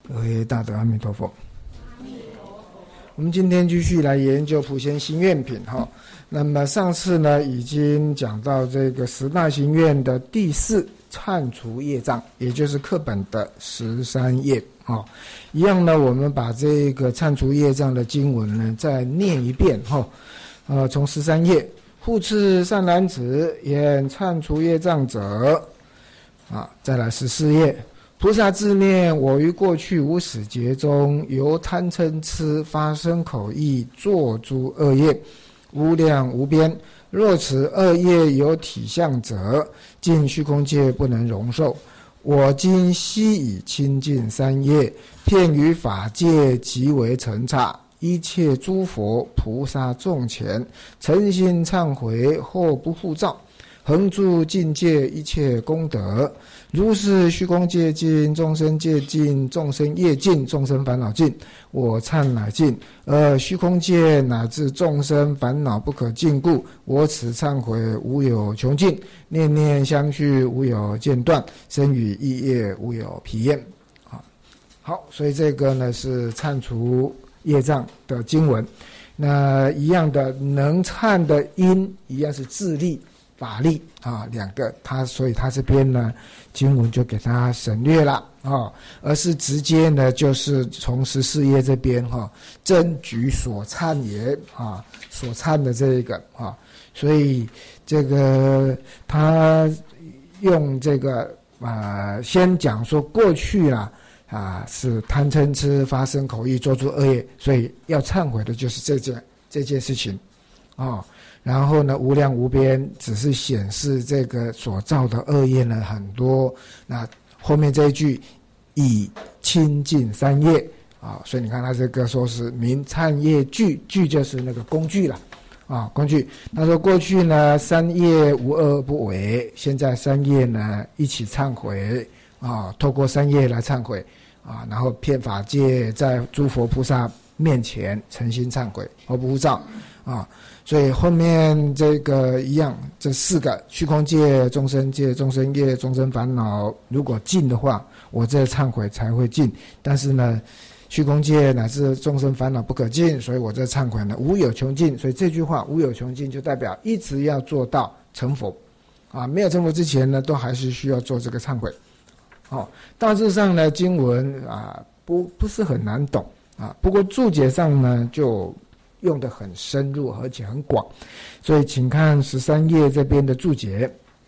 大德阿弥陀佛。我们今天继续来研究普贤行愿品哈。那么上次呢已经讲到这个十大行愿的第4，忏除业障，也就是课本的13页啊。一样呢，我们把这个忏除业障的经文呢再念一遍哈。从13页，复次善男子，言忏除业障者再来14页。菩萨自念：我于过去无始劫中，由贪嗔痴发生口意，作诸恶业，无量无边。若此恶业有体相者，尽虚空界不能容受。我今悉以清净三业，遍于法界，即为尘刹。一切诸佛菩萨众前，诚心忏悔，后不复造。恒住境界一切功德，如是虚空界尽，众生界尽，众生业尽，众生烦恼尽，我忏乃尽。而虚空界乃至众生烦恼不可尽故，我此忏悔无有穷尽，念念相续无有间断，生与意业无有疲厌。好，所以这个呢是忏除业障的经文。那一样的能忏的因一样是自力法力两个，所以他这边呢经文就给他省略了而是直接呢就是从14页这边真举所忏也所忏的这个所以这个他用这个先讲说过去啦是贪嗔痴发生口意做出恶业，所以要忏悔的就是这件事情然后呢，无量无边，只是显示这个所造的恶业呢很多。那后面这一句以清净三业所以你看他这个说是名忏业具，具就是那个工具了工具。他说过去呢三业无恶不为，现在三业呢一起忏悔透过三业来忏悔然后遍法界在诸佛菩萨面前诚心忏悔，后不复造所以后面这个一样，这4个虚空界、众生界、众生业、众生烦恼，如果尽的话，我这忏悔才会尽。但是呢，虚空界乃至众生烦恼不可尽，所以我这忏悔呢无有穷尽。所以这句话无有穷尽，就代表一直要做到成佛没有成佛之前呢，都还是需要做这个忏悔大致上呢，经文不是很难懂不过注解上呢就用得很深入，而且很广，所以请看13页这边的注解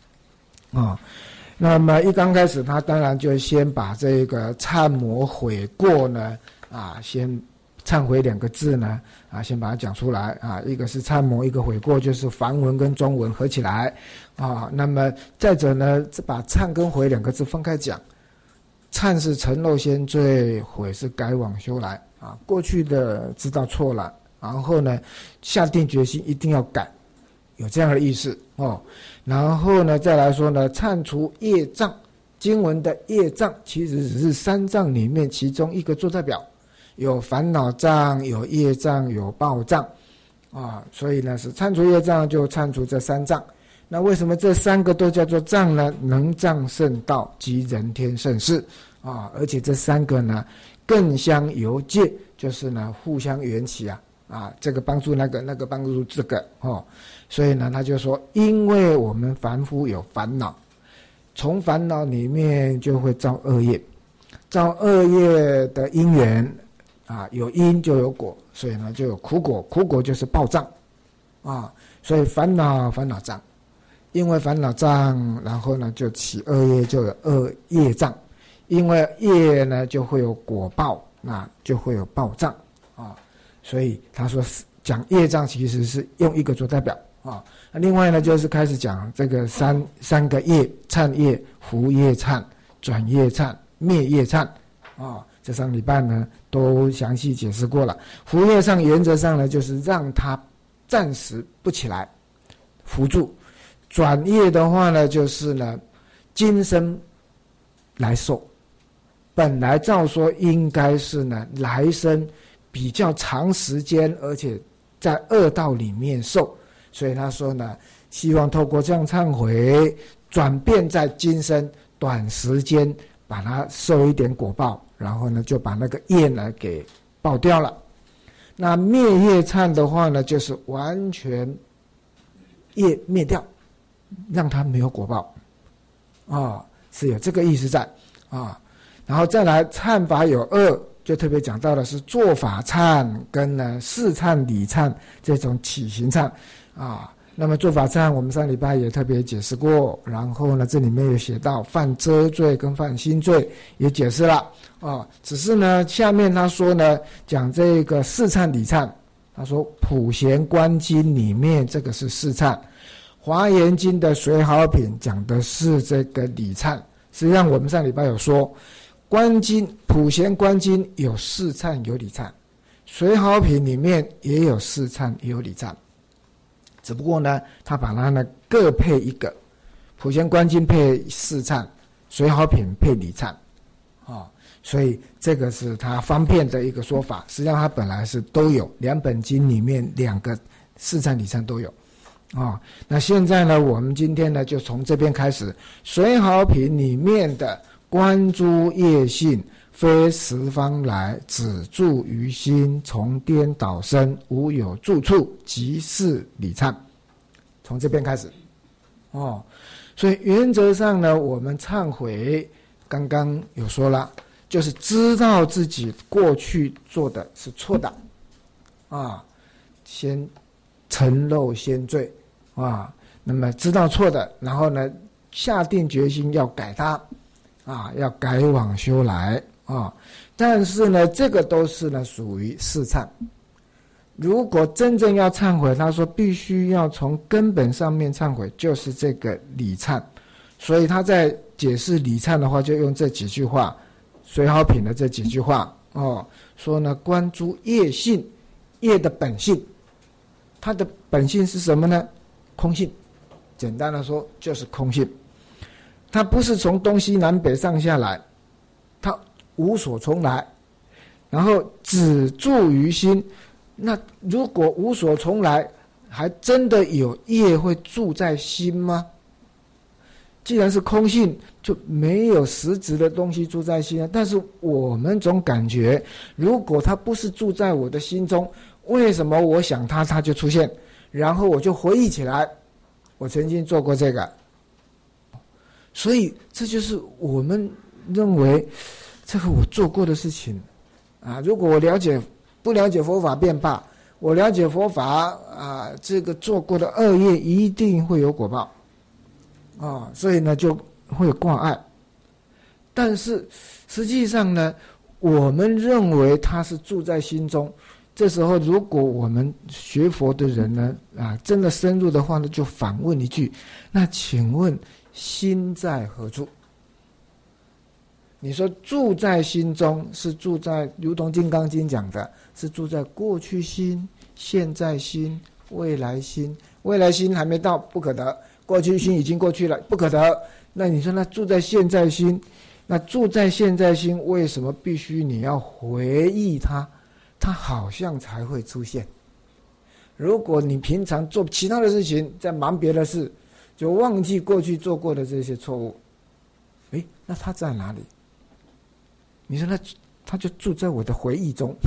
那么一刚开始，他当然就先把这个忏魔悔过呢先忏悔2个字呢先把它讲出来一个是忏魔，一个悔过，就是梵文跟中文合起来那么再者呢，把忏跟悔2个字分开讲。忏是承漏先罪，悔是改往修来过去的知道错了，然后呢下定决心一定要改，有这样的意思然后呢再来说呢，忏除业障，经文的业障其实只是3障里面其中一个做代表，有烦恼障，有业障，有报障所以呢是忏除业障就忏除这3障。那为什么这3个都叫做障呢？能障圣道及人天圣事而且这3个呢更相由介，就是呢互相缘起这个帮助那个，那个帮助这个所以呢他就说，因为我们凡夫有烦恼，从烦恼里面就会造恶业，造恶业的因缘有因就有果，所以呢就有苦果，苦果就是报障所以烦恼障，因为烦恼障，然后呢就起恶业，就有恶业障，因为业呢就会有果报，那就会有报障所以他说讲业障其实是用一个做代表另外呢就是开始讲这个三个业：忏业、伏业忏、转业忏、灭业忏这上礼拜呢都详细解释过了。伏业上原则上呢就是让它暂时不起来，扶住；转业的话呢就是呢今生来受，本来照说应该是呢来生比较长时间，而且在恶道里面受，所以他说呢希望透过这样忏悔，转变在今生短时间把它受一点果报然后呢就把那个业呢给爆掉了。那灭业忏的话呢，就是完全业灭掉，让它没有果报是有这个意思在然后再来忏法有二，就特别讲到的是做法忏跟呢事忏理忏这种起行忏那么做法忏我们上礼拜也特别解释过，然后呢这里面有写到犯遮罪跟犯心罪也解释了只是呢下面他说呢讲这个事忏理忏，他说普贤观经里面这个是事忏，华严经的随好品讲的是这个理忏。实际上我们上礼拜有说观经普贤观经有事忏有理忏，随好品里面也有事忏也有理忏，只不过呢他把它呢各配一个，普贤观经配事忏，随好品配理忏所以这个是他方便的一个说法。实际上他本来是都有，两本经里面两个事忏理忏都有那现在呢我们今天呢就从这边开始，随好品里面的观诸业性，非十方来，只住于心，从颠倒生，无有住处，即是理忏。从这边开始所以原则上呢我们忏悔刚刚有说了，就是知道自己过去做的是错的先承漏先罪那么知道错的，然后呢下定决心要改它要改往修来但是呢这个都是呢属于事忏。如果真正要忏悔，他说必须要从根本上面忏悔，就是这个理忏。所以他在解释理忏的话，就用这几句话，随好品的这几句话说呢观诸业性，业的本性，它的本性是什么呢？空性。简单的说就是空性，它不是从东西南北上下来，它无所从来，然后只住于心。那如果无所从来，还真的有业会住在心吗？既然是空性，就没有实质的东西住在心但是我们总感觉，如果它不是住在我的心中，为什么我想它就出现，然后我就回忆起来我曾经做过这个。所以这就是我们认为这个我做过的事情如果我不了解佛法便罢，我了解佛法这个做过的恶业一定会有果报所以呢就会有挂碍。但是实际上呢我们认为它是住在心中，这时候如果我们学佛的人呢真的深入的话呢，就反问一句，那请问心在何处？你说住在心中，是住在如同《金刚经》讲的，是住在过去心、现在心、未来心。未来心还没到，不可得；过去心已经过去了，不可得。那你说那住在现在心，那住在现在心，为什么必须你要回忆它？它好像才会出现。如果你平常做其他的事情，在忙别的事，就忘记过去做过的这些错误，那它在哪里？你说他就住在我的回忆中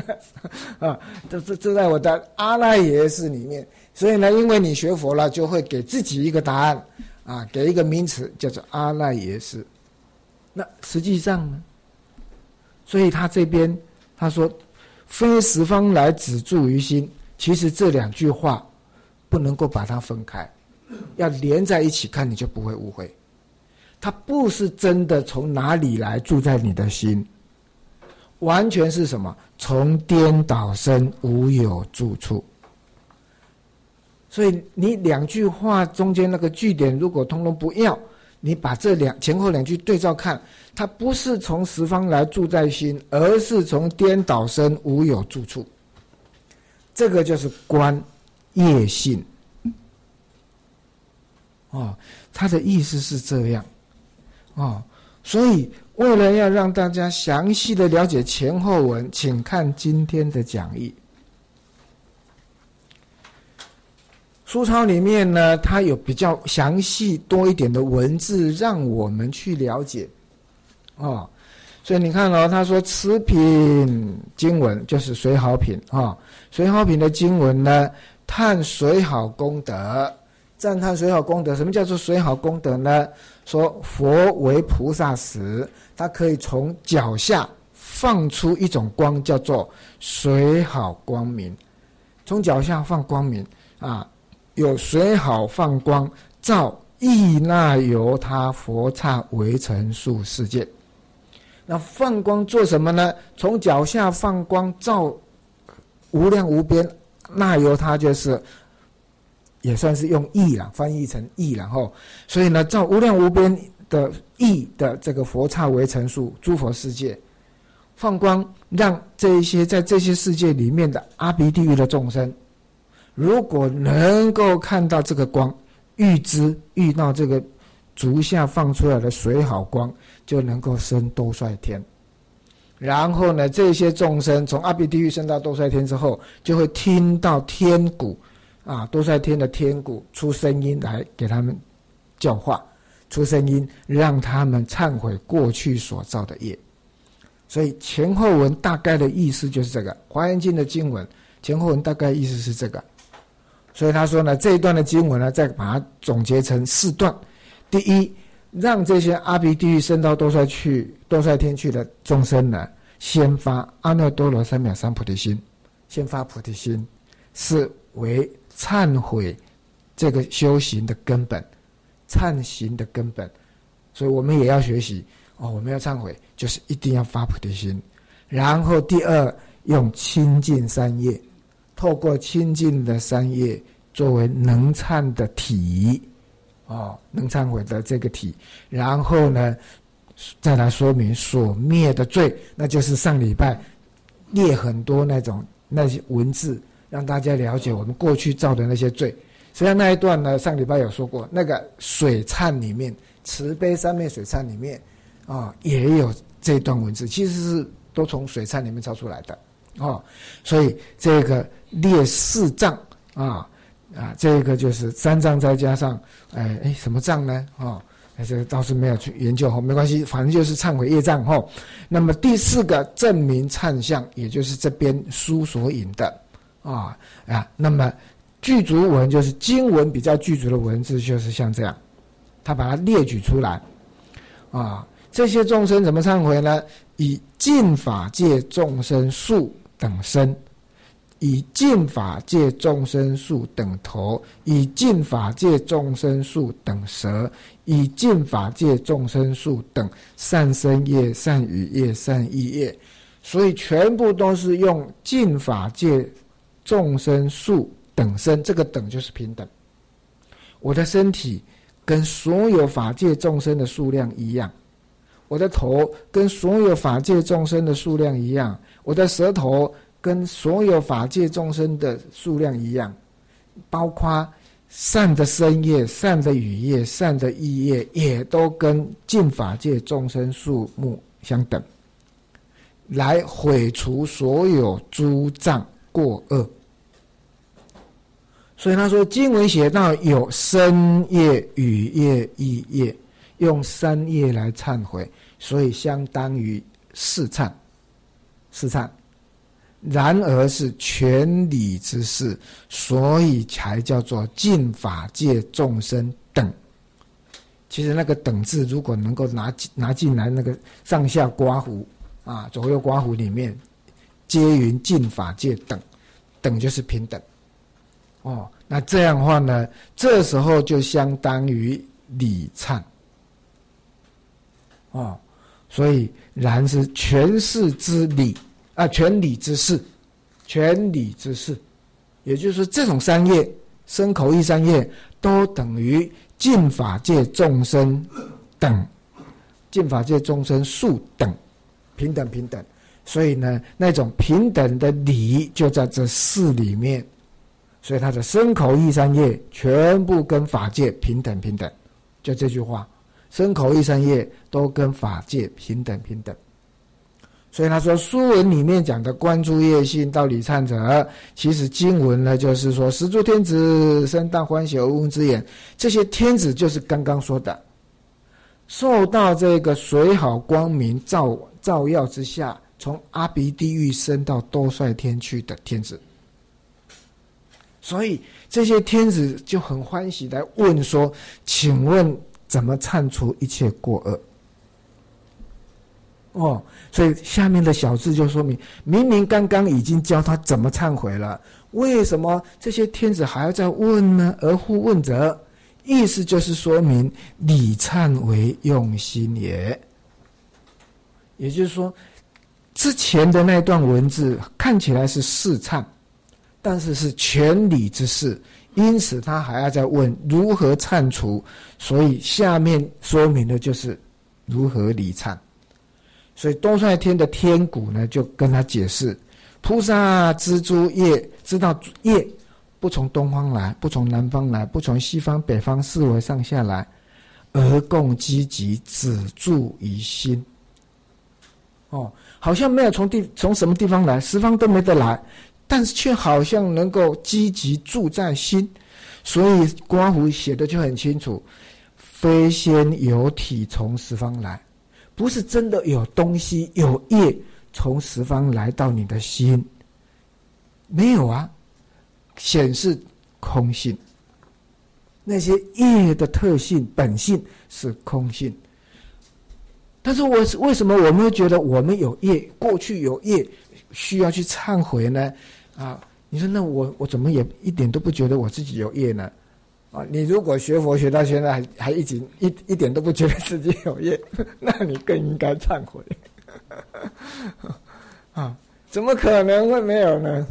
住在我的阿赖耶识里面。所以呢，因为你学佛了，就会给自己一个答案给一个名词叫做阿赖耶识。那实际上呢，所以他这边他说非十方来，只住于心。其实这两句话不能够把它分开，要连在一起看，你就不会误会。它不是真的从哪里来住在你的心，完全是什么？从颠倒生，无有住处。所以你两句话中间那个句点如果通通不要，你把这前后两句对照看，它不是从十方来住在心，而是从颠倒生，无有住处。这个就是观业性他的意思是这样所以为了要让大家详细的了解前后文，请看今天的讲义。书抄里面呢，它有比较详细多一点的文字，让我们去了解所以你看哦，他说此品经文就是水好品啊，水好品的经文呢，叹水好功德，赞叹水好功德。什么叫做水好功德呢？说佛为菩萨时，他可以从脚下放出一种光，叫做水好光明。从脚下放光明啊，有水好放光，照意那由他佛刹围城数世界。那放光做什么呢？从脚下放光，照无量无边，那由他就是也算是用意了，翻译成意了后，所以呢，照无量无边的意的这个佛刹围城数诸佛世界放光，让这一些在这些世界里面的阿鼻地狱的众生，如果能够看到这个光，遇到这个足下放出来的水好光，就能够升兜率天。然后呢，这些众生从阿鼻地狱升到兜率天之后，就会听到天鼓啊，兜率天的天鼓出声音来给他们教化，出声音让他们忏悔过去所造的业。所以前后文大概的意思就是这个，华严经的经文前后文大概意思是这个。所以他说呢，这一段的经文呢，再把它总结成4段。第一，让这些阿鼻地狱升到兜率天去的众生呢，先发阿耨多罗三藐三菩提心，先发菩提心，是为忏悔这个修行的根本，忏行的根本。所以我们也要学习哦，我们要忏悔，就是一定要发菩提心。然后第二，用清净三业，透过清净的三业作为能忏的体能忏悔的这个体。然后呢，再来说明所灭的罪，那就是上礼拜列很多那些文字，让大家了解我们过去造的那些罪。实际上那一段呢，上礼拜有说过，那个水忏里面，慈悲三昧水忏里面也有这段文字，其实是都从水忏里面抄出来的所以这个列4障这个就是3障再加上什么障呢这个倒是没有去研究没关系，反正就是忏悔业障那么第4个证明忏相，也就是这边书所引的那么具足文就是经文比较具足的文字，就是像这样，他把它列举出来这些众生怎么忏悔呢？以尽法界众生数等身，以尽法界众生数等头，以尽法界众生数等舌，以尽法界众生数等善身业、善语业、善意业。所以全部都是用尽法界众生数等身，这个等就是平等。我的身体跟所有法界众生的数量一样，我的头跟所有法界众生的数量一样，我的舌头跟所有法界众生的数量一样，包括善的身业、善的语业、善的意业，也都跟尽法界众生数目相等，来毁除所有诸障过恶。所以他说经文写到有身业、语业、意业，用3业来忏悔，所以相当于4忏。然而是全理之事，所以才叫做尽法界众生等。其实那个等字如果能够拿进来，那个上下刮胡左右刮胡里面皆云尽法界等，等就是平等那这样的话呢，这时候就相当于理忏所以然是全事之理全理之事，全理之事，也就是说这种3业，身口意3业都等于尽法界众生等，尽法界众生数等，平等。所以呢，那种平等的理就在这4里面。所以他的身口意3业全部跟法界平等，就这句话，身口意3业都跟法界平等。所以他说书文里面讲的观诸业性到理忏者，其实经文呢就是说十诸天子生大欢喜而无之言，这些天子就是刚刚说的，受到这个水好光明照照耀之下，从阿鼻地狱升到多帅天去的天子。所以这些天子就很欢喜来问说，请问怎么铲除一切过恶？所以下面的小字就说明，明明刚刚已经教他怎么忏悔了，为什么这些天子还要再问呢？而复问者，意思就是说明礼忏为用心也。也就是说，之前的那段文字看起来是试忏，但是是全理之事，因此他还要再问如何忏除，所以下面说明的就是如何礼忏。所以东帅天的天鼓呢，就跟他解释，菩萨知诸业，知道业不从东方来，不从南方来，不从西方北方四维上下来，而共积极止住于心。好像没有从什么地方来，十方都没得来，但是却好像能够积极住在心。所以刮胡写的就很清楚，非先有体从十方来，不是真的有东西有业从十方来到你的心，没有啊，显示空性。那些业的特性本性是空性，但是为什么我们会觉得我们有业，过去有业需要去忏悔呢？你说那我怎么也一点都不觉得我自己有业呢？你如果学佛学到现在还一点都不觉得自己有业，那你更应该忏悔。怎么可能会没有呢？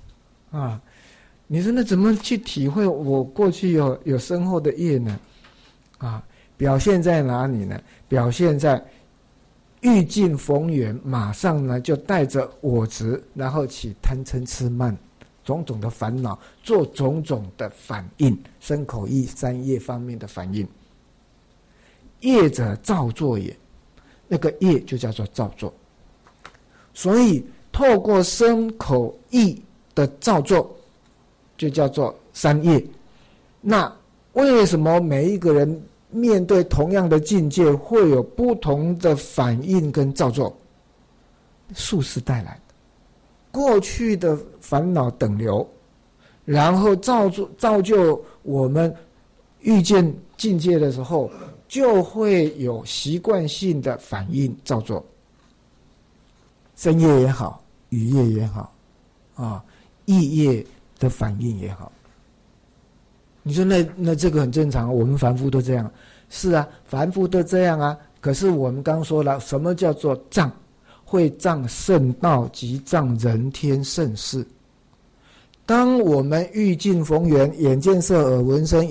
你说那怎么去体会我过去有深厚的业呢？表现在哪里呢？表现在遇境逢缘，马上呢就带着我执，然后起贪嗔痴慢种种的烦恼，做种种的反应，身口意三业方面的反应。业者造作也，那个业就叫做造作。所以透过身口意的造作，就叫做三业。那为什么每一个人面对同样的境界会有不同的反应跟造作？宿世带来的过去的烦恼等流，然后造就我们遇见境界的时候，就会有习惯性的反应造作。身业也好，语业也好，意业的反应也好。你说那这个很正常，我们凡夫都这样。是啊，凡夫都这样啊。可是我们刚说了，什么叫做障？会障圣道及障人天圣事。当我们遇境逢缘，眼见色，耳闻声，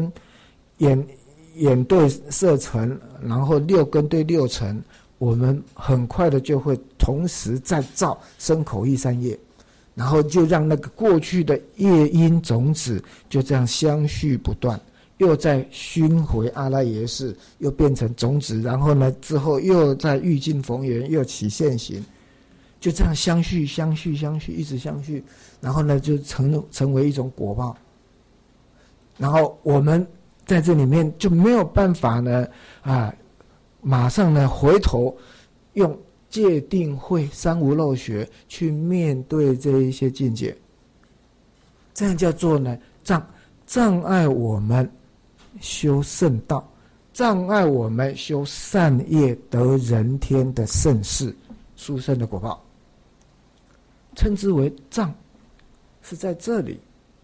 眼对色尘，然后六根对六尘，我们很快的就会同时在造身口意三业，然后就让那个过去的业因种子就这样相续不断，又再熏回阿赖耶识，又变成种子，然后呢之后又在遇境逢缘，又起现行，就这样相续一直相续，然后呢就成为一种果报。然后我们在这里面就没有办法呢马上呢回头用戒定慧三无漏学去面对这一些境界，这样叫做呢障碍我们修圣道，障碍我们修善业得人天的圣事殊胜的果报，称之为障，是在这里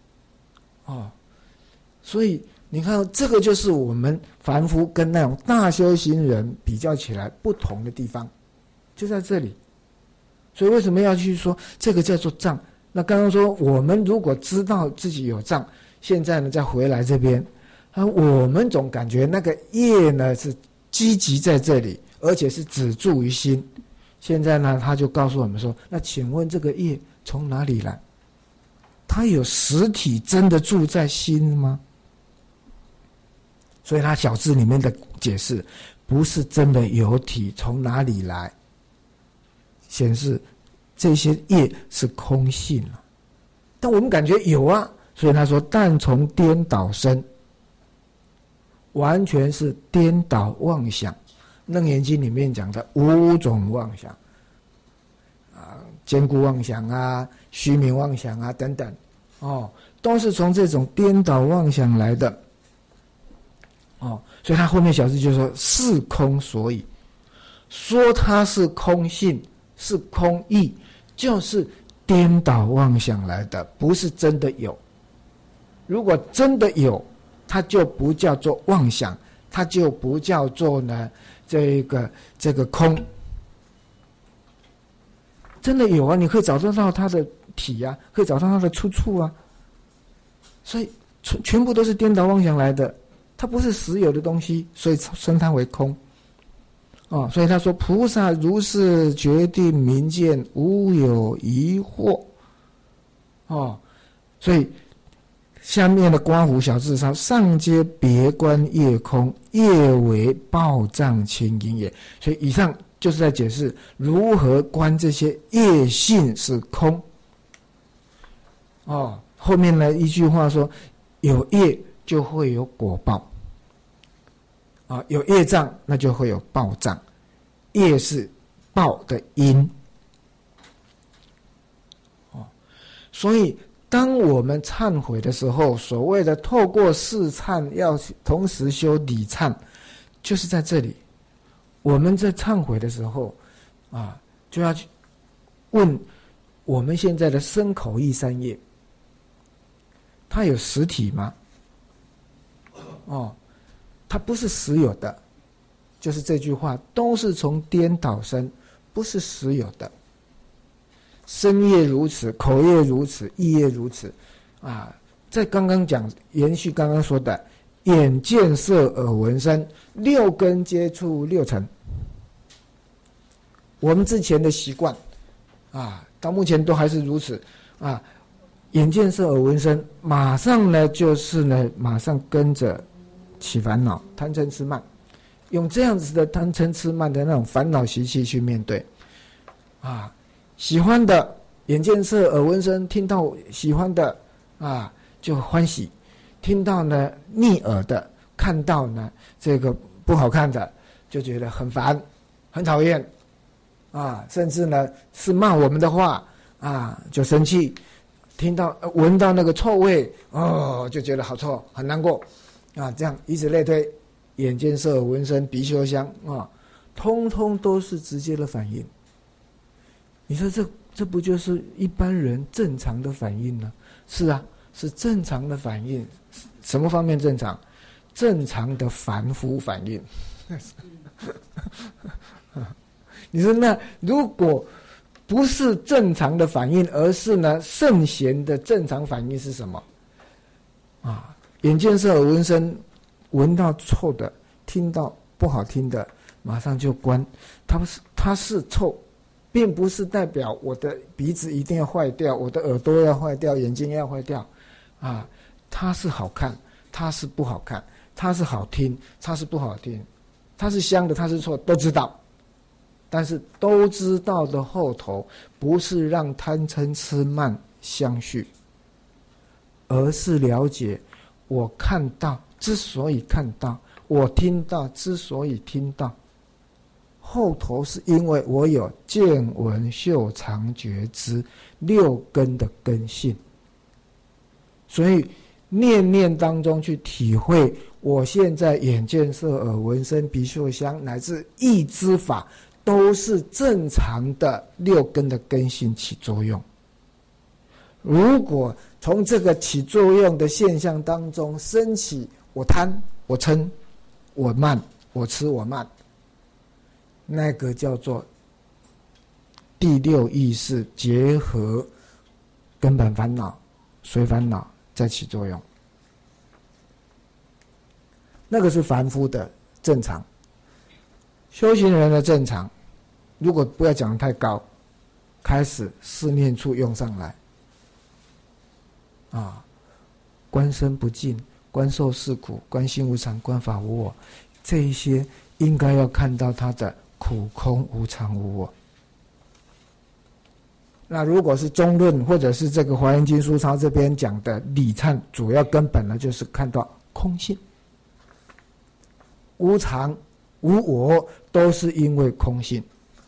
所以你看这个就是我们凡夫跟那种大修行人比较起来不同的地方，就在这里。所以为什么要去说这个叫做障？那刚刚说我们如果知道自己有障，现在呢再回来这边我们总感觉那个业呢是积极在这里，而且是止住于心。现在呢他就告诉我们说，那请问这个业从哪里来？它有实体真的住在心吗？所以他小字里面的解释不是真的有体，从哪里来？显示这些业是空性了，但我们感觉有啊，所以他说但从颠倒生，完全是颠倒妄想。 楞严经里面讲的5种妄想坚固妄想虚名妄想等等都是从这种颠倒妄想来的所以他后面小字就说是空所以，说它是空性是空义，就是颠倒妄想来的，不是真的有。如果真的有，它就不叫做妄想，它就不叫做呢这个空。真的有你可以找得到它的体可以找到它的出处所以全部都是颠倒妄想来的，它不是实有的东西，所以称它为空所以他说菩萨如是决定明见，无有疑惑所以下面的刮胡小字上，上皆别观业空，业为报障清因也。所以以上就是在解释如何观这些业性是空后面呢一句话说，有业就会有果报有业障那就会有报障，业是报的因所以当我们忏悔的时候，所谓的透过示忏要同时修礼忏，就是在这里。我们在忏悔的时候就要去问我们现在的身口意三业，它有实体吗？它不是实有的，就是这句话都是从颠倒生，不是实有的。身业如此，口业如此，意业如此在刚刚讲延续刚刚说的眼见色耳闻声6根接触6尘，我们之前的习惯到目前都还是如此眼见色耳闻声，马上呢就是呢马上跟着起烦恼，贪嗔痴慢，用这样子的贪嗔痴慢的那种烦恼习气去面对喜欢的眼见色耳闻声，听到喜欢的就欢喜，听到呢逆耳的，看到呢这个不好看的就觉得很烦很讨厌甚至呢是骂我们的话就生气，听到闻到那个臭味就觉得好臭很难过这样以此类推，眼见色耳闻声鼻嗅香通通都是直接的反应。你说这不就是一般人正常的反应呢？是是正常的反应。什么方面正常？正常的凡夫反应。你说那如果不是正常的反应，而是呢圣贤的正常反应是什么眼见色耳闻声，闻到臭的，听到不好听的，马上就关。它是臭，并不是代表我的鼻子一定要坏掉，我的耳朵要坏掉，眼睛要坏掉它是好看，它是不好看，它是好听，它是不好听，它是香的，它是臭，都知道。但是都知道的后头，不是让贪嗔痴慢相续，而是了解我看到之所以看到，我听到之所以听到，后头是因为我有见闻嗅尝觉知6根的根性，所以念念当中去体会，我现在眼见色耳闻声鼻嗅香乃至意知法，都是正常的6根的根性起作用。如果从这个起作用的现象当中升起我贪我嗔我慢我痴我慢，那个叫做第6意识结合根本烦恼随烦恼在起作用，那个是凡夫的正常。修行人的正常，如果不要讲得太高，开始四念处用上来观身不净，观受是苦，观心无常，观法无我，这一些应该要看到它的苦空无常无我。那如果是中论或者是这个华严经书抄这边讲的礼忏，主要根本呢就是看到空性无常无我，都是因为空性。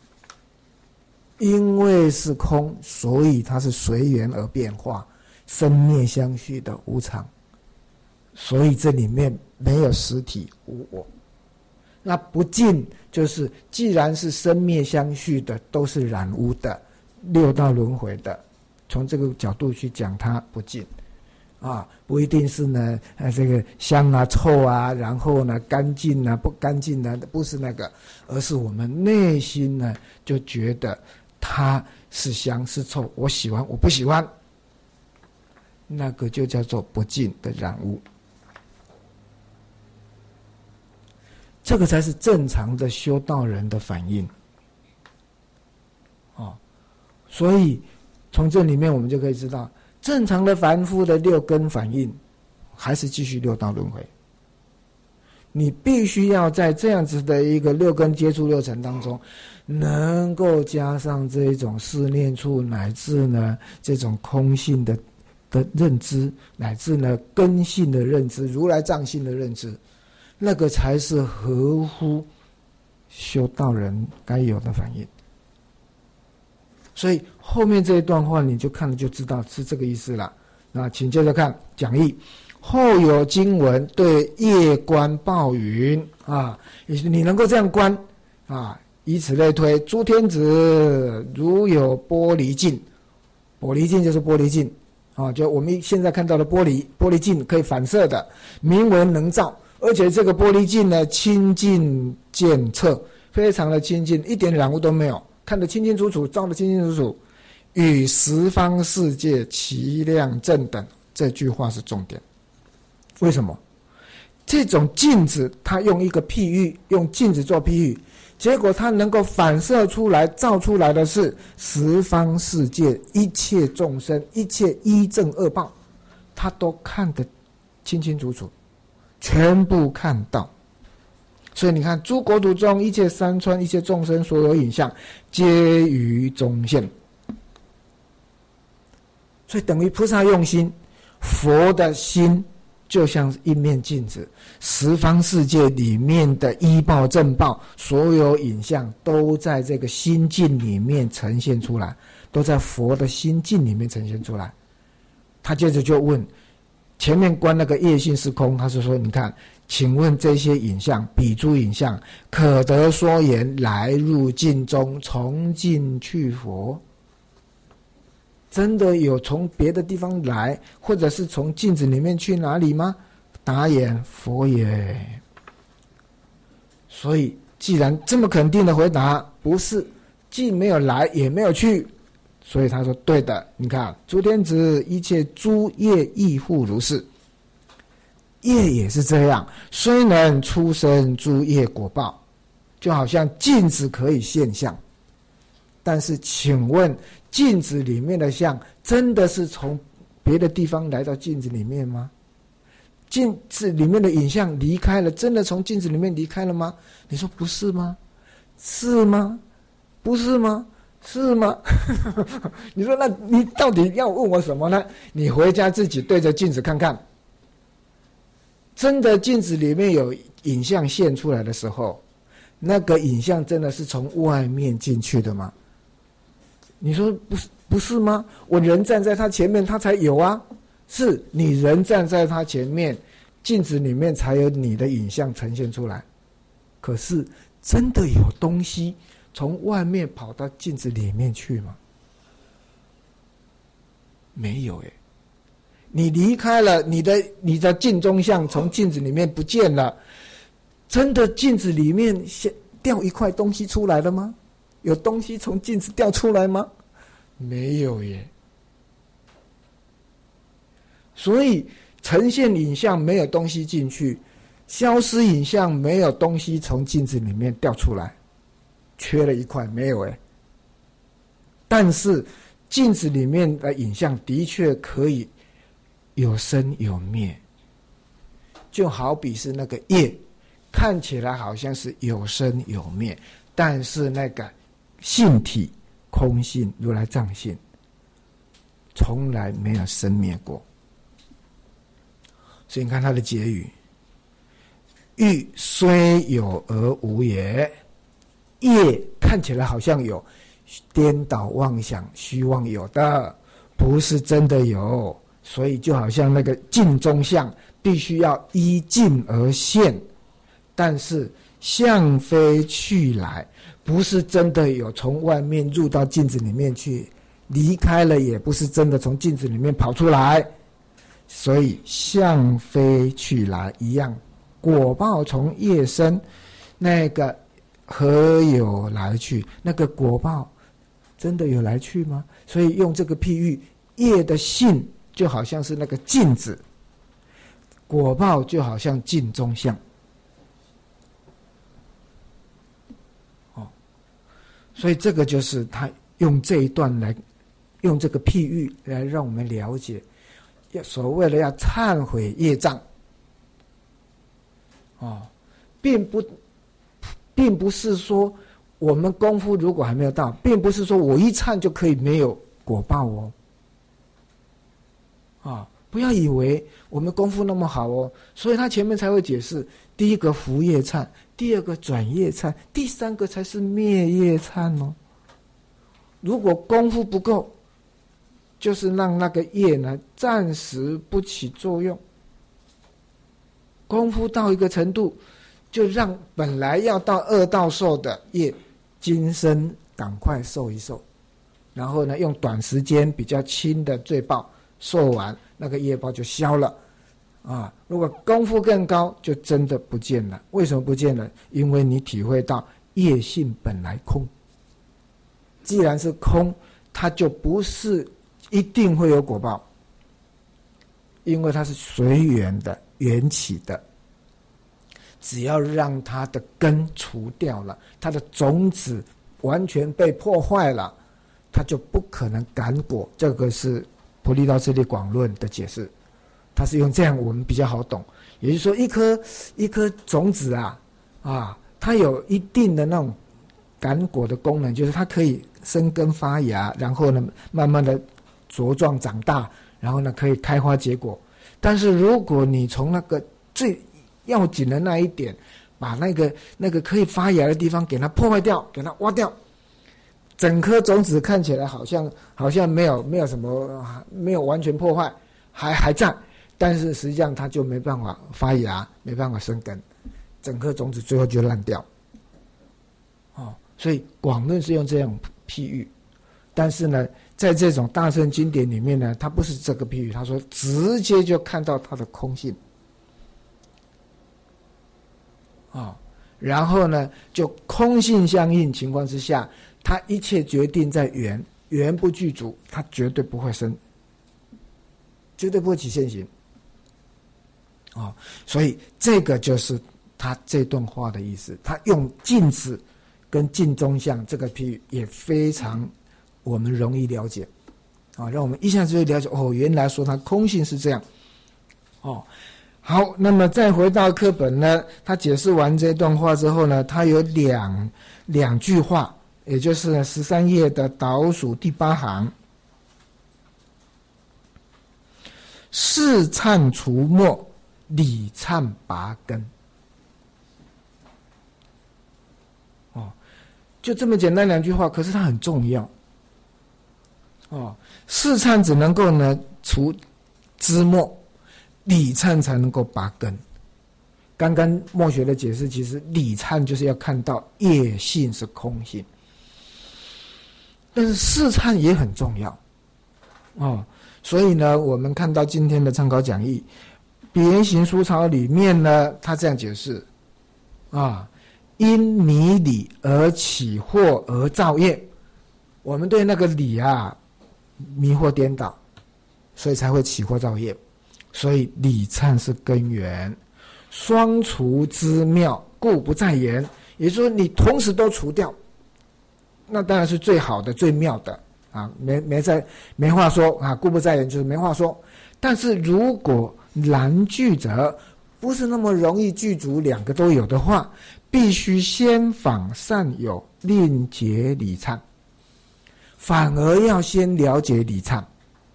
因为是空，所以它是随缘而变化，生灭相续的无常，所以这里面没有实体无我。那不净就是既然是生灭相续的，都是染污的，六道轮回的，从这个角度去讲它不净啊，不一定是呢这个香啊臭啊，然后呢干净啊不干净啊，不是那个，而是我们内心呢就觉得它是香是臭，我喜欢我不喜欢，那个就叫做不净的染污。这个才是正常的修道人的反应所以从这里面我们就可以知道，正常的凡夫的六根反应还是继续六道轮回。你必须要在这样子的一个六根接触六尘当中，能够加上这一种思念处，乃至呢这种空性的认知，乃至呢根性的认知，如来藏性的认知，那个才是合乎修道人该有的反应。所以后面这一段话你就看了就知道是这个意思了。那请接着看讲义。后有经文对业观报云也就是你能够这样观以此类推，诸天子如有玻璃镜，玻璃镜就是玻璃镜就我们现在看到的玻璃镜可以反射的，名为能照，而且这个玻璃镜呢清净见彻，非常的清净，一点染污都没有，看得清清楚楚，照得清清楚楚，与十方世界其量正等。这句话是重点。为什么？这种镜子它用一个譬喻，用镜子做譬喻，结果它能够反射出来照出来的是十方世界一切众生一切依正恶报，它都看得清清楚楚，全部看到。所以你看诸国土中一切山川一切众生所有影像皆于中现。所以等于菩萨用心，佛的心就像一面镜子，十方世界里面的依报正报所有影像都在这个心境里面呈现出来，都在佛的心境里面呈现出来。他接着就问，前面观那个业性是空，他是说你看请问这些影像彼诸影像可得说言来入镜中从镜去佛？真的有从别的地方来，或者是从镜子里面去哪里吗？答言佛也。所以既然这么肯定的回答，不是，既没有来也没有去，所以他说对的。你看诸天子一切诸业亦复如是，业也是这样，虽能出生诸业果报，就好像镜子可以现象，但是请问镜子里面的像真的是从别的地方来到镜子里面吗？镜子里面的影像离开了，真的从镜子里面离开了吗？你说不是吗？是吗？不是吗？是吗？你说那你到底要问我什么呢？你回家自己对着镜子看看，真的镜子里面有影像现出来的时候，那个影像真的是从外面进去的吗？你说不是吗？我人站在他前面，他才有啊。是你人站在他前面，镜子里面才有你的影像呈现出来。可是真的有东西从外面跑到镜子里面去吗？没有耶。你离开了，你的镜中像从镜子里面不见了，真的镜子里面掉一块东西出来了吗？有东西从镜子掉出来吗？没有耶。所以呈现影像没有东西进去，消失影像没有东西从镜子里面掉出来，缺了一块，没有耶。但是镜子里面的影像的确可以有生有灭，就好比是那个业看起来好像是有生有灭，但是那个性体空性如来藏性从来没有生灭过。所以你看他的结语， 欲虽有而无也。业看起来好像有，颠倒妄想，虚妄有的，不是真的有。所以就好像那个镜中相，必须要依镜而现，但是相非去来，不是真的有从外面入到镜子里面去，离开了也不是真的从镜子里面跑出来。所以相非去来一样，果报从业生，那个何有来去？那个果报真的有来去吗？所以用这个譬喻，业的性就好像是那个镜子，果报就好像镜中相。所以这个就是他用这一段来，用这个譬喻来让我们了解，所谓的要忏悔业障，并不是说我们功夫如果还没有到，并不是说我一忏就可以没有果报不要以为我们功夫那么好所以他前面才会解释，第一个伏业忏，第二个转业忏，第三个才是灭业忏如果功夫不够，就是让那个业呢暂时不起作用。功夫到一个程度，就让本来要到恶道受的业，今生赶快受一受，然后呢用短时间比较轻的罪报受完，那个业报就消了如果功夫更高，就真的不见了。为什么不见了？因为你体会到业性本来空，既然是空，它就不是一定会有果报，因为它是随缘的，缘起的。只要让它的根除掉了，它的种子完全被破坏了，它就不可能感果。这个是菩提道次第广论的解释，它是用这样我们比较好懂。也就是说一颗种子它有一定的那种感果的功能，就是它可以生根发芽，然后呢慢慢的茁壮长大，然后呢可以开花结果。但是如果你从那个最要紧的那一点，把那个可以发芽的地方给它破坏掉，给它挖掉，整颗种子看起来好像没有什么，没有完全破坏，还在，但是实际上它就没办法发芽，没办法生根，整颗种子最后就烂掉所以广论是用这样譬喻。但是呢在这种大乘经典里面呢，它不是这个譬喻，他说直接就看到它的空性然后呢就空性相应情况之下，它一切决定在缘不具足，它绝对不会生，绝对不会起现行所以这个就是他这段话的意思。他用镜子跟镜中相这个譬喻也非常我们容易了解让我们一下子就了解原来说它空性是这样好，那么再回到课本呢，他解释完这段话之后呢，他有两句话，也就是13页的倒数第8行，事忏除末，理忏拔根就这么简单两句话，可是它很重要事忏只能够呢除枝末，理忏才能够拔根。刚刚末学的解释，其实理忏就是要看到业性是空性，但是事忏也很重要所以呢我们看到今天的参考讲义别行书抄里面呢，他这样解释因迷理而起惑而造业。我们对那个理迷惑颠倒，所以才会起惑造业。所以理忏是根源，双除之妙，故不在言。也就是说你同时都除掉，那当然是最好的最妙的没话说故不在言就是没话说。但是如果难具者，不是那么容易具足两个都有的话，必须先访善友，另结理忏，反而要先了解理忏。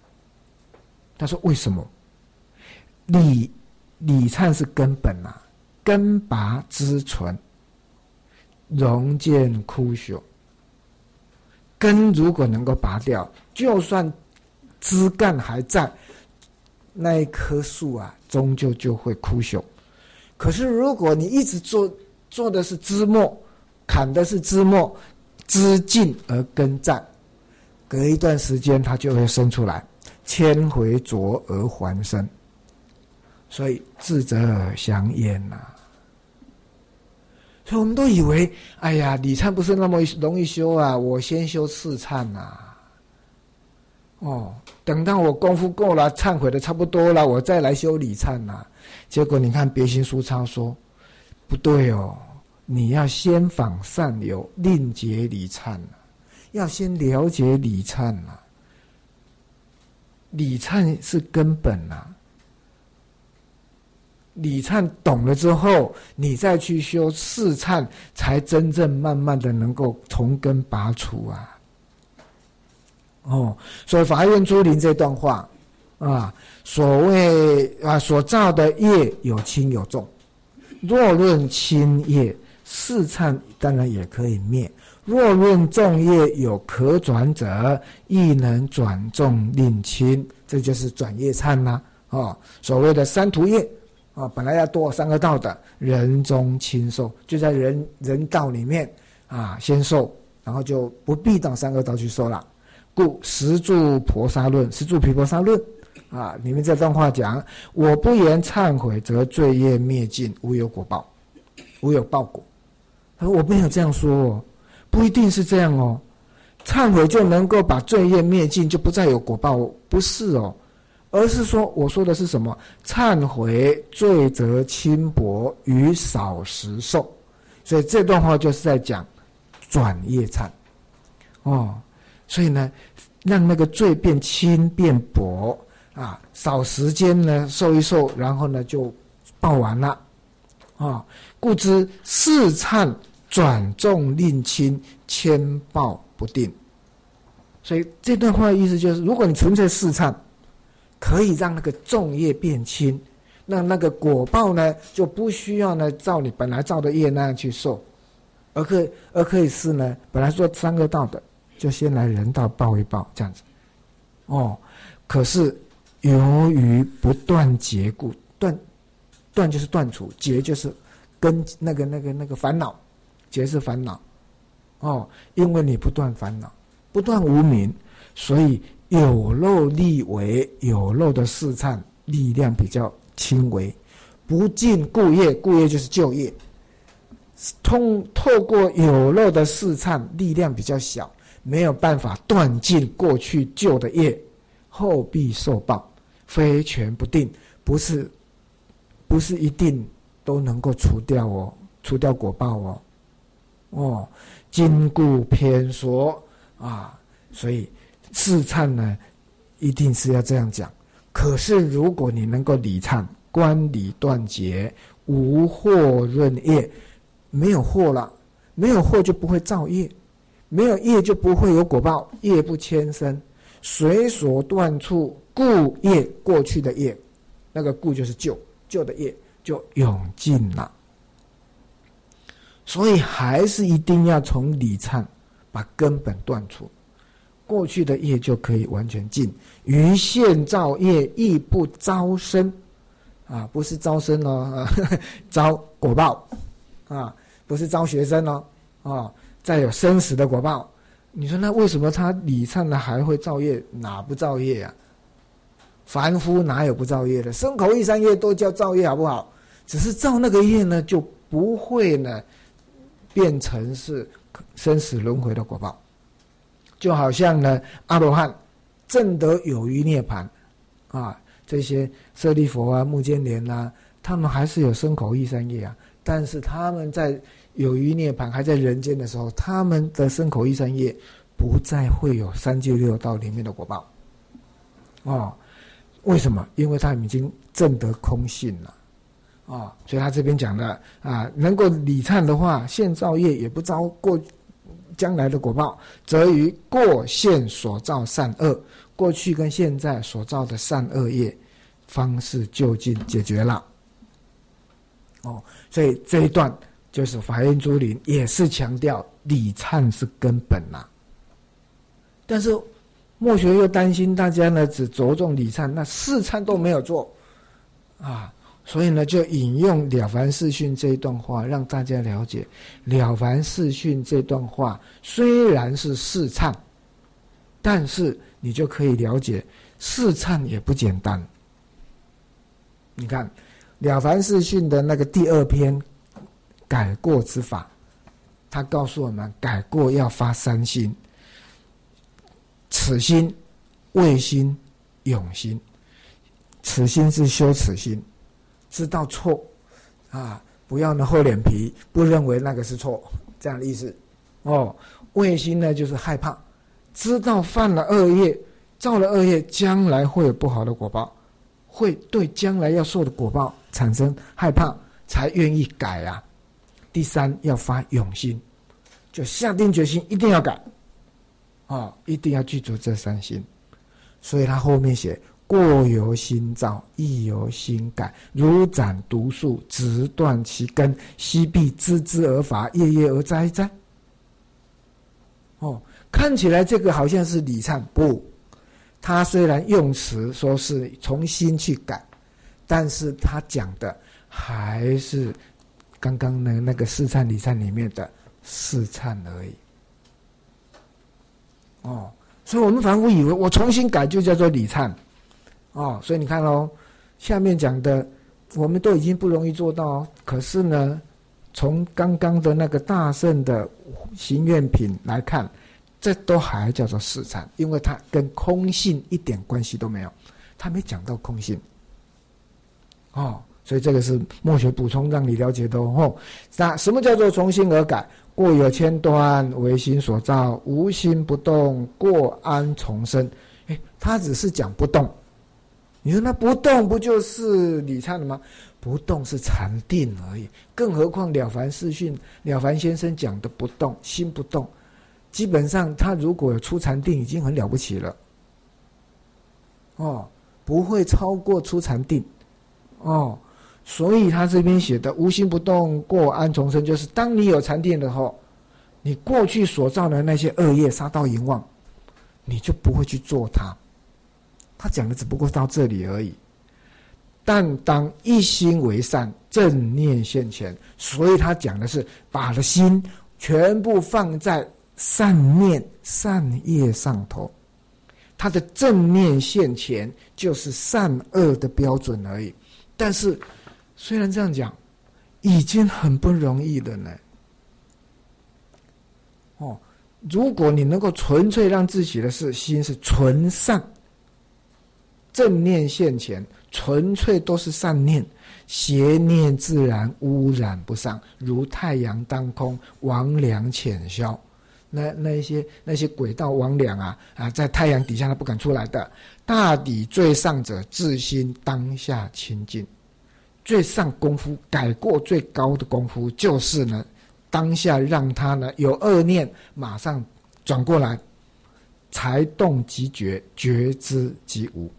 他说为什么？理忏是根本根拔枝存，容见枯朽。根如果能够拔掉，就算枝干还在，那一棵树啊，终究就会枯朽。可是如果你一直做的是枝末，砍的是枝末，枝尽而根在，隔一段时间它就会生出来，千回浊而还生。所以智者相焉呐。所以我们都以为，哎呀，礼忏不是那么容易修啊，我先修次忏啊。等到我功夫够了，忏悔的差不多了，我再来修礼忏啊。结果你看别心书抄说，不对哦，你要先访善友，另结礼忏啊，要先了解礼忏啊。礼忏是根本啊。礼忏懂了之后，你再去修次忏，才真正慢慢的能够从根拔除啊。所以法院珠林这段话啊，所谓所造的业有轻有重，若论轻业，次忏当然也可以灭；若论重业有可转者，亦能转重令轻，这就是转业忏啦。所谓的三途业。本来要堕三恶道的，人中轻受，就在人道里面先受，然后就不必到三恶道去受了。故十住菩萨论里面这段话讲，我不言忏悔，则罪业灭尽，无有果报，无有报果。他说我没有这样说哦，不一定是这样哦。忏悔就能够把罪业灭尽，就不再有果报哦，不是哦。而是说，我说的是什么？忏悔罪责轻薄，于少时受。所以这段话就是在讲转业忏。所以呢，让那个罪变轻变薄少时间呢受一受，然后呢就报完了故知次忏转重令轻，千报不定。所以这段话的意思就是，如果你纯粹次忏，可以让那个重业变轻，那个果报呢就不需要呢照你本来造的业那样去受，而可以是呢本来做三恶道的，就先来人道报一报这样子。可是由于不断结故，断就是断除，结就是跟那个烦恼，结是烦恼因为你不断烦恼，不断无明，所以有漏力为有漏的次忏力量比较轻微，不尽故业，故业就是旧业，透过有漏的次忏力量比较小，没有办法断尽过去旧的业，后必受报，非全不定，不是一定都能够除掉除掉果报今故偏说所以次忏呢一定是要这样讲。可是如果你能够礼忏，观理断结，无惑润业，没有惑了，没有惑就不会造业，没有业就不会有果报，业不牵生，随所断处故业，过去的业，那个故就是旧的业就永尽了。所以还是一定要从礼忏把根本断除，过去的业就可以完全尽，于现造业亦不招生不是招生招果报不是招学生再有生死的果报。你说那为什么他礼忏呢还会造业？哪不造业啊？凡夫哪有不造业的？身口意三业都叫造业，好不好？只是造那个业呢，就不会呢变成是生死轮回的果报。就好像呢阿罗汉证得有余涅槃这些舍利佛目犍连他们还是有身口意三业但是他们在有余涅槃还在人间的时候，他们的身口意三业不再会有三界六道里面的果报为什么？因为他们已经证得空性了所以他这边讲的能够礼忏的话，现造业也不招过将来的果报，则于过现所造善恶，过去跟现在所造的善恶业方式就近解决了所以这一段就是法苑珠林也是强调礼忏是根本但是默学又担心大家呢只着重礼忏，那事忏都没有做所以呢就引用了凡四训这一段话，让大家了解了凡四训这段话虽然是事忏，但是你就可以了解事忏也不简单。你看了凡四训的那个第2篇改过之法，他告诉我们改过要发3心：此心、畏心、勇心。此心是羞耻心，知道错不要呢厚脸皮，不认为那个是错，这样的意思。畏心呢就是害怕，知道犯了恶业，造了恶业，将来会有不好的果报，会对将来要受的果报产生害怕，才愿意改第3要发勇心，就下定决心一定要改一定要记住这3心。所以他后面写过由心造，亦由心改，如斩毒树，直断其根，悉必枝枝而伐，叶叶而摘摘。看起来这个好像是礼忏，不，他虽然用词说是从心去改，但是他讲的还是刚刚的那个事忏礼忏里面的事忏而已。所以我们凡夫以为我重新改就叫做礼忏所以你看下面讲的我们都已经不容易做到可是呢从刚刚的那个大圣的行愿品来看，这都还叫做事忏，因为它跟空性一点关系都没有，他没讲到空性所以这个是默学补充让你了解的那什么叫做从心而改？过有牵端，为心所造，无心不动，过安从生。他只是讲不动，你说那不动不就是礼忏了吗？不动是禅定而已，更何况了凡四训，了凡先生讲的不动，心不动，基本上他如果有出禅定已经很了不起了不会超过出禅定所以他这边写的无心不动，过安从生，就是当你有禅定的后，你过去所造的那些恶业杀盗淫妄，你就不会去做它。他讲的只不过到这里而已。但当一心为善，正念现前，所以他讲的是把了心全部放在善念善业上头，他的正念现前就是善恶的标准而已。但是虽然这样讲已经很不容易了呢如果你能够纯粹让自己的心是纯善，正念现前，纯粹都是善念，邪念自然污染不上，如太阳当空，魍魉浅消。那些鬼道魍魉在太阳底下他不敢出来的。大抵最上者，自心当下清净。最上功夫，改过最高的功夫，就是呢，当下让他呢有恶念，马上转过来，才动即觉，觉知即无。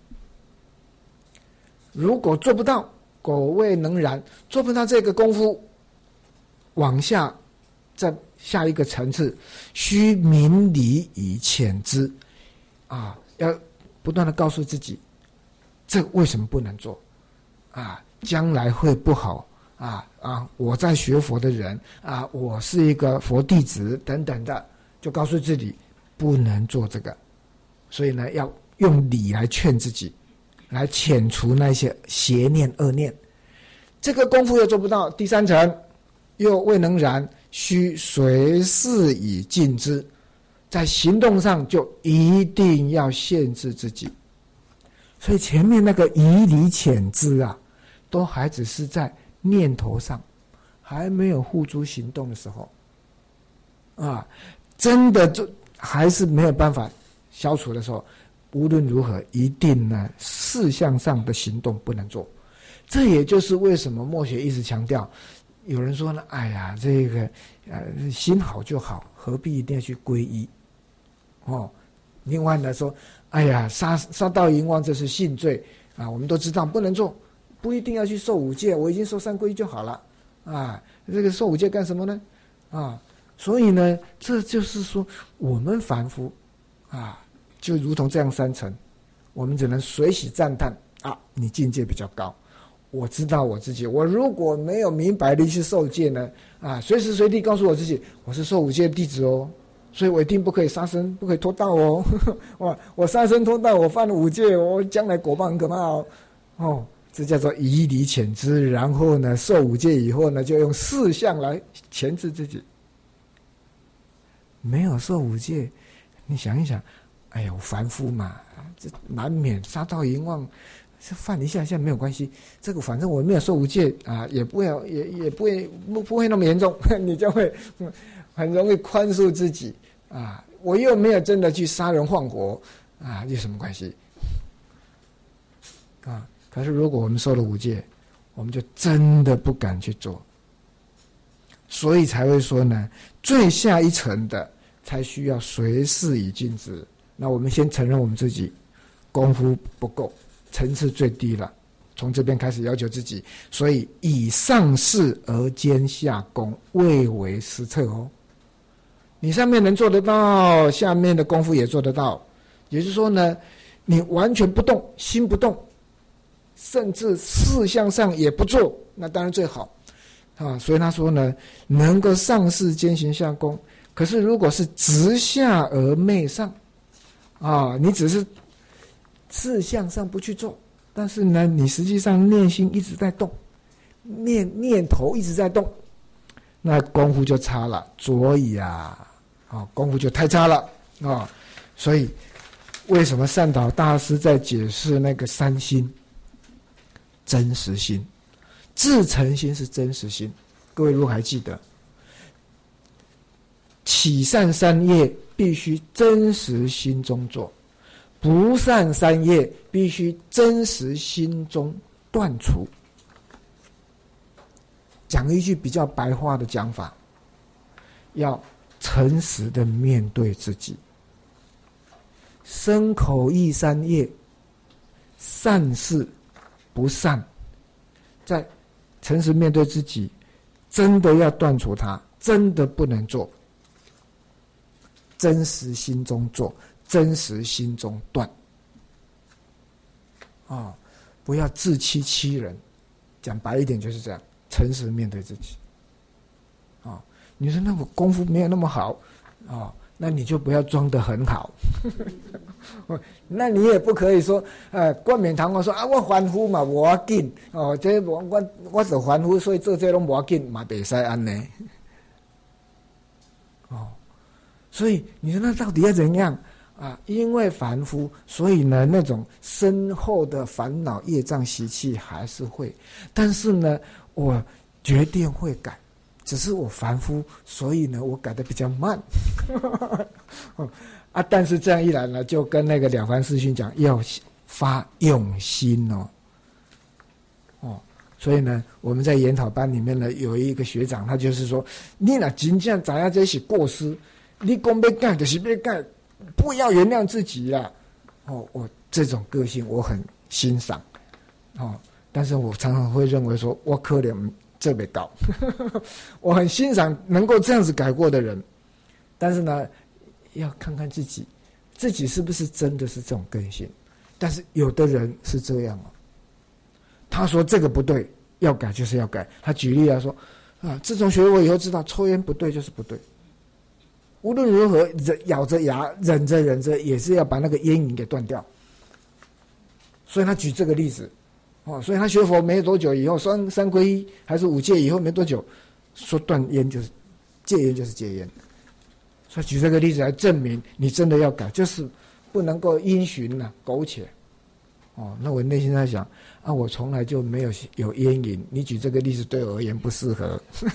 如果做不到，苟未能然，做不到这个功夫，往下再下一个层次，须明理以遣之要不断的告诉自己，这为什么不能做将来会不好我在学佛的人我是一个佛弟子等等的，就告诉自己不能做这个。所以呢，要用理来劝自己，来遣除那些邪念恶念。这个功夫又做不到，第3层又未能然，须随事以尽之。在行动上就一定要限制自己。所以前面那个以理遣之都还只是在念头上，还没有付诸行动的时候真的就还是没有办法消除的时候，无论如何一定呢事项上的行动不能做。这也就是为什么默学一直强调，有人说呢，哎呀，这个心好就好，何必一定要去皈依另外呢说，哎呀，杀盗淫妄这是性罪我们都知道不能做，不一定要去受5戒，我已经受3皈就好了啊，这个受五戒干什么呢？啊，所以呢，这就是说我们凡夫啊，就如同这样三层，我们只能随喜赞叹啊，你境界比较高。我知道我自己，我如果没有明白的去受戒呢，啊，随时随地告诉我自己，我是受五戒的弟子哦，所以我一定不可以杀生，不可以偷盗哦。哇，我杀生偷盗，我犯了五戒，我将来果报很可怕哦。哦，这叫做以理遣之。然后呢，受五戒以后呢，就用4项来钳制自己。没有受五戒，你想一想，哎呀，我凡夫嘛，这难免杀盗淫妄。犯一下没有关系，这个反正我没有受五戒啊，也不会不会那么严重，你就会很容易宽恕自己啊。我又没有真的去杀人放火啊，有什么关系啊？可是如果我们受了五戒，我们就真的不敢去做，所以才会说呢，最下一层的才需要随事以尽之。那我们先承认我们自己功夫不够。层次最低了，从这边开始要求自己，所以以上事而兼下功，未为失策哦。你上面能做得到，下面的功夫也做得到，也就是说呢，你完全不动，心不动，甚至事项上也不做，那当然最好啊。所以他说呢，能够上事兼行下功。可是如果是直下而昧上啊，你只是事项上不去做，但是呢，你实际上念心一直在动，念头一直在动，那功夫就差了，所以啊，功夫就太差了啊。所以为什么善导大师在解释那个三心？真实心、自诚心是真实心。各位如果还记得，起善三业必须真实心中做。不善三业必须真实心中断除。讲一句比较白话的讲法，要诚实的面对自己。身口意三业，善事不善，在诚实面对自己，真的要断除它，真的不能做。真实心中做，真实心中断啊！不要自欺欺人，讲白一点就是这样，诚实面对自己啊！你说那我功夫没有那么好啊，那你就不要装得很好。那你也不可以说冠冕堂皇说啊，我凡夫嘛，无要紧哦，这我是凡夫，所以做这拢无要紧嘛，袂使安尼哦。所以你说那到底要怎样啊？因为凡夫，所以呢，那种深厚的烦恼、业障习气还是会。但是呢，我决定会改，只是我凡夫，所以呢，我改得比较慢。啊，但是这样一来呢，就跟那个了凡四训讲，要发用心哦。所以呢，我们在研讨班里面呢，有一个学长，他就是说，你若真正知影这是过失。你讲要改就是要改，不要原谅自己啦。我这种个性我很欣赏，但是我常常会认为说，我可能这么高，我很欣赏能够这样子改过的人，但是呢，要看看自己是不是真的是这种个性。但是有的人是这样他说这个不对，要改就是要改。他举例来说，自从学我以后知道抽烟不对就是不对。无论如何，咬着牙，忍着，也是要把那个烟瘾给断掉。所以他举这个例子，所以他学佛没多久以后，三皈依还是5戒以后没多久，说断烟就是戒烟就是戒烟。所以举这个例子来证明，你真的要改，就是不能够因循苟且。那我内心在想我从来就没有烟瘾，你举这个例子对我而言不适合。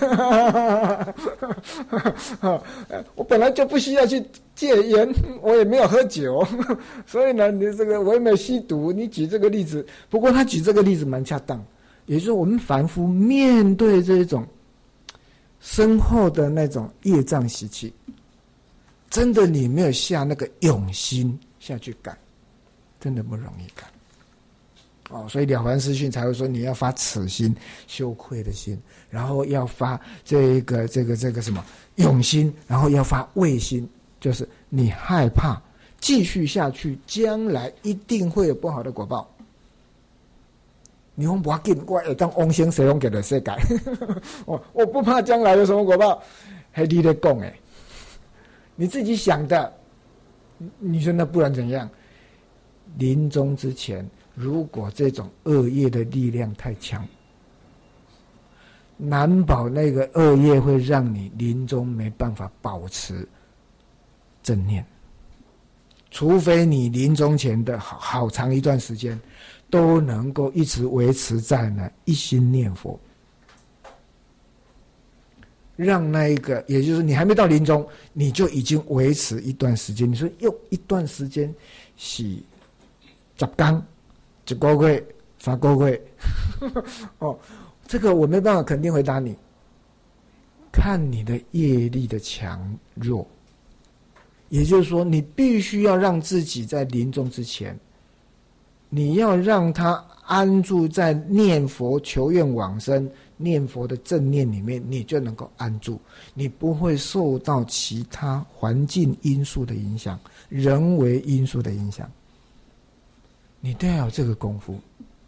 我本来就不需要去戒烟，我也没有喝酒，所以呢，你这个我也没有吸毒，你举这个例子，不过他举这个例子蛮恰当，也就是我们凡夫面对这种深厚的那种业障习气，真的你没有下那个勇心下去改，真的不容易改。 所以《了凡四训》才会说你要发耻心、羞愧的心，然后要发这个什么勇心，然后要发畏心，就是你害怕继续下去，将来一定会有不好的果报。你说不要紧，我会当往生西方极乐世界。我不怕将来有什么果报，是你在讲的，你自己想的。你说那不然怎样？临终之前，如果这种恶业的力量太强，难保那个恶业会让你临终没办法保持正念。除非你临终前的好长一段时间都能够一直维持在呢一心念佛，让那一个，也就是你还没到临终，你就已经维持一段时间。你说用一段时间是10天、1个月、3个月这个我没办法肯定回答你，看你的业力的强弱。也就是说，你必须要让自己在临终之前，你要让他安住在念佛求愿往生、念佛的正念里面，你就能够安住，你不会受到其他环境因素的影响、人为因素的影响，你都要有这个功夫。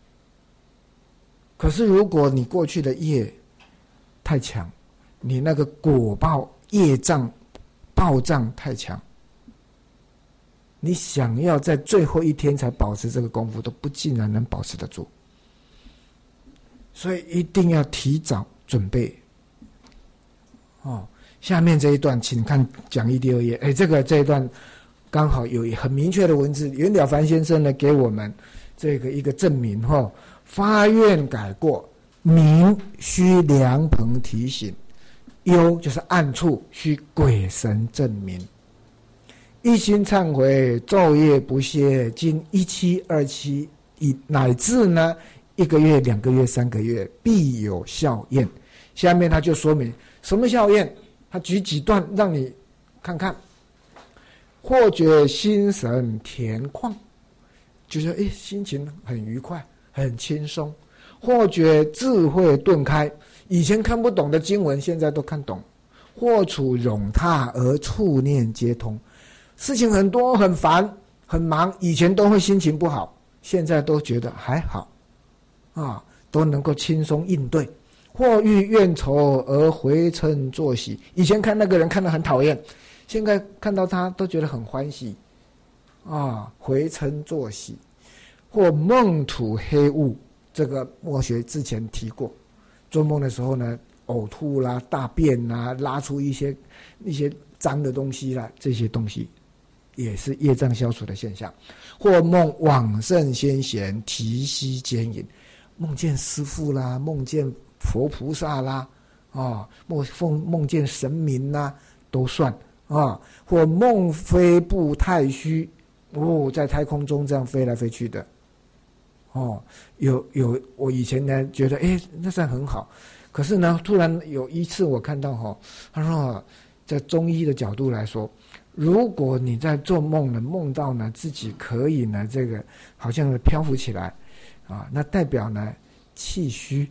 可是如果你过去的业太强，你那个果报业障报障太强，你想要在最后一天才保持这个功夫，都不尽然能保持得住。所以一定要提早准备。下面这一段请看讲义第2页。这一段刚好有很明确的文字，袁了凡先生呢给我们这个一个证明发愿改过，明须良朋提醒，忧就是暗处需鬼神证明。一心忏悔，昼夜不歇，经1727乃至呢1个月、2个月、3个月，必有效验。下面他就说明什么效验，他举几段让你看看。或觉心神恬旷，就是心情很愉快、很轻松；或觉智慧顿开，以前看不懂的经文，现在都看懂；或处冗沓而触念皆通。事情很多很烦很忙，以前都会心情不好，现在都觉得还好都能够轻松应对。或遇怨仇而回嗔作喜，以前看那个人看得很讨厌，现在看到他都觉得很欢喜回嗔作喜。或梦吐黑雾，这个墨学之前提过，做梦的时候呢，呕吐啦、大便啦、拉出一些脏的东西啦，这些东西也是业障消除的现象。或梦往圣先贤提膝坚引，梦见师父啦，梦见佛菩萨啦梦见神明啦都算或梦飞步太虚在太空中这样飞来飞去的有我以前呢觉得那算很好，可是呢突然有一次我看到他说在中医的角度来说，如果你在做梦呢，梦到呢自己可以呢这个好像漂浮起来那代表呢气虚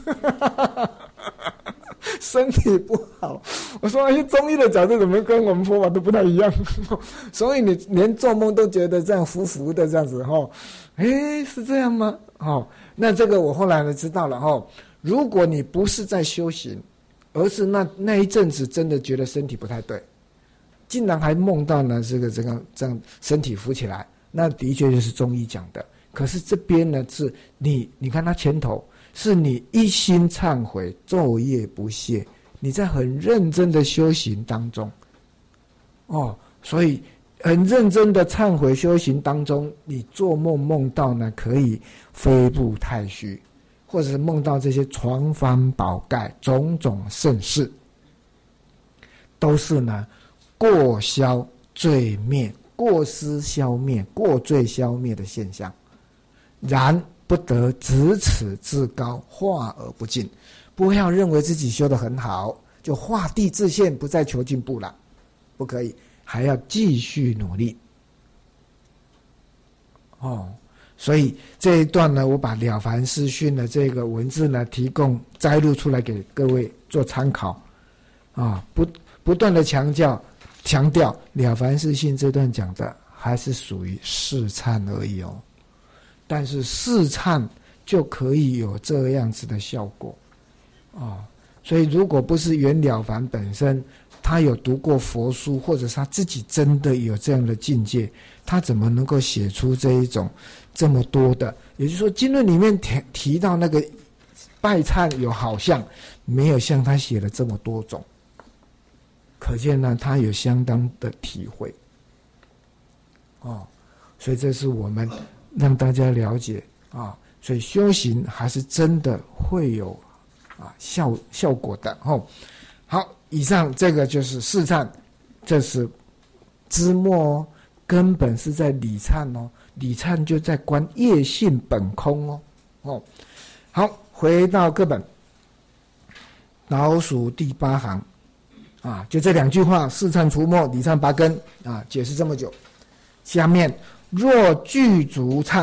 身体不好。我说中医的角度怎么跟我们佛法都不太一样所以你连做梦都觉得这样浮浮的这样子是这样吗那这个我后来呢知道了如果你不是在修行，而是那一阵子真的觉得身体不太对，竟然还梦到呢这样身体浮起来，那的确就是中医讲的。可是这边呢是你看他前头是你一心忏悔，昼夜不懈，你在很认真的修行当中所以很认真的忏悔修行当中，你做梦梦到呢可以飞步太虚，或者是梦到这些床幡宝盖种种盛事，都是呢过消罪灭、过失消灭、过罪消灭的现象。然不得执此至高，化而不进。不要认为自己修得很好，就画地自限，不再求进步了，不可以，还要继续努力所以这一段呢，我把了凡四训的这个文字呢，提供摘录出来给各位做参考啊，不断的强调了凡四训这段讲的还是属于试忏而已哦，但是试忏就可以有这样子的效果啊，所以如果不是袁了凡本身他有读过佛书，或者是他自己真的有这样的境界，他怎么能够写出这一种这么多的？也就是说，经论里面提到那个拜忏有好像，没有像他写了这么多种，可见呢，他有相当的体会哦。所以这是我们让大家了解啊，所以修行还是真的会有效果的哦。好，以上这个就是试忏，这是知末哦，根本是在理忏哦，理忏就在观业性本空哦。好，回到课本，倒数第8行啊，就这2句话：试忏除末，理忏拔根啊，解释这么久。下面若具足忏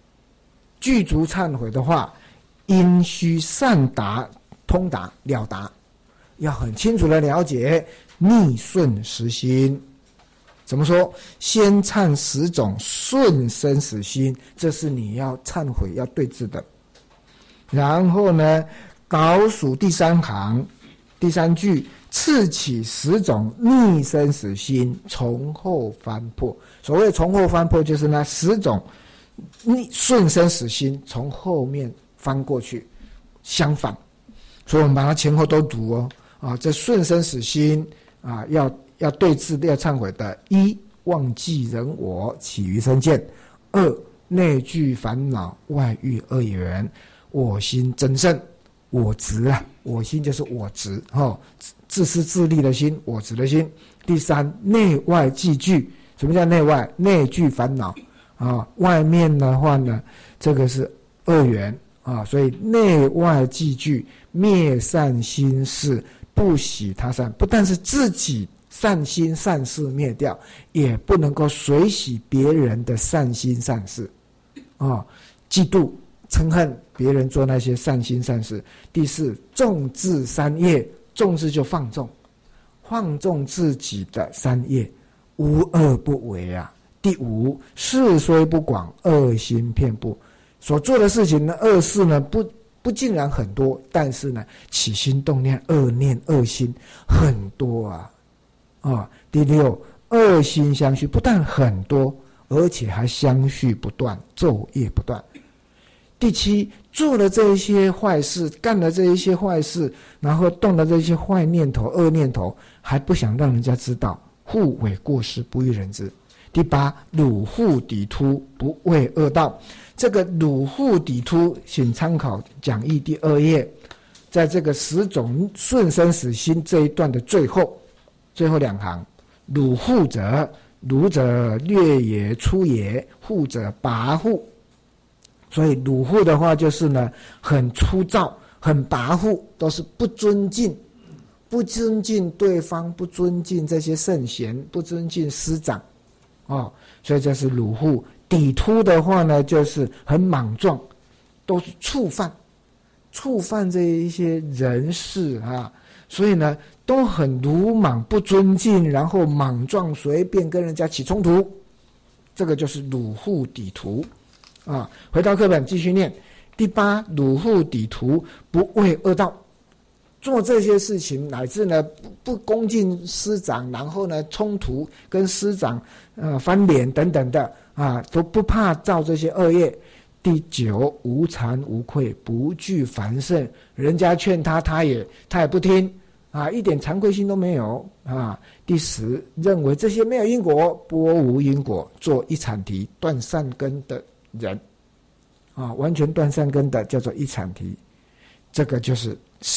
悔的话，应须善达、通达、了达。要很清楚的了解逆顺时心。怎么说？先忏10种顺生死心，这是你要忏悔要对治的。然后呢，倒数第3行第3句，次起10种逆生死心，从后翻破。所谓从后翻破，就是那10种逆顺生死心从后面翻过去，相反。所以我们把它前后都读哦。这顺生死心啊，要对治要忏悔的：1. 忘记人我，起于身见；2. 内聚烦恼，外遇恶缘，我心增盛，我执啊，我心就是我执自私自利的心，我执的心。第3，内外既聚。什么叫内外？内聚烦恼外面的话呢，这个是恶缘所以内外既聚，灭善心事，不喜他善。不但是自己善心善事灭掉，也不能够随喜别人的善心善事嫉妒嗔恨别人做那些善心善事。第4，纵自3业，纵自就放纵自己的3业，无恶不为啊。第5，事虽不广，恶心遍布。所做的事情呢，恶事呢不尽然很多，但是呢，起心动念、恶念、恶心很多第6，恶心相续，不但很多，而且还相续不断，昼夜不断。第7，做了这一些坏事，干了这一些坏事，然后动了这些坏念头、恶念头，还不想让人家知道，护伪过失，不欲人知。第8，辱护抵突，不畏恶道。这个辱护抵突，请参考讲义第2页，在这个10种顺生死心这一段的最后2行，辱护者，辱者略也粗也，护者跋扈。所以辱护的话就是呢，很粗糙，很跋扈，都是不尊敬对方，不尊敬这些圣贤，不尊敬师长所以这是辱护。抵突的话呢，就是很莽撞，都是触犯这一些人事所以呢都很鲁莽不尊敬，然后莽撞随便跟人家起冲突，这个就是辱护抵突回到课本继续念。第8，辱护抵突，不畏恶道。做这些事情，乃至呢不恭敬师长，然后呢冲突跟师长翻脸等等的都不怕造这些恶业。第9，无惭无愧，不惧凡圣。人家劝他也不听一点惭愧心都没有第10，认为这些没有因果，波无因果，做一阐提，断善根的人完全断善根的叫做一阐提。这个就是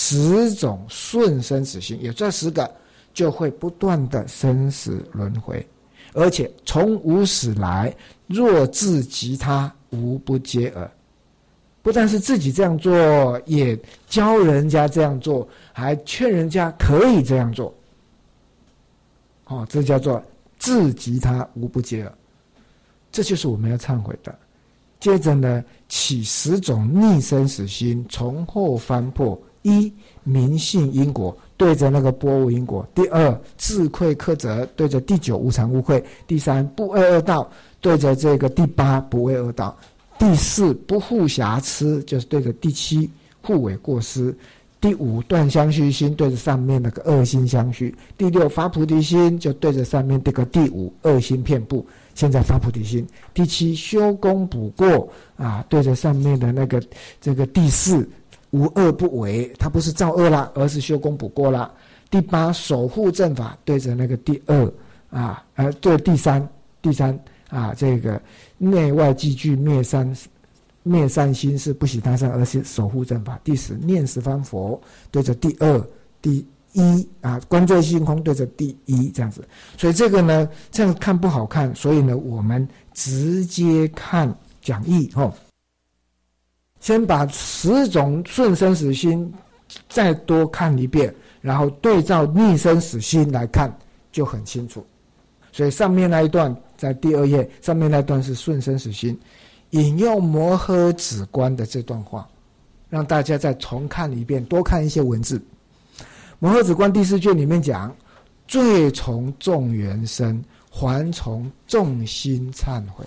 10种顺生死心，有这10个就会不断的生死轮回，而且从无始来，若自及他，无不接耳。不但是自己这样做，也教人家这样做，还劝人家可以这样做这叫做自及他，无不接耳。这就是我们要忏悔的。 接着呢，起10种逆生死心，从后翻破：一、明信因果，对着那个波无因果；第二，自愧克责，对着第9无常无愧；第三，不畏恶道，对着这个第8不畏恶道；第4，不护瑕疵，就是对着第7护伪过失；第5，断相续心，对着上面那个恶心相续；第6，发菩提心，就对着上面这个第5恶心遍布，现在发菩提心；第7，修功补过啊，对着上面的那个这个第4，无恶不为，他不是造恶啦，而是修功补过啦。第8，守护正法，对着那个第2啊，对第三啊，这个内外俱具灭善心是不喜他善，而是守护正法。第10，念10方佛，对着第2、第1啊，观这性空，对着第1这样子。所以这个呢，这样看不好看，所以呢，我们直接看讲义先把10种顺生死心再多看一遍，然后对照逆生死心来看，就很清楚。所以上面那一段在第2页，上面那段是顺生死心，引用摩诃止观的这段话，让大家再重看一遍，多看一些文字。摩诃止观第4卷里面讲，罪从众缘生，还从众心忏悔。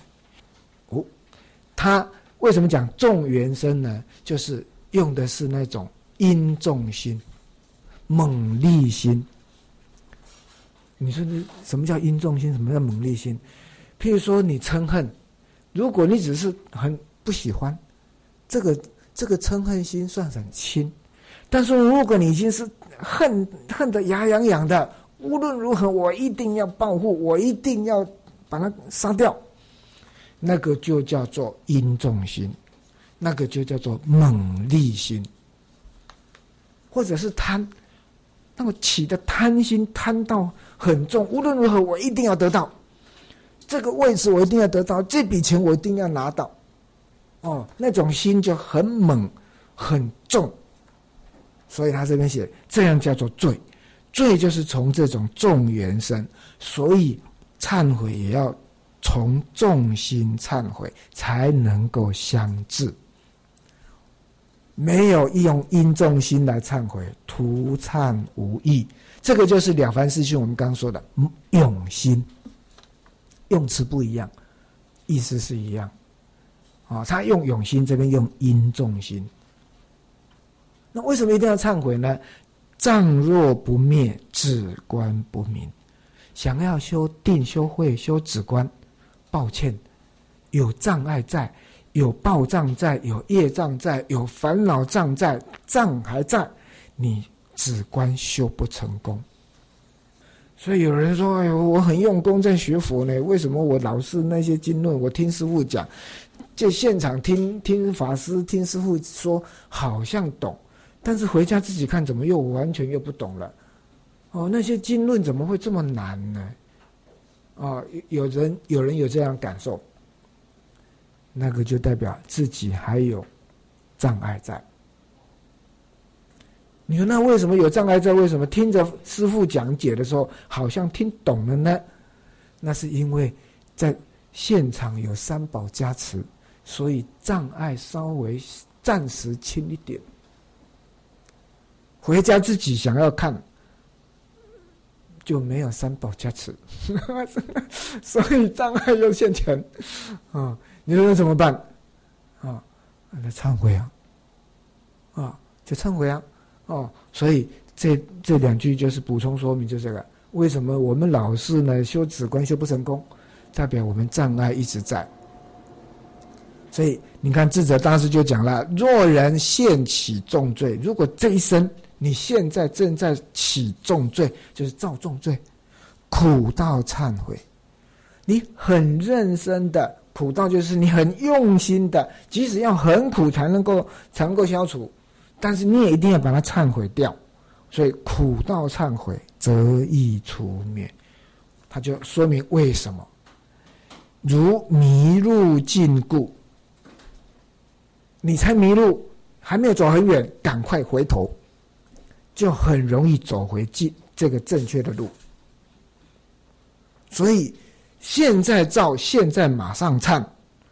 他为什么讲众缘生呢？就是用的是那种因重心、猛力心。你说什么叫因重心？什么叫猛力心？譬如说你嗔恨，如果你只是很不喜欢，这个嗔恨心算很轻。但是如果你已经是恨得牙痒痒的，无论如何我一定要报复，我一定要把它杀掉，那个就叫做因重心，那个就叫做猛力心。或者是贪，那么起的贪心，贪到很重，无论如何我一定要得到这个位置，我一定要得到这笔钱，我一定要拿到那种心就很猛很重。所以他这边写这样叫做罪，罪就是从这种众缘生，所以忏悔也要从众心忏悔才能够相治。没有用因众心来忏悔，徒忏无益。这个就是了凡四训我们刚刚说的用心，用词不一样，意思是一样他用永心，这边用因众心。那为什么一定要忏悔呢？障若不灭，止观不明。想要修定、修慧、修止观，抱歉，有障碍在，有报障在，有业障在，有烦恼障在，障还在，你止观修不成功。所以有人说，哎呦，我很用功在学佛呢，为什么我老是那些经论，我听师父讲，就现场听法师、听师父说，好像懂，但是回家自己看，怎么又完全又不懂了？那些经论怎么会这么难呢？有人有这样感受，那个就代表自己还有障碍在。你说那为什么有障碍在？为什么听着师父讲解的时候好像听懂了呢？那是因为在现场有三宝加持，所以障碍稍微暂时轻一点。回家自己想要看，就没有三宝加持，所以障碍又现前你说怎么办那忏悔就忏悔所以这两句就是补充说明，就这个为什么我们老是呢修止观修不成功，代表我们障碍一直在。所以你看智者大师就讲了，若人现起重罪，如果这一生你现在正在起重罪，就是造重罪，苦道忏悔，你很认真的，苦道就是你很用心的，即使要很苦才能够消除，但是你也一定要把它忏悔掉。所以苦道忏悔则易除灭，它就说明为什么。如迷路禁锢，你才迷路，还没有走很远，赶快回头，就很容易走回这个正确的路。所以现在造，现在马上忏，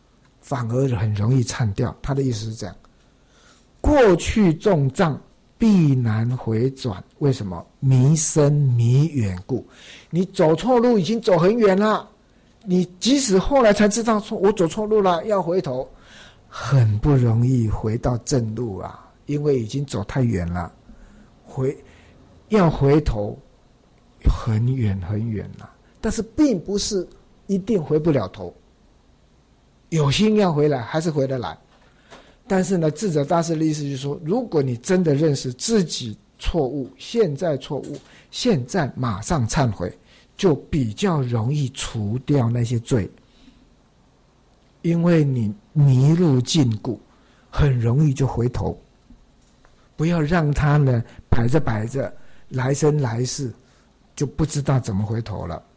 反而很容易忏掉。他的意思是这样：过去重障必难回转，为什么？迷深迷远故。你走错路已经走很远了，你即使后来才知道说我走错路了，要回头，很不容易回到正路啊，因为已经走太远了，要回头很远很远了。但是并不是一定回不了头，有心要回来还是回得来。但是呢，智者大师的意思就是说，如果你真的认识自己错误，现在错误，现在马上忏悔，就比较容易除掉那些罪，因为你迷入禁锢，很容易就回头。不要让他呢摆着摆着，来生来世就不知道怎么回头了。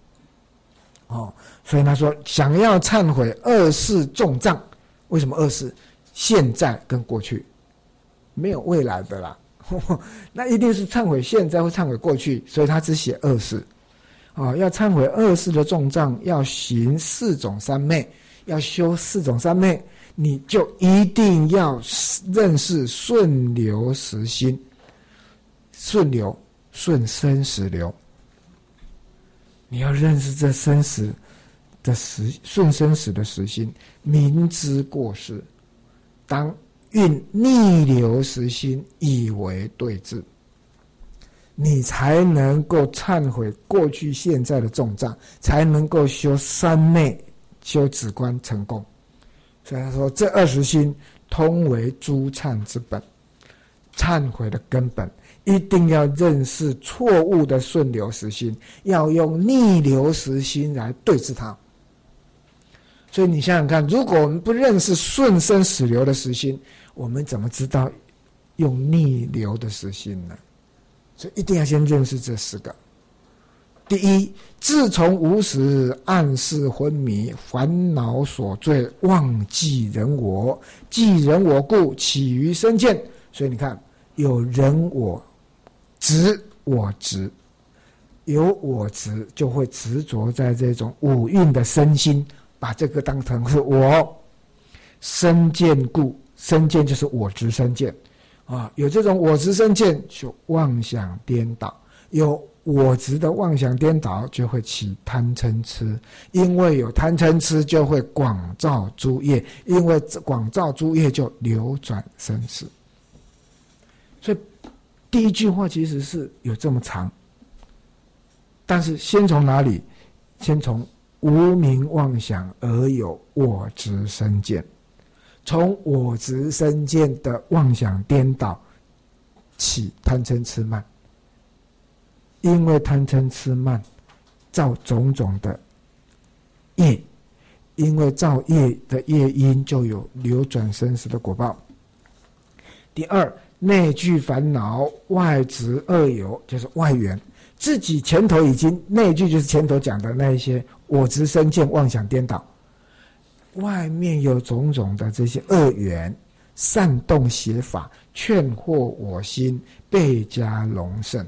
所以他说想要忏悔二世重障。为什么二世？现在跟过去，没有未来的啦。那一定是忏悔现在或忏悔过去，所以他只写二世。要忏悔二世的重障，要行4种三昧，要修4种三昧，你就一定要认识顺流实心。顺流，顺生死流。你要认识这生死的顺生死的实心，明知过失，当运逆流实心以为对治，你才能够忏悔过去现在的重障，才能够修三昧，修止观成功。所以他说这20心通为诸忏之本，忏悔的根本一定要认识错误的顺流实心，要用逆流实心来对治它。所以你想想看，如果我们不认识顺生死流的实心，我们怎么知道用逆流的实心呢？所以一定要先认识这4个。第一，自从无始暗示昏迷，烦恼所罪，忘记人我，记人我故，起于身见。所以你看，有人我执，我执，有我执就会执着在这种五蕴的身心，把这个当成是我。身见故，身见就是我执身见有这种我执身见，就妄想颠倒。有我执的妄想颠倒，就会起贪嗔痴，因为有贪嗔痴，就会广造诸业，因为广造诸业就流转生死。所以第一句话其实是有这么长，但是先从哪里？先从无明妄想而有我执身见，从我执身见的妄想颠倒起贪嗔痴慢，因为贪嗔痴慢造种种的业，因为造业的业因就有流转生死的果报。第二，内具烦恼，外执恶有，就是外缘。自己前头已经内具，就是前头讲的那一些我执身见妄想颠倒，外面有种种的这些恶缘，煽动邪法，劝惑我心，倍加隆盛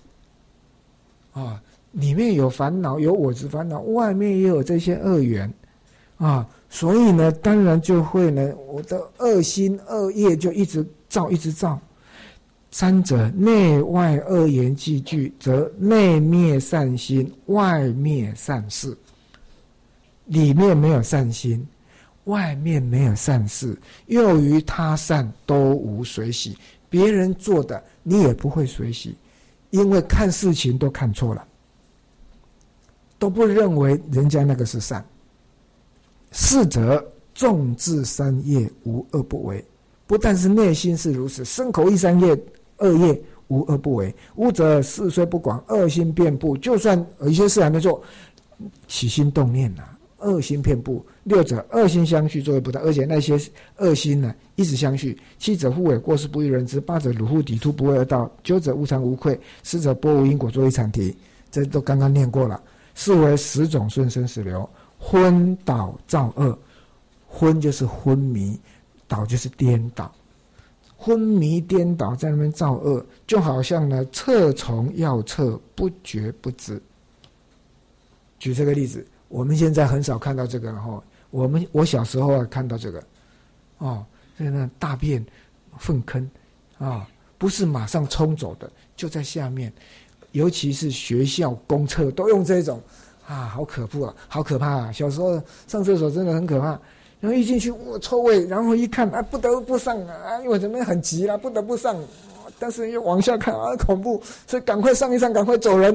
里面有烦恼，有我执烦恼，外面也有这些恶缘所以呢，当然就会呢，我的恶心恶业就一直造一直造。三者内外恶言俱具，则内灭善心，外灭善事。里面没有善心，外面没有善事，又于他善都无随喜，别人做的你也不会随喜，因为看事情都看错了，都不认为人家那个是善。是则众智三业无恶不为，不但是内心是如此，身口意三业恶业无恶不为。五则事虽不广，恶心遍布，就算有一些事还没做，起心动念恶心遍布。六者恶心相续，作为不当，而且那些恶心呢一直相续。七者护伪过失不欲人知，八者辱护抵突不为恶道，九者无常无愧，十者波无因果作为阐题，这都刚刚念过了。是为10种顺生死流。昏倒造恶，昏就是昏迷，倒就是颠倒，昏迷颠倒在那边造恶，就好像呢测虫要测，不觉不知。举这个例子，我们现在很少看到这个我小时候看到这个，这那大便粪坑不是马上冲走的，就在下面，尤其是学校公厕都用这种好可怕，好可怕啊！小时候上厕所真的很可怕，然后一进去臭味，然后一看不得不上因为怎么很急不得不上，但是又往下看恐怖，所以赶快上一上，赶快走人。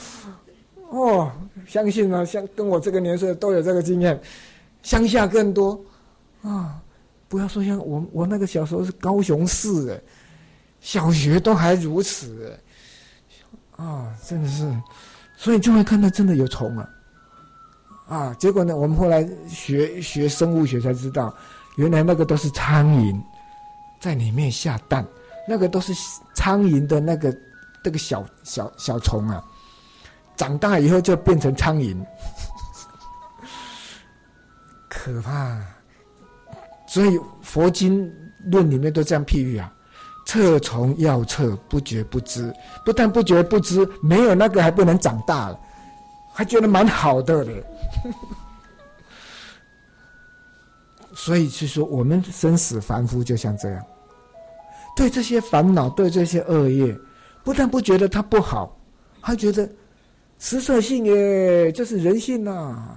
相信像跟我这个年岁都有这个经验，乡下更多不要说像我那个小时候是高雄市小学都还如此真的是，所以就会看到真的有虫结果呢，我们后来学生物学才知道，原来那个都是苍蝇在里面下蛋，那个都是苍蝇的那个小虫长大以后就变成苍蝇，可怕。所以佛经论里面都这样譬喻测虫要测，不觉不知。不但不觉不知，没有那个还不能长大了，还觉得蛮好的嘞。所以是说，我们生死凡夫就像这样，对这些烦恼，对这些恶业，不但不觉得它不好，还觉得食色性耶，这是人性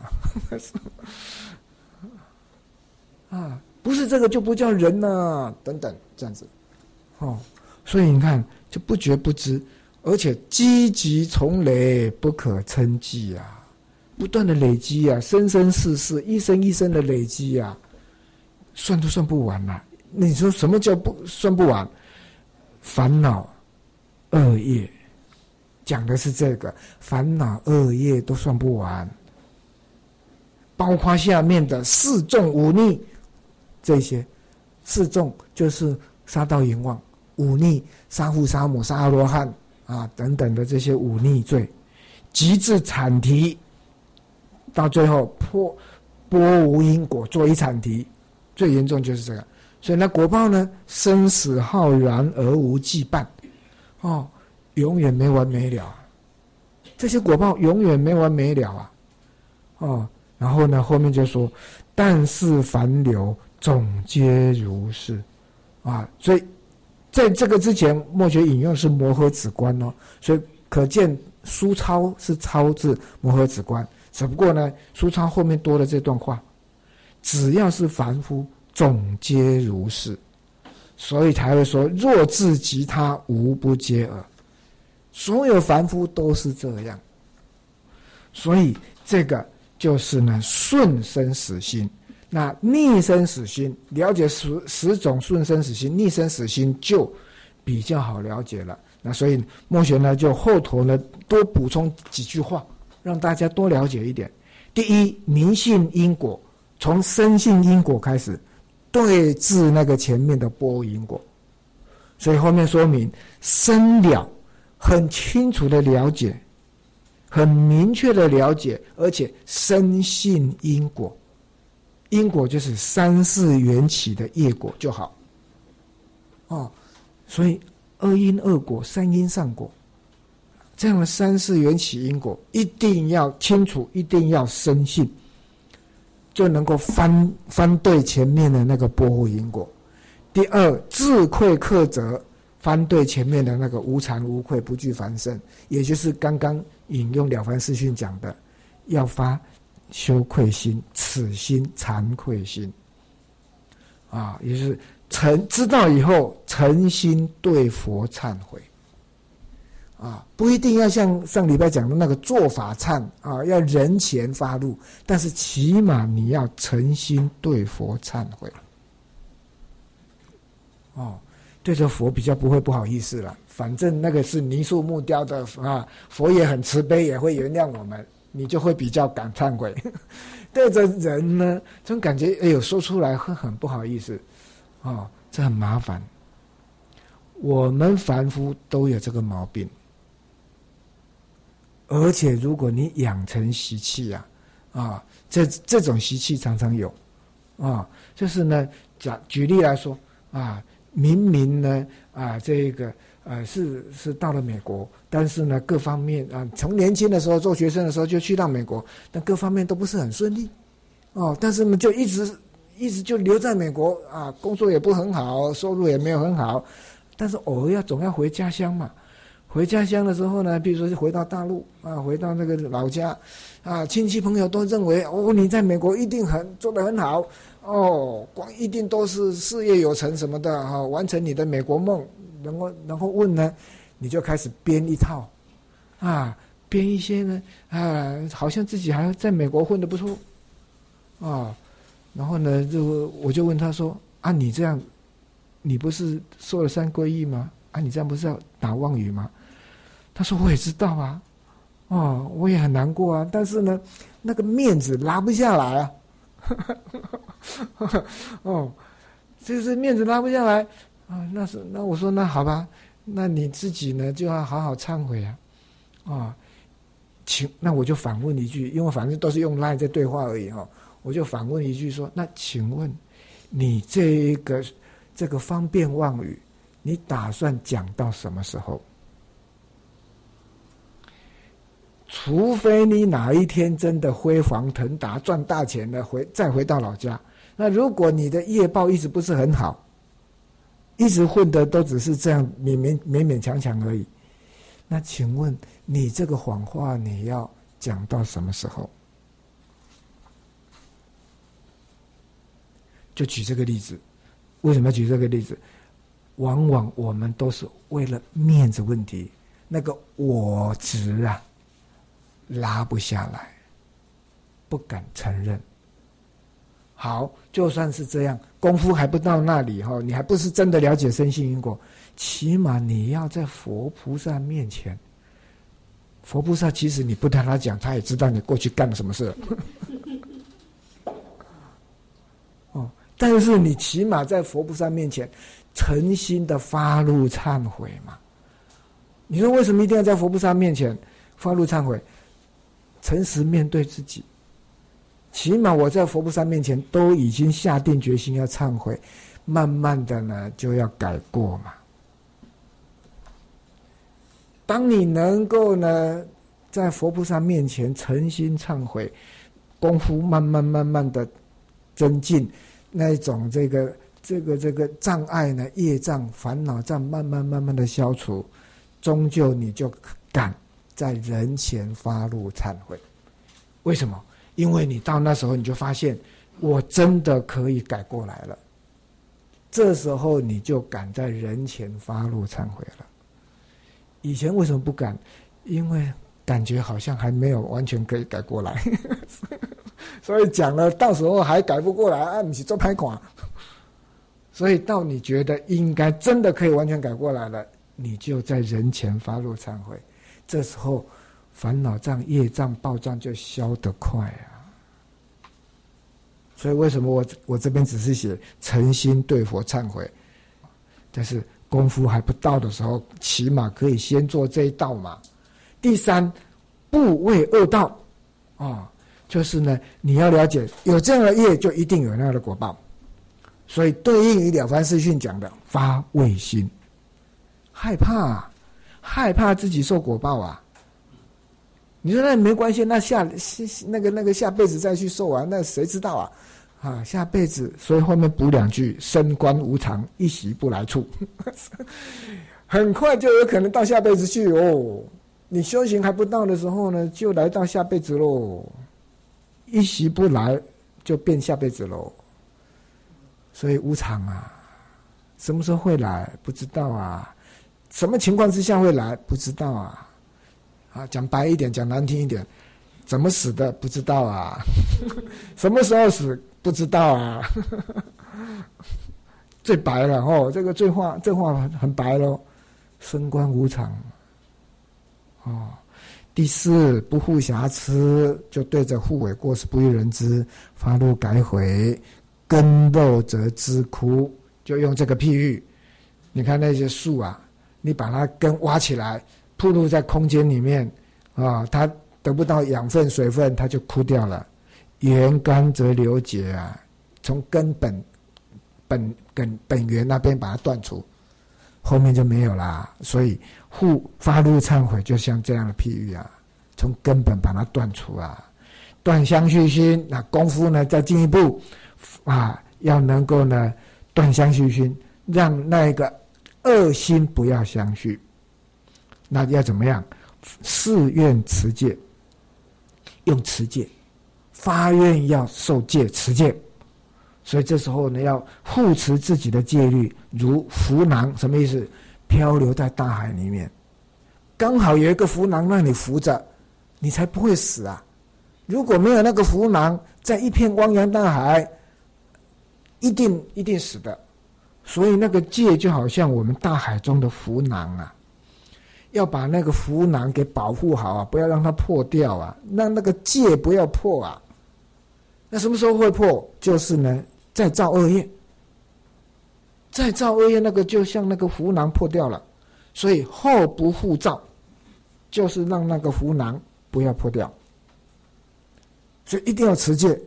不是这个就不叫人等等这样子所以你看，就不觉不知，而且积集从累，不可称计不断的累积生生世世，一生一生的累积算都算不完你说什么叫算不完？烦恼恶业，讲的是这个，烦恼恶业都算不完，包括下面的四众五逆，这些四众就是杀盗淫妄、忤逆、杀父杀母、杀阿罗汉等等的这些忤逆罪，极致惨提，到最后波无因果，作一惨提，最严重就是这个。所以那果报呢，生死浩然而无际半永远没完没了这些果报永远没完没了然后呢，后面就说，但是凡流总皆如是所以在这个之前，末学引用是摩诃止观所以可见书抄是抄自摩诃止观，只不过呢，书抄后面多了这段话，只要是凡夫，总皆如是，所以才会说，若至其他，无不皆尔。所有凡夫都是这样，所以这个就是呢顺生死心。那逆生死心，了解十种顺生死心，逆生死心就比较好了解了。那所以末学呢，就后头呢多补充几句话，让大家多了解一点。第一，明信因果，从生信因果开始，对治那个前面的波因果。所以后面说明生了，很清楚的了解，很明确的了解，而且深信因果。因果就是三世缘起的业果就好所以二因二果，三因上果，这样的三世缘起因果一定要清楚，一定要深信，就能够翻对前面的那个波忽因果。第二，自愧克责，翻对前面的那个无惭无愧，不惧凡圣，也就是刚刚引用了凡四训讲的，要发羞愧心、耻心、惭愧心也就是知道以后诚心对佛忏悔不一定要像上礼拜讲的那个做法忏要人前发怒，但是起码你要诚心对佛忏悔对着佛比较不会不好意思了，反正那个是泥塑木雕的佛也很慈悲，也会原谅我们，你就会比较敢忏悔。对着人呢，这种感觉说出来会很不好意思这很麻烦。我们凡夫都有这个毛病，而且如果你养成习气这种习气常常有就是呢，举例来说明明呢这个是到了美国，但是呢各方面从年轻的时候做学生的时候就去到美国，但各方面都不是很顺利但是呢就一直就留在美国啊，工作也不很好，收入也没有很好，但是偶尔总要回家乡嘛。回家乡的时候呢，比如说回到大陆啊，回到那个老家啊，亲戚朋友都认为你在美国一定做得很好一定都是事业有成什么的完成你的美国梦。然后问呢，你就开始编一套编一些呢好像自己还在美国混得不错然后呢我就问他说你这样，你不是受了3皈依吗？你这样不是要打妄语吗？他说我也知道啊我也很难过啊，但是呢那个面子拉不下来啊就是面子拉不下来那我说那好吧，那你自己呢就要好好忏悔那我就反问一句，因为反正都是用 LINE 在对话而已我就反问一句说，那请问你这个方便妄语你打算讲到什么时候？除非你哪一天真的辉煌腾达赚大钱了再回到老家，那如果你的业报一直不是很好，一直混的都只是这样勉勉强强而已，那请问你这个谎话你要讲到什么时候？就举这个例子，为什么要举这个例子？往往我们都是为了面子问题，那个我执拉不下来，不敢承认。好，就算是这样，功夫还不到那里你还不是真的了解身心因果，起码你要在佛菩萨面前，佛菩萨其实你不跟他讲，他也知道你过去干了什么事但是你起码在佛菩萨面前诚心的发露忏悔嘛。你说为什么一定要在佛菩萨面前发露忏悔？诚实面对自己，起码我在佛菩萨面前都已经下定决心要忏悔，慢慢的呢就要改过嘛。当你能够呢在佛菩萨面前诚心忏悔，功夫慢慢的增进，那种这个障碍呢，业障烦恼障慢慢的消除，终究你就敢在人前发露忏悔。为什么？因为你到那时候你就发现我真的可以改过来了，这时候你就敢在人前发露忏悔了。以前为什么不敢？因为感觉好像还没有完全可以改过来所以讲了到时候还改不过来不是做歹看。所以到你觉得应该真的可以完全改过来了，你就在人前发露忏悔，这时候烦恼障业障报障就消得快所以为什么我这边只是写诚心对佛忏悔，但是功夫还不到的时候，起码可以先做这一道嘛。第三，不为恶道就是呢你要了解有这样的业就一定有那样的果报，所以对应于《了凡四训》讲的发畏心，害怕自己受果报你说那没关系，那下辈子再去受那谁知道下辈子，所以后面补2句：升官无常，一息不来处很快就有可能到下辈子去你修行还不到的时候呢，就来到下辈子咯，一息不来就变下辈子咯。所以无常什么时候会来不知道什么情况之下会来不知道讲白一点，讲难听一点，怎么死的不知道什么时候死不知道最白了这个这话很白咯，升官无常第四，不护瑕疵，就对着护伪过失不欲人知，发露改悔，根肉则枝枯，就用这个譬喻。你看那些树你把它根挖起来，暴露在空间里面它得不到养分水分，它就枯掉了。源干则流竭从根本源那边把它断除，后面就没有啦。所以发露忏悔就像这样的譬喻从根本把它断除断相续心，那功夫呢再进一步要能够呢断相续心，让那个恶心不要相续。那要怎么样？誓愿持戒，用持戒发愿要受戒持戒。所以这时候呢，要护持自己的戒律，如浮囊，什么意思？漂流在大海里面，刚好有一个浮囊让你浮着，你才不会死啊！如果没有那个浮囊，在一片汪洋大海，一定死的。所以那个戒就好像我们大海中的浮囊啊，要把那个浮囊给保护好啊，不要让它破掉啊，让那个戒不要破啊。那什么时候会破？就是呢，再造恶业，再造恶业，那个就像那个浮囊破掉了，所以后不复造，就是让那个浮囊不要破掉。所以一定要持戒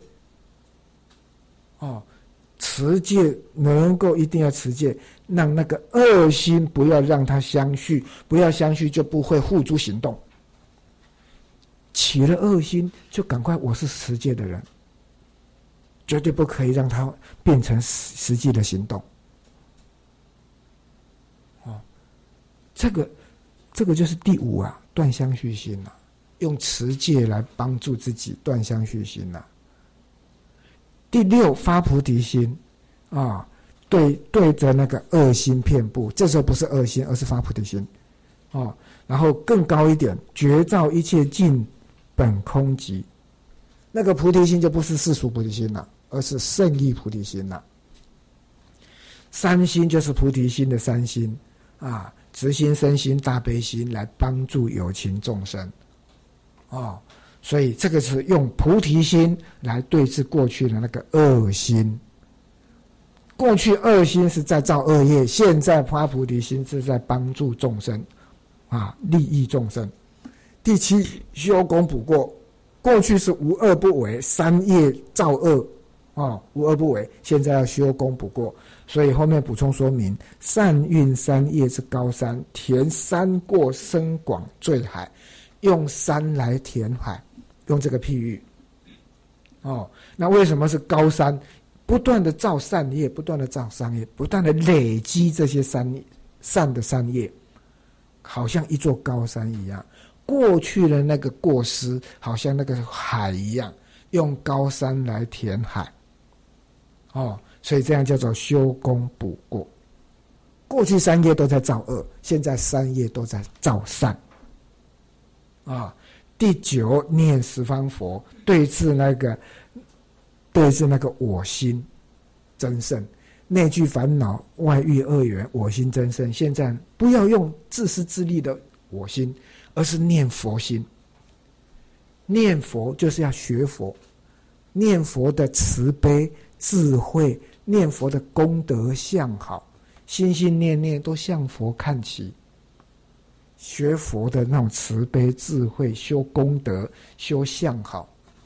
持戒能够一定要持戒，让那个恶心不要让它相续，不要相续就不会付诸行动。起了恶心就赶快，我是持戒的人，绝对不可以让它变成实际的行动。这个就是第五啊，断相续心啊，用持戒来帮助自己断相续心啊。第六，发菩提心对着那个恶心遍布，这时候不是恶心，而是发菩提心然后更高一点，觉照一切尽本空寂，那个菩提心就不是世俗菩提心了，而是圣意菩提心了。三心就是菩提心的三心直心、身心、大悲心，来帮助有情众生所以这个是用菩提心来对治过去的那个恶心。过去恶心是在造恶业，现在发菩提心是在帮助众生利益众生。第七，修功补过，过去是无恶不为，三业造恶无恶不为，现在要修功补过。所以后面补充说明，善运三业之高山，填山过深广坠海，用山来填海，用这个譬喻那为什么是高山？不断的造善业，不断的造善业，不断的累积这些善的善业，好像一座高山一样。过去的那个过失好像那个海一样，用高山来填海所以这样叫做修功补过。过去三业都在造恶，现在三业都在造善第九，念十方佛，对治那个我心增盛，内聚烦恼，外遇恶缘，我心增盛。现在不要用自私自利的我心，而是念佛心。念佛就是要学佛，念佛的慈悲智慧，念佛的功德相好，心心念念都向佛看齐。学佛的那种慈悲智慧，修功德，修相好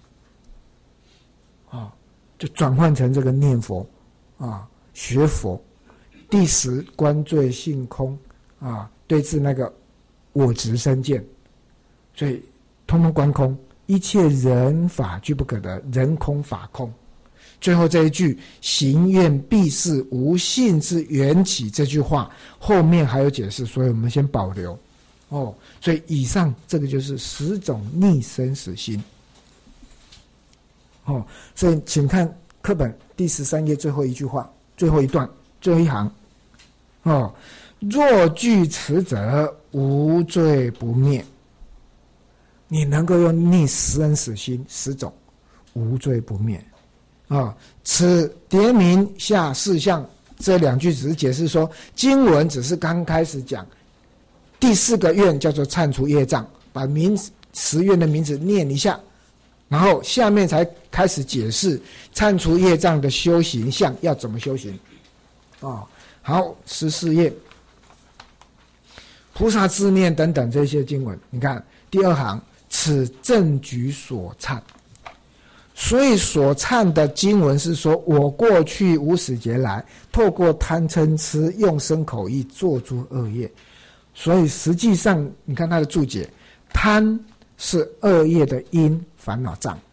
就转换成这个念佛学佛。第十，观罪性空对治那个我执身见，所以通通观空，一切人法俱不可得，人空法空。最后这一句，行愿必是无性之缘起，这句话后面还有解释，所以我们先保留所以以上这个就是10种逆生死心所以请看课本第13页最后一句话，最后一段，最后一行若具此者，无罪不灭。你能够用逆生死心10种，无罪不灭此牒名下4项，这2句只是解释说，经文只是刚开始讲第4个愿叫做忏除业障，把10愿的名字念一下，然后下面才开始解释忏除业障的修行项要怎么修行好，14页菩萨自念等等这些经文，你看第2行，此正举所忏。所以所忏的经文是说，我过去无始劫来透过贪嗔痴用身口意做出恶业，所以实际上你看他的注解，贪是恶业的因，烦恼障，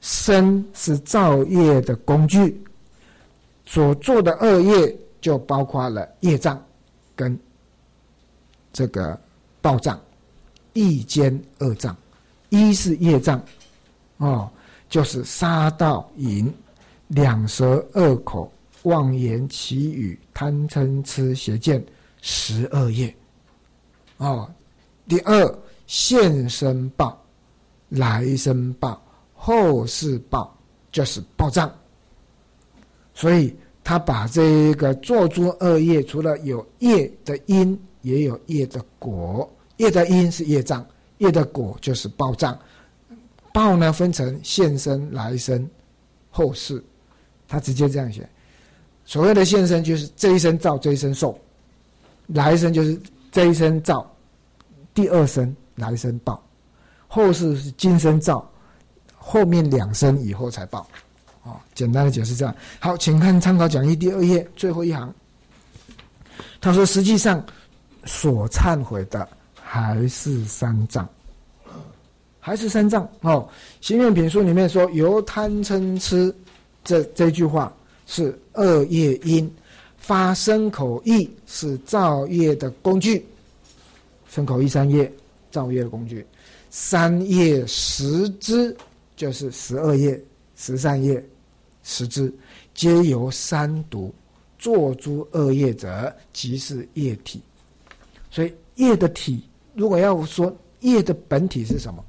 身是造业的工具，所做的恶业就包括了业障跟这个报障，一兼二障。一是业障就是杀盗淫、两舌恶口、妄言绮语、贪嗔痴邪见12业第二，现生报、来生报、后世报，就是报障。所以他把这个做诸恶业，除了有业的因，也有业的果。业的因是业障，业的果就是报障。报呢分成现生、来生、后世，他直接这样写。所谓的现生就是这一生造，这一生受；来生就是这一生造，第二生来生报；后世是今生造，后面2生以后才报。简单的解释这样。好，请看参考讲义第2页最后一行。他说，实际上所忏悔的还是3障，还是3障行愿品书里面说，由贪嗔痴这句话是恶业因，发身口意是造业的工具，身口意3业造业的工具，3业10支就是12业、13业10支，皆由3毒，作诸恶业者，即是业体。所以业的体，如果要说业的本体是什么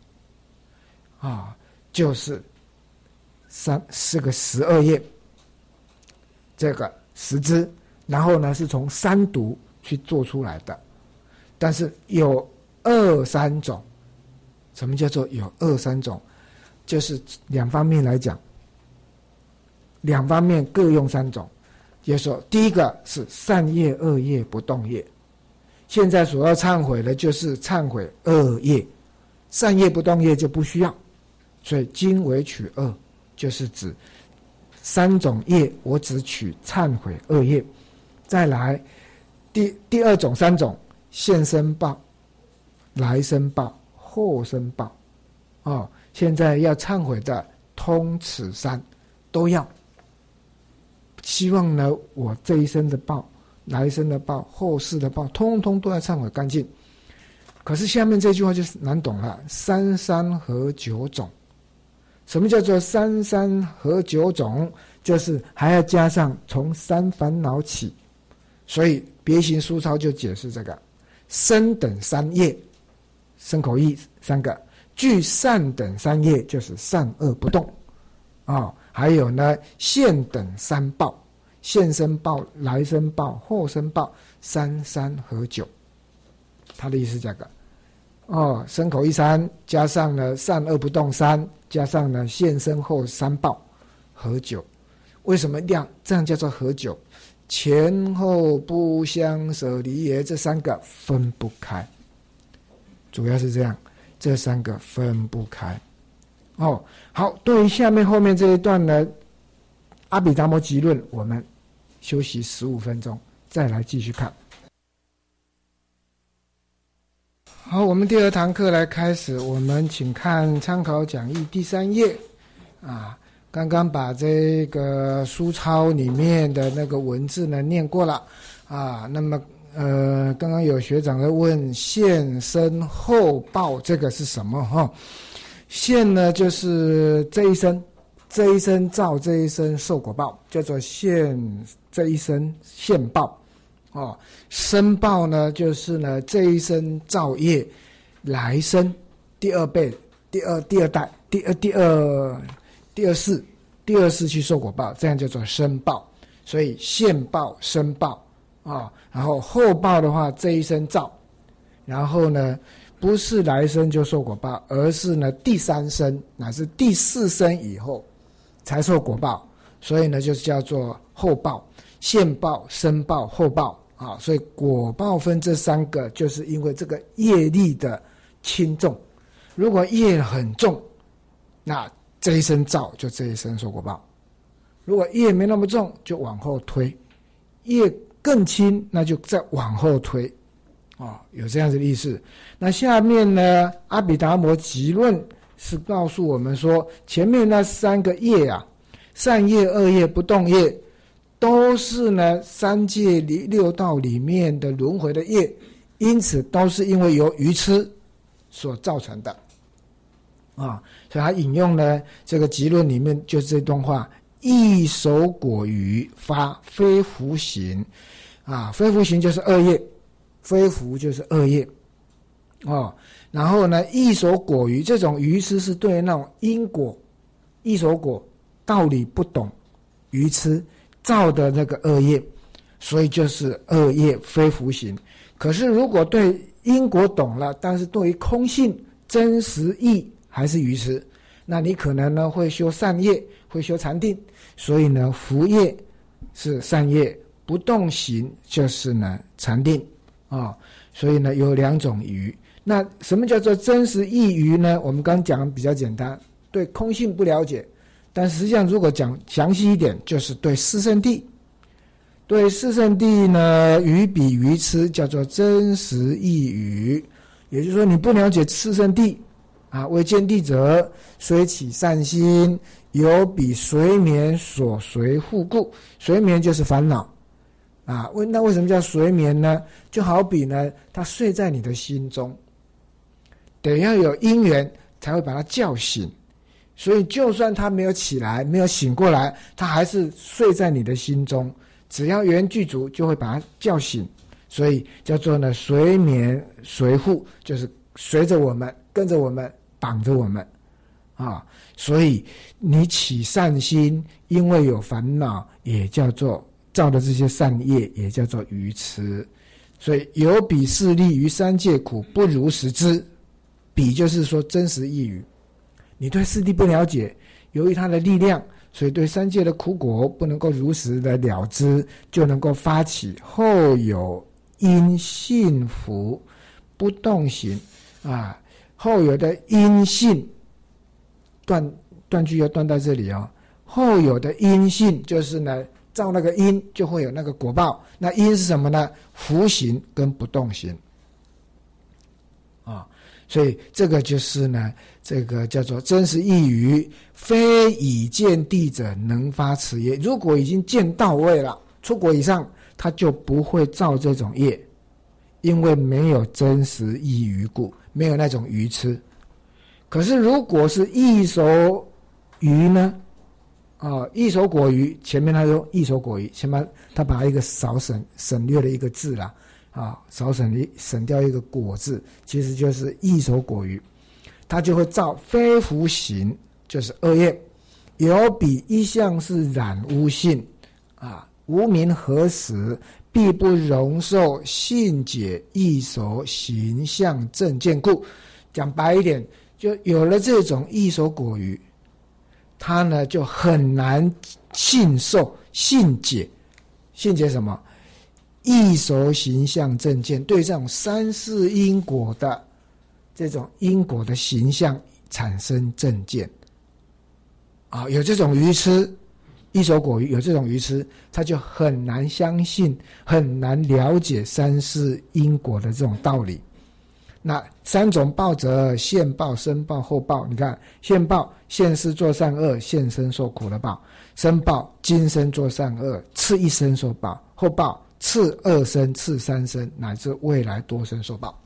就是是个12业，这个10支，然后呢是从3毒去做出来的。但是有2-3种。什么叫做有2-3种？就是2方面来讲，2方面各用3种。就是说，第一个是善业、恶业、不动业。现在所要忏悔的就是忏悔恶业，善业不动业就不需要。所以今为取恶，就是指3种业，我只取忏悔恶业。再来第2种、3种，现生报、来生报、后生报现在要忏悔的通此3都要。希望呢，我这一生的报、来生的报、后世的报，通通都要忏悔干净。可是下面这句话就是难懂了，3三合9种。什么叫做3三合9种？就是还要加上从3烦恼起。所以别行书抄就解释这个：身等3业，身口意3个；具善等3业，就是善恶不动还有呢，现等3报，现生报、来生报、后生报，3三合9。他的意思这个身口意3，加上呢善恶不动3，加上呢现生后3报，合9。为什么这样叫做合9？前后不相舍离也，这3个分不开，主要是这样，这3个分不开。好，对于下面后面这一段呢，阿毗达摩集论，我们休息15分钟，再来继续看。好，我们第2堂课来开始，我们请看参考讲义第3页刚刚把这个书抄里面的那个文字呢念过了那么刚刚有学长在问现生后报这个是什么现呢就是这一生造，这一生受果报，叫做现，这一生现报生报呢就是呢这一生造业，来生第2辈、第二代、第二世去受果报，这样叫做生报。所以现报、生报然后后报的话，这一生造，然后呢不是来生就受果报，而是呢第3生乃至第4生以后才受果报，所以呢就叫做后报。现报、生报、后报所以果报分这3个，就是因为这个业力的轻重。如果业很重，那这一生造就这一生受果报；如果业没那么重，就往后推；业更轻，那就再往后推。有这样子的意思。那下面呢，阿毗达摩集论是告诉我们说，前面那三个业啊，善业、恶业、不动业，都是呢三界六道里面的轮回的业，因此都是因为由愚痴所造成的啊。所以他引用呢这个集论里面就是这段话：异手果于发非福行啊，非福行就是恶业，非福就是恶业哦。然后呢，异手果于，这种愚痴是对那种因果、异手果道理不懂，愚痴造的那个恶业，所以就是恶业非福行。可是如果对因果懂了，但是对于空性真实义还是愚痴，那你可能呢会修善业，会修禅定，所以呢福业是善业，不动行就是呢禅定啊。所以呢有两种愚。那什么叫做真实义愚呢？我们刚刚讲的比较简单，对空性不了解，但实际上如果讲详细一点，就是对四圣谛，对四圣谛呢愚彼愚痴，叫做真实义愚。也就是说，你不了解四圣谛啊，未见谛者，虽起善心，有彼随眠所随护故。随眠就是烦恼啊，那为什么叫随眠呢？就好比呢，它睡在你的心中，得要有因缘才会把它叫醒，所以就算他没有起来，没有醒过来，他还是睡在你的心中，只要缘具足就会把它叫醒，所以叫做呢随眠随护，就是随着我们，跟着我们，绑着我们啊。所以你起善心，因为有烦恼，也叫做造的这些善业，也叫做愚痴。所以有彼势力于三界苦，不如实知。彼就是说真实义愚，你对四谛不了解，由于它的力量，所以对三界的苦果不能够如实的了知，就能够发起后有因信福不动行啊。后有的因信，断句要断到这里哦。后有的因信就是呢，照那个因就会有那个果报。那因是什么呢？福行跟不动行啊。所以这个就是呢，这个叫做真实义愚，非已见谛者能发此业。如果已经见到位了，出国以上，他就不会造这种业，因为没有真实义愚故，没有那种愚痴。可是如果是异手愚呢？异手果愚，前面他用异手果愚，前面他把一个少省略了一个字啦。少省掉一个果字，其实就是异手果愚，它就会造非福行，就是恶业。有彼一向是染污性啊，无明何时必不容受性解异手形象正见故。讲白一点，就有了这种异手果愚，它呢就很难信受性解。性解什么？异手形象正见，对这种三世因果的这种因果的形象产生正见啊，有这种愚痴，异手果愚有这种愚痴，他就很难相信，很难了解三世因果的这种道理。那三种报则现报、生报、后报。你看，现报现世做善恶，现生受苦的报；生报今生做善恶，次一生受报；后报次二生、次三生，乃至未来多生受报。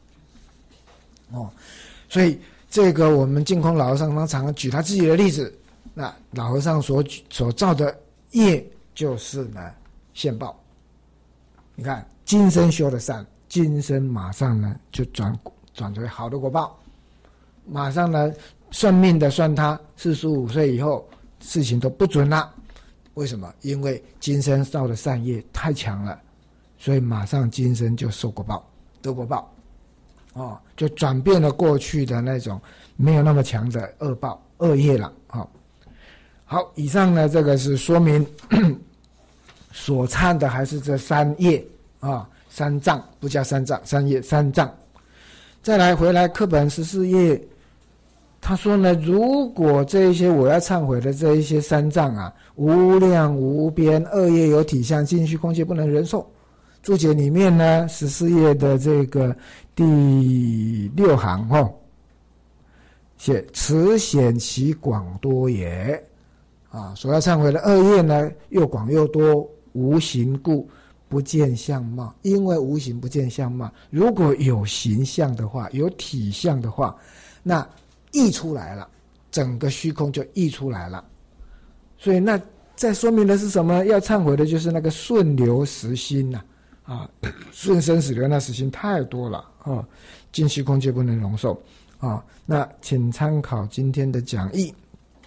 所以这个我们净空老和尚常常举他自己的例子，那老和尚所造的业就是呢现报。你看今生修的善，今生马上呢就转为好的果报，马上呢算命的算他45岁以后事情都不准了。为什么？因为今生造的善业太强了，所以马上今生就受果报，得果报就转变了过去的那种没有那么强的恶报恶业了。好，以上呢这个是说明所参的还是这三业三障，不叫三障，三业三障。再来回来课本14页，他说呢，如果这一些我要忏悔的这一些三障无量无边，恶业有体相，尽虚空界不能忍受。注解里面呢14页的这个第6行写此显其广多也。所要忏悔的恶业呢，又广又多，无形故不见相貌。因为无形不见相貌，如果有形象的话，有体相的话，那溢出来了，整个虚空就溢出来了。所以那再说明的是什么？要忏悔的就是那个顺流实心呐，顺生死流那实心太多了尽虚空皆不能容受那请参考今天的讲义。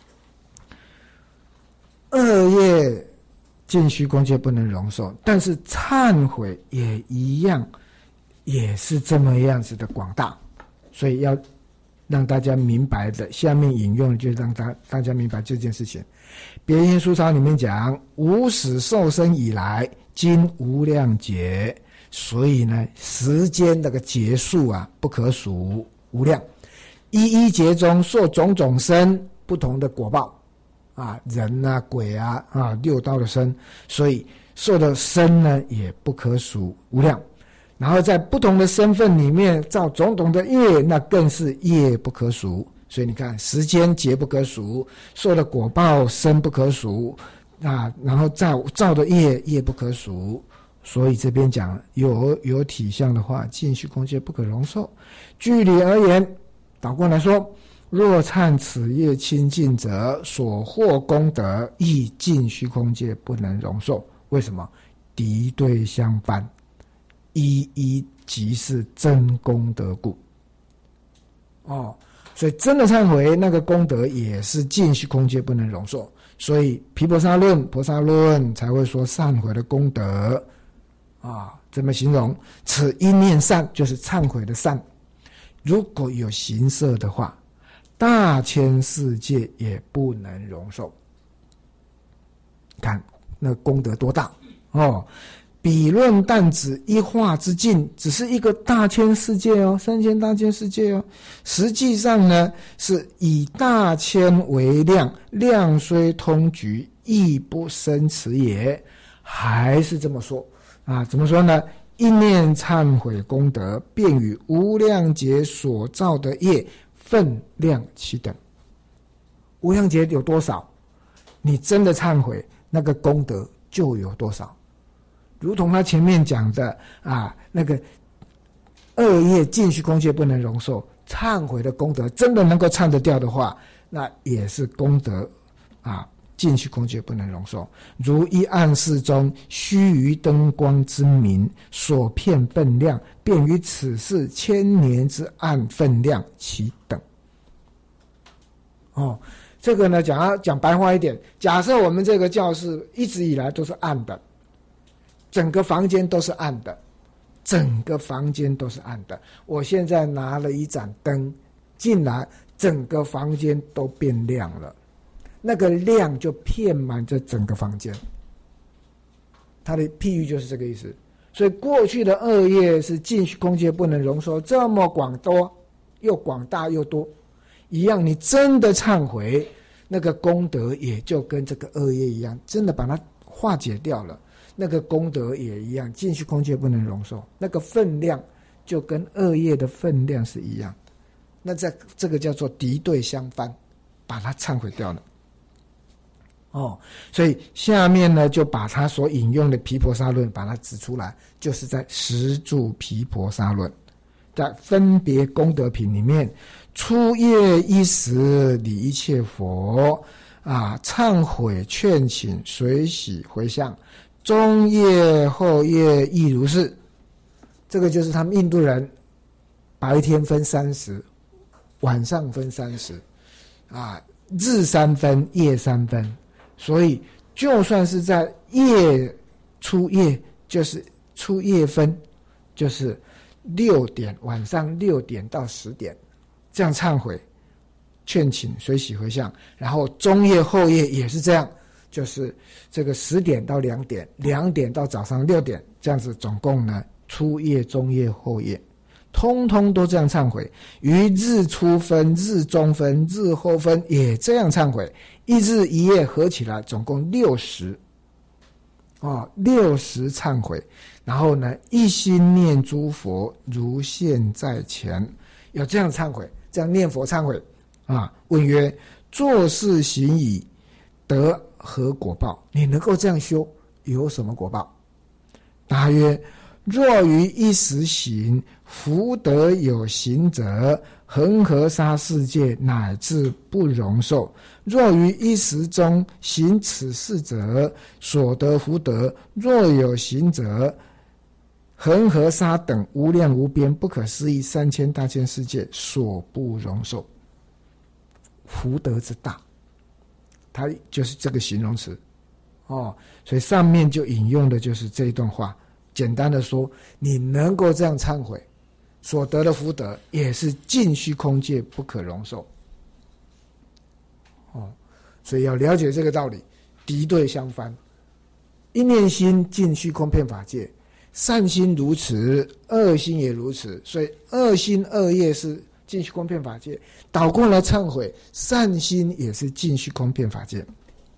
恶业尽虚空皆不能容受，但是忏悔也一样，也是这么样子的广大，所以要让大家明白的，下面引用就让大家明白这件事情。别因书抄里面讲，无始受生以来，今无量劫，所以呢，时间那个劫数不可数，无量。一一劫中受种种生，不同的果报人鬼六道的生，所以受的生呢也不可数，无量。然后在不同的身份里面造种种的业，那更是业不可数。所以你看，时间劫不可数，受的果报生不可数然后造的业不可数。所以这边讲有体相的话，尽虚空界不可容受。据理而言，倒过来说，若忏此业清净者，所获功德亦尽虚空界不能容受。为什么？敌对相反，一一即是真功德故。所以真的忏悔那个功德也是尽虚空界不能容受。所以毗婆沙论才会说忏悔的功德怎么形容？此一念善，就是忏悔的善，如果有形色的话，大千世界也不能容受。看那功德多大比论但指一化之境，只是一个大千世界3000大千世界实际上呢，是以大千为量，量虽通局，亦不生此也。还是这么说怎么说呢？一念忏悔功德，便与无量劫所造的业分量齐等。无量劫有多少，你真的忏悔，那个功德就有多少。如同他前面讲的那个恶业尽虚空界不能容受，忏悔的功德真的能够忏得掉的话，那也是功德尽虚空界不能容受。如一暗室中须臾灯光之明，所片分量，便于此世千年之暗分量其等。这个呢讲白话一点，假设我们这个教室一直以来都是暗的，整个房间都是暗的，我现在拿了一盏灯进来，整个房间都变亮了，那个亮就遍满这整个房间。它的譬喻就是这个意思。所以过去的恶业是尽虚空界不能容受，这么广多，又广大又多一样，你真的忏悔，那个功德也就跟这个恶业一样，真的把它化解掉了，那个功德也一样，尽虚空界不能容受，那个分量就跟恶业的分量是一样。那这个叫做敌对相反，把它忏悔掉了。所以下面呢就把他所引用的毗婆沙论把它指出来，就是在十住毗婆沙论，在分别功德品里面，初业一时礼一切佛忏悔劝请随喜回向，中业后业亦如是。这个就是他们印度人白天分30，晚上分30日3分，夜3分。所以就算是在初夜，就是初夜分，就是晚上6点到10点这样忏悔劝请随喜回向，然后中夜后夜也是这样，就是这个10点到2点，2点到早上6点，这样子总共呢初夜中夜后夜通通都这样忏悔。于日初分、日中分、日后分也这样忏悔，一日一夜合起来总共60忏悔。然后呢，一心念诸佛如现在前，有这样忏悔，这样念佛忏悔问曰：做事行矣，得何果报？你能够这样修，有什么果报？答曰：若于一时行，福德有行者，恒河沙世界，乃至不容受。若于一时中行此事者，所得福德，若有行者，恒河沙等无量无边不可思议3000大千世界，所不容受。福德之大，它就是这个形容词所以上面就引用的就是这一段话。简单的说，你能够这样忏悔，所得的福德也是尽虚空界不可容受所以要了解这个道理，敌对相反。一念心尽虚空遍法界，善心如此，恶心也如此，所以恶心恶业是尽虚空遍法界，倒过来忏悔，善心也是尽虚空遍法界。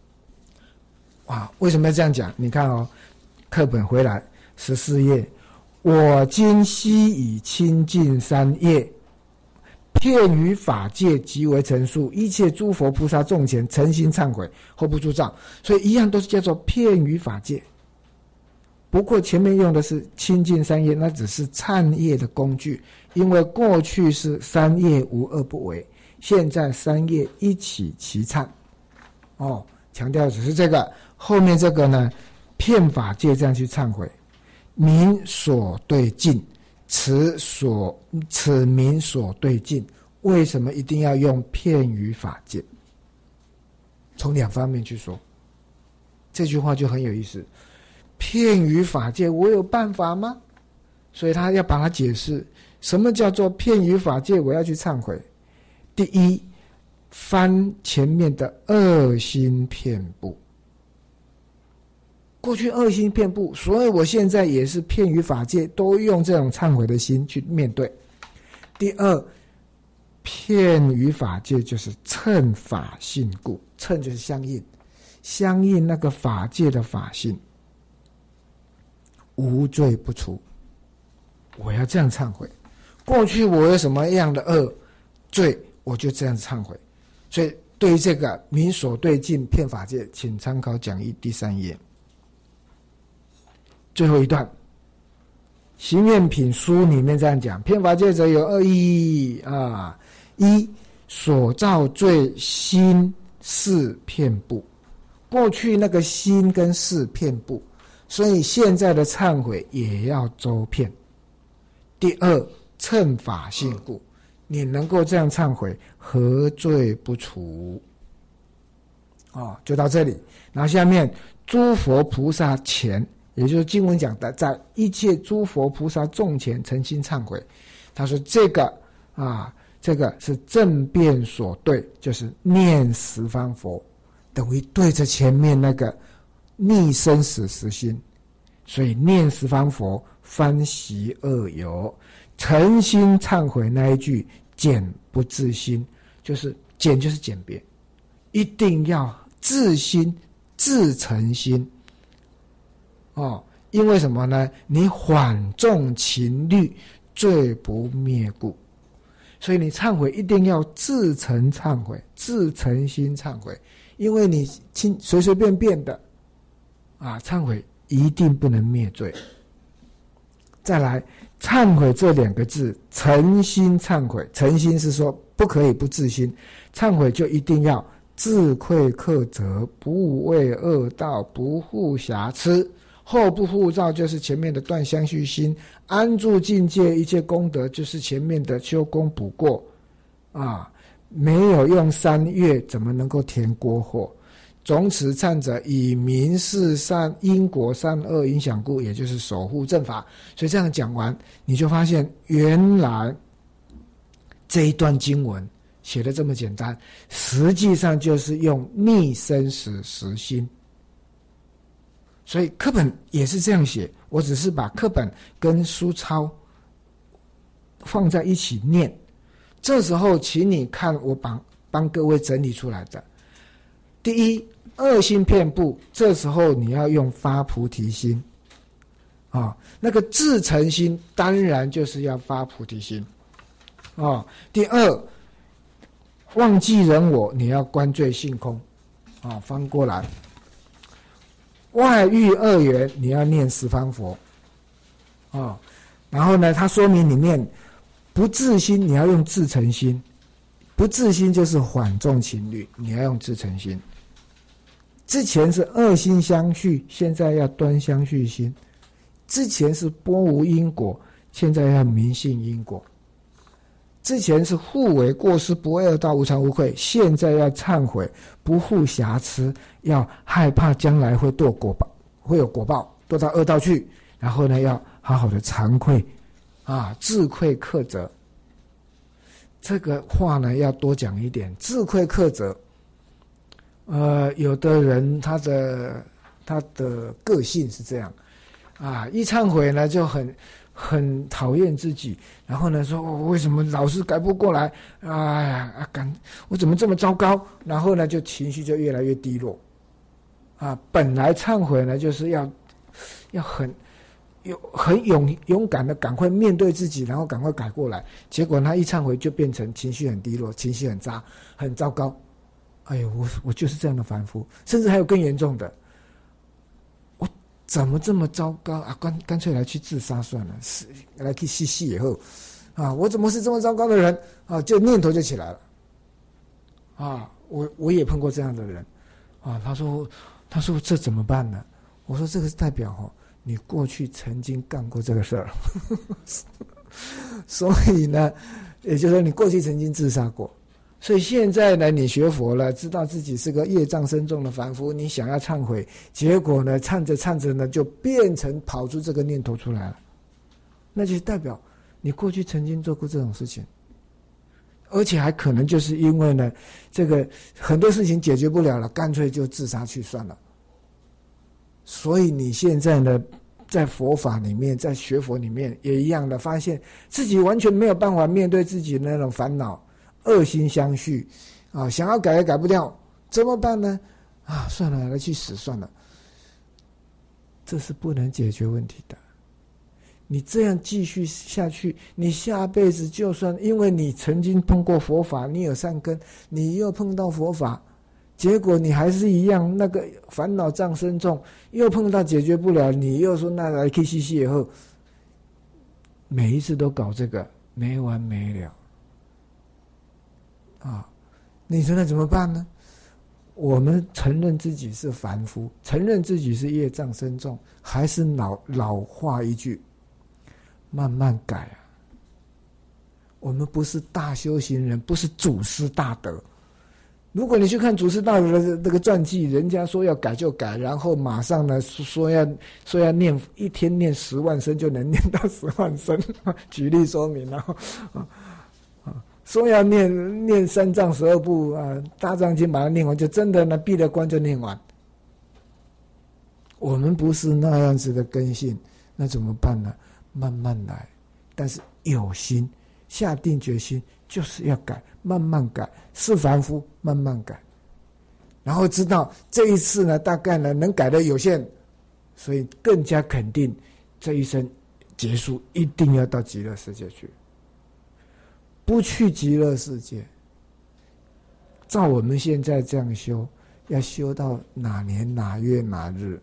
为什么要这样讲？你看课本回来14页，我今悉以清净三业，遍于法界，即为陈述，一切诸佛菩萨众前诚心忏悔，后不助障。所以一样都是叫做遍于法界，不过前面用的是清净三业，那只是忏业的工具，因为过去是三业无二不为，现在三业一起齐忏强调只是这个。后面这个呢，遍法界这样去忏悔，名所对境，此名所对境。为什么一定要用遍于法界？从两方面去说，这句话就很有意思。遍于法界，我有办法吗？所以他要把它解释，什么叫做遍于法界？我要去忏悔。第一，翻前面的恶心遍布。过去恶心遍布，所以我现在也是遍于法界，都用这种忏悔的心去面对。第二，遍于法界就是称法性故，称就是相应那个法界的法性，无罪不除。我要这样忏悔，过去我有什么样的恶罪，我就这样忏悔。所以对于这个名所对境遍法界，请参考讲义第3页。最后一段，行愿品书里面这样讲：遍法界者有2义一，所造罪心事遍布，过去那个心跟事遍布，所以现在的忏悔也要周遍。第二，称法性故，你能够这样忏悔，何罪不除？就到这里。然后下面诸佛菩萨前，也就是经文讲的，在一切诸佛菩萨众前诚心忏悔。他说这个是正辩所对，就是念十方佛，等于对着前面那个逆生死实心。所以念十方佛，翻习恶有，诚心忏悔那一句简不自心，就是简就是简别，一定要自心自诚心因为什么呢？你缓重情虑，罪不灭故。所以你忏悔一定要自诚忏悔，自诚心忏悔，因为你随随便便的忏悔一定不能灭罪。再来，忏悔这2个字，诚心忏悔，诚心是说不可以不自心，忏悔就一定要自愧克责，不为恶道，不护瑕疵。后不护照就是前面的断相续心，安住境界一切功德就是前面的修功补过没有用3月怎么能够填锅货？总此忏者以明示善因果善恶影响故，也就是守护正法。所以这样讲完，你就发现原来这一段经文写得这么简单，实际上就是用逆生死实心。所以课本也是这样写，我只是把课本跟书抄放在一起念。这时候请你看我帮各位整理出来的。第一，恶心遍布，这时候你要用发菩提心那个自诚心当然就是要发菩提心第二， 忘记人我，你要观罪性空，啊，翻过来。外欲二缘，你要念十方佛，啊，然后呢，它说明里面不自心，你要用自诚心，不自心就是缓重情虑，你要用自诚心。之前是恶心相续，现在要端相续心；之前是波无因果，现在要明信因果；之前是互为过失，不为恶道，无惭无愧，现在要忏悔，不负瑕疵，要害怕将来会堕果报，会有果报，堕到恶道去。然后呢，要好好的惭愧，啊，自愧克责。这个话呢，要多讲一点，自愧克责。有的人他的个性是这样，啊，一忏悔呢就很讨厌自己，然后呢说我为什么老是改不过来，哎呀，我怎么这么糟糕？然后呢就情绪就越来越低落，啊，本来忏悔呢就是要很勇敢的赶快面对自己，然后赶快改过来，结果他一忏悔就变成情绪很低落，情绪很糟糕。哎呦，我就是这样的凡夫，甚至还有更严重的，我怎么这么糟糕啊？干脆来去自杀算了，来去吸吸以后，啊，我怎么是这么糟糕的人啊？就念头就起来了，啊，我也碰过这样的人，啊，他说这怎么办呢？我说这个是代表你过去曾经干过这个事儿，所以呢，也就是说你过去曾经自杀过。所以现在呢，你学佛了，知道自己是个业障深重的凡夫，你想要忏悔，结果呢，忏着呢，就变成跑出这个念头出来了，那就代表你过去曾经做过这种事情，而且还可能就是因为呢，这个很多事情解决不了了，干脆就自杀去算了。所以你现在呢，在佛法里面，在学佛里面也一样的，发现自己完全没有办法面对自己的那种烦恼。恶心相续，啊，想要改也改不掉，怎么办呢？啊，算了，来去死算了。这是不能解决问题的。你这样继续下去，你下辈子就算因为你曾经碰过佛法，你有善根，你又碰到佛法，结果你还是一样，那个烦恼障深重，又碰到解决不了，你又说那来去死以后，每一次都搞这个，没完没了。啊，你说那怎么办呢？我们承认自己是凡夫，承认自己是业障深重，还是老话一句，慢慢改啊。我们不是大修行人，不是祖师大德。如果你去看祖师大德的这个传记，人家说要改就改，然后马上呢说要念一天念10万声就能念到10万声，举例说明，然后说要念3藏12部啊，大藏经把它念完，就真的呢闭了关就念完。我们不是那样子的根性，那怎么办呢？慢慢来，但是有心，下定决心就是要改，慢慢改，是凡夫慢慢改，然后知道这一次呢大概呢能改的有限，所以更加肯定这一生结束一定要到极乐世界去。不去极乐世界，照我们现在这样修，要修到哪年哪月哪日？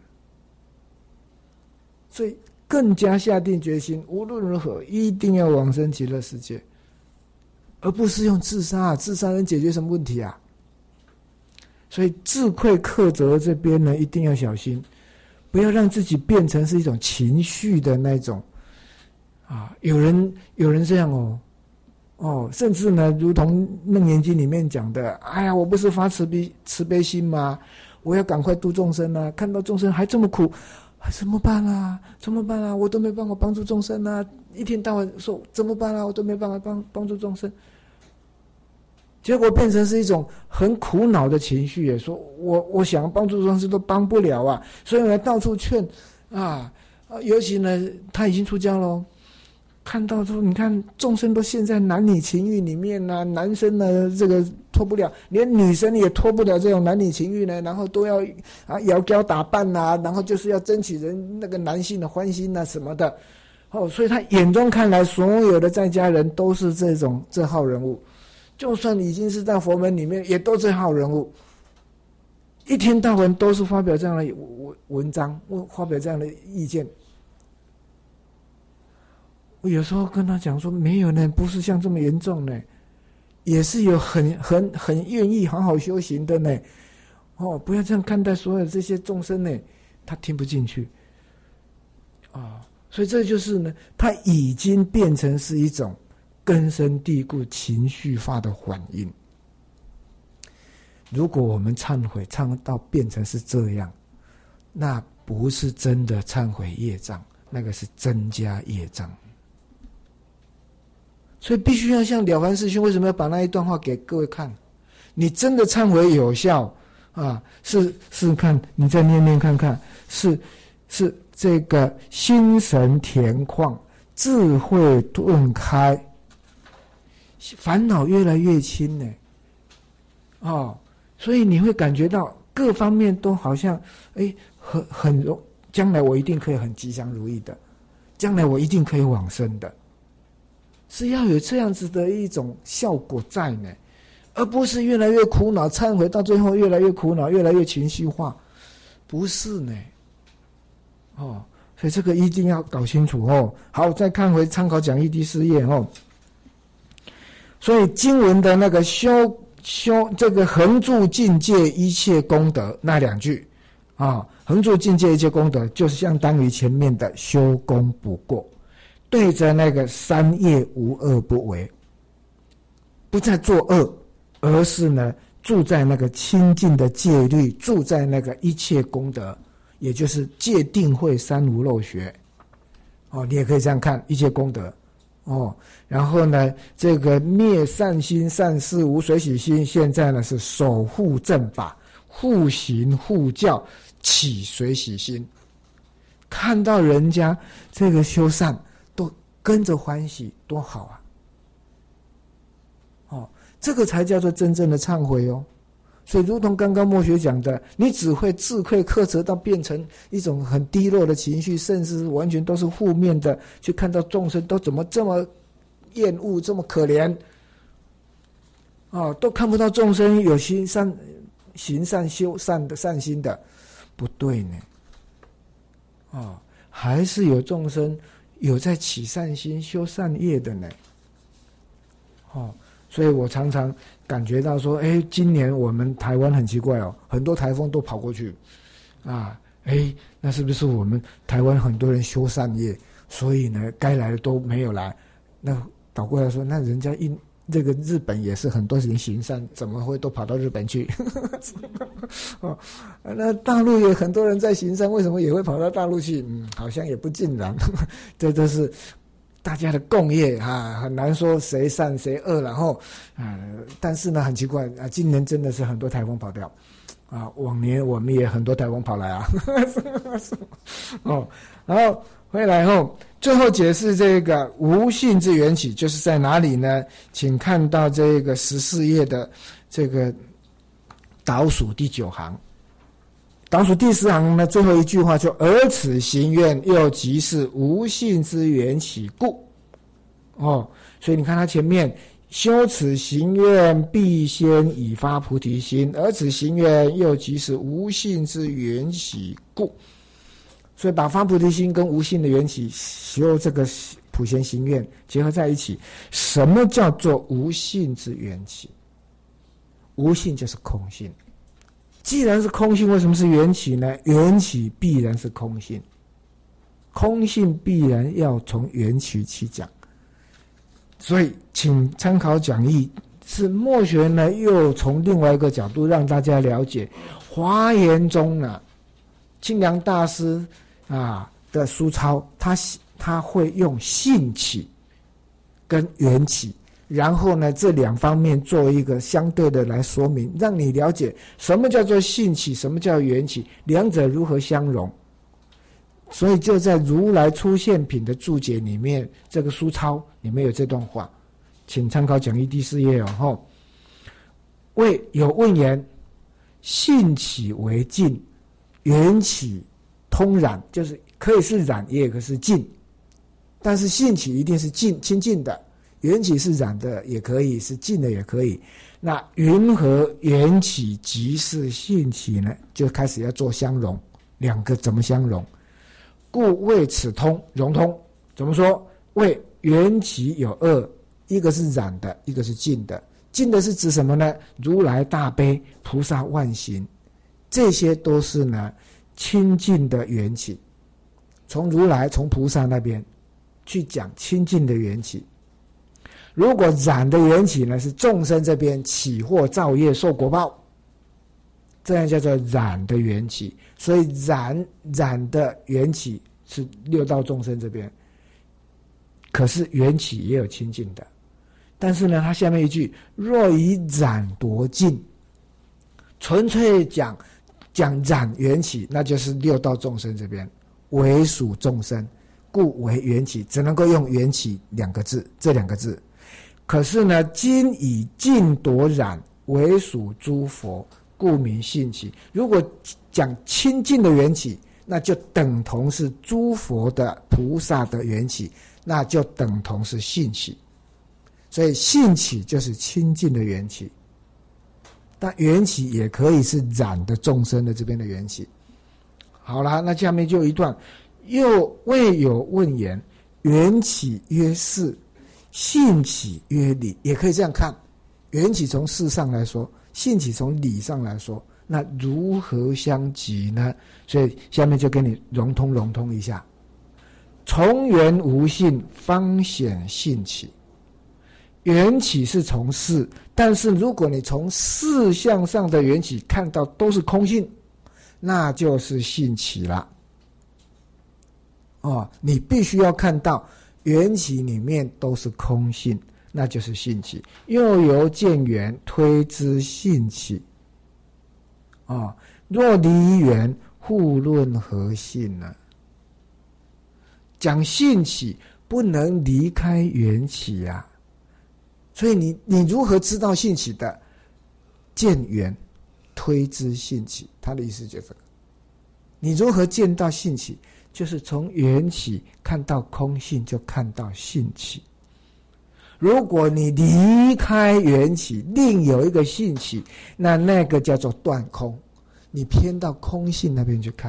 所以更加下定决心，无论如何一定要往生极乐世界，而不是用自杀。自杀能解决什么问题啊？所以自愧克责这边呢，一定要小心，不要让自己变成是一种情绪的那种啊。有人这样甚至呢，如同《楞严经》里面讲的，哎呀，我不是发慈悲心吗？我要赶快度众生啊！看到众生还这么苦，怎么办啊？怎么办啊？我都没办法帮助众生啊！一天到晚说怎么办啊？我都没办法帮助众生，结果变成是一种很苦恼的情绪，也说我想帮助众生都帮不了啊！所以呢，到处劝尤其呢，他已经出家了。看到说，你看众生都陷在男女情欲里面啊，男生呢这个脱不了，连女生也脱不了这种男女情欲呢，然后都要摇娇打扮啊，然后就是要争取人那个男性的欢心啊什么的，所以他眼中看来所有的在家人都是这号人物， 就算已经是在佛门里面，也都是好人物，一天到晚都是发表这样的文章，发表这样的意见。我有时候跟他讲说，没有呢，不是像这么严重呢，也是有很愿意好好修行的呢。不要这样看待所有这些众生呢，他听不进去所以这就是呢，他已经变成是一种根深蒂固情绪化的反应。如果我们忏悔忏到变成是这样，那不是真的忏悔业障，那个是增加业障。所以必须要像了凡师兄为什么要把那一段话给各位看？你真的忏悔有效试试看，你再念念看看，是这个心神恬旷，智慧顿开，烦恼越来越轻呢。所以你会感觉到各方面都好像将来我一定可以很吉祥如意的，将来我一定可以往生的，是要有这样子的一种效果在呢，而不是越来越苦恼，忏悔到最后越来越苦恼，越来越情绪化，不是呢。所以这个一定要搞清楚好，再看回参考讲义第4页所以经文的那个修这个横住境界一切功德那2句横住境界一切功德，就是相当于前面的修功不过，对着那个3业无恶不为，不再作恶，而是呢住在那个清净的戒律，住在那个一切功德，也就是戒定慧三无漏学你也可以这样看一切功德然后呢这个灭善心善事无随喜心，现在呢是守护正法，护行护教，起随喜心，看到人家这个修善都跟着欢喜，多好这个才叫做真正的忏悔所以如同刚刚墨学讲的，你只会自愧克责到变成一种很低落的情绪，甚至完全都是负面的，去看到众生都怎么这么厌恶，这么可怜都看不到众生有行善修善的善心的，不对呢还是有众生有在起善心修善业的呢所以我常常感觉到说今年我们台湾很奇怪很多台风都跑过去那是不是我们台湾很多人修善业，所以呢该来的都没有来？那倒过来说，那人家这个日本也是很多人行善，怎么会都跑到日本去那大陆也很多人在行善，为什么也会跑到大陆去？好像也不尽然这都是大家的共业很难说谁善谁恶，然后但是呢很奇怪今年真的是很多台风跑掉往年我们也很多台风跑来然后回来后，最后解释这个无性之缘起，就是在哪里呢？请看到这个14页的这个倒数第9行，倒数第10行呢，最后一句话就而此行愿又即是无性之缘起故所以你看他前面修此行愿必先以发菩提心，而此行愿又即是无性之缘起故。所以把发菩提心跟无性的缘起修这个普贤行愿结合在一起。什么叫做无性之缘起？无性就是空性。既然是空性，为什么是缘起呢？缘起必然是空性，空性必然要从缘起起讲。所以请参考讲义，是墨学呢又从另外一个角度让大家了解华严中呢清凉大师的书抄，他会用性起跟缘起，然后呢这2方面做一个相对的来说明，让你了解什么叫做性起，什么叫缘起，两者如何相融。所以就在如来出现品的注解里面，这个书抄里面有这段话，请参考讲义第4页为有问言，性起为净，缘起通染，就是可以是染也可以是净，但是性起一定是清净的， 缘起是染的也可以，是净的也可以。那云何缘起即是性起呢？就开始要做相容，两个怎么相容？故谓此通融通。怎么说？谓缘起有二，一个是染的，一个是净的。净的是指什么呢？如来大悲、菩萨万行，这些都是呢清净的缘起。从如来、从菩萨那边去讲清净的缘起。如果染的缘起呢，是众生这边起惑造业受果报，这样叫做染的缘起。所以染的缘起是六道众生这边，可是缘起也有清净的。但是呢，他下面一句若以染夺净，纯粹讲染缘起，那就是六道众生这边为属众生，故为缘起，只能够用缘起两个字，这两个字。可是呢，今以净夺染为属诸佛，故名性起。如果讲清净的缘起，那就等同是诸佛的菩萨的缘起，那就等同是性起。所以性起就是清净的缘起，但缘起也可以是染的众生的这边的缘起。好了，那下面就一段，又未有问言，缘起曰事，性起曰理。也可以这样看，缘起从事上来说，性起从理上来说，那如何相及呢？所以下面就给你融通一下。从缘无性，方显性起。缘起是从事，但是如果你从事相上的缘起看到都是空性，那就是性起了。你必须要看到缘起里面都是空性，那就是性起。又由见缘推知性起。若离缘，互论何性呢？讲性起不能离开缘起啊。所以你如何知道性起的？见缘推知性起，他的意思就是这个。你如何见到性起？就是从缘起看到空性，就看到性起。如果你离开缘起，另有一个性起，那个叫做断空，你偏到空性那边去看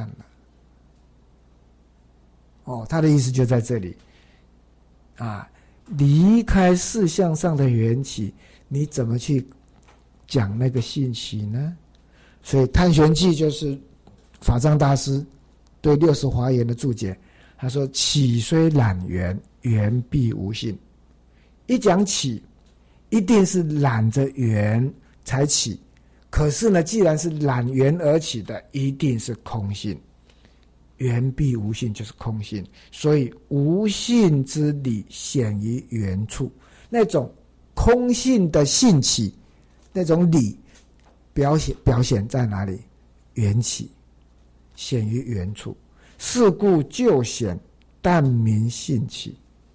了。他的意思就在这里啊。离开事相上的缘起，你怎么去讲那个性起呢？所以探玄记就是法藏大师对60华严的注解，他说起虽染缘，缘必无性。一讲起一定是染着缘才起，可是呢，既然是染缘而起的，一定是空性。缘必无性就是空性，所以无性之理显于缘处。那种空性的性起，那种理表现在哪里？缘起，显于缘处。是故就显，但名性起。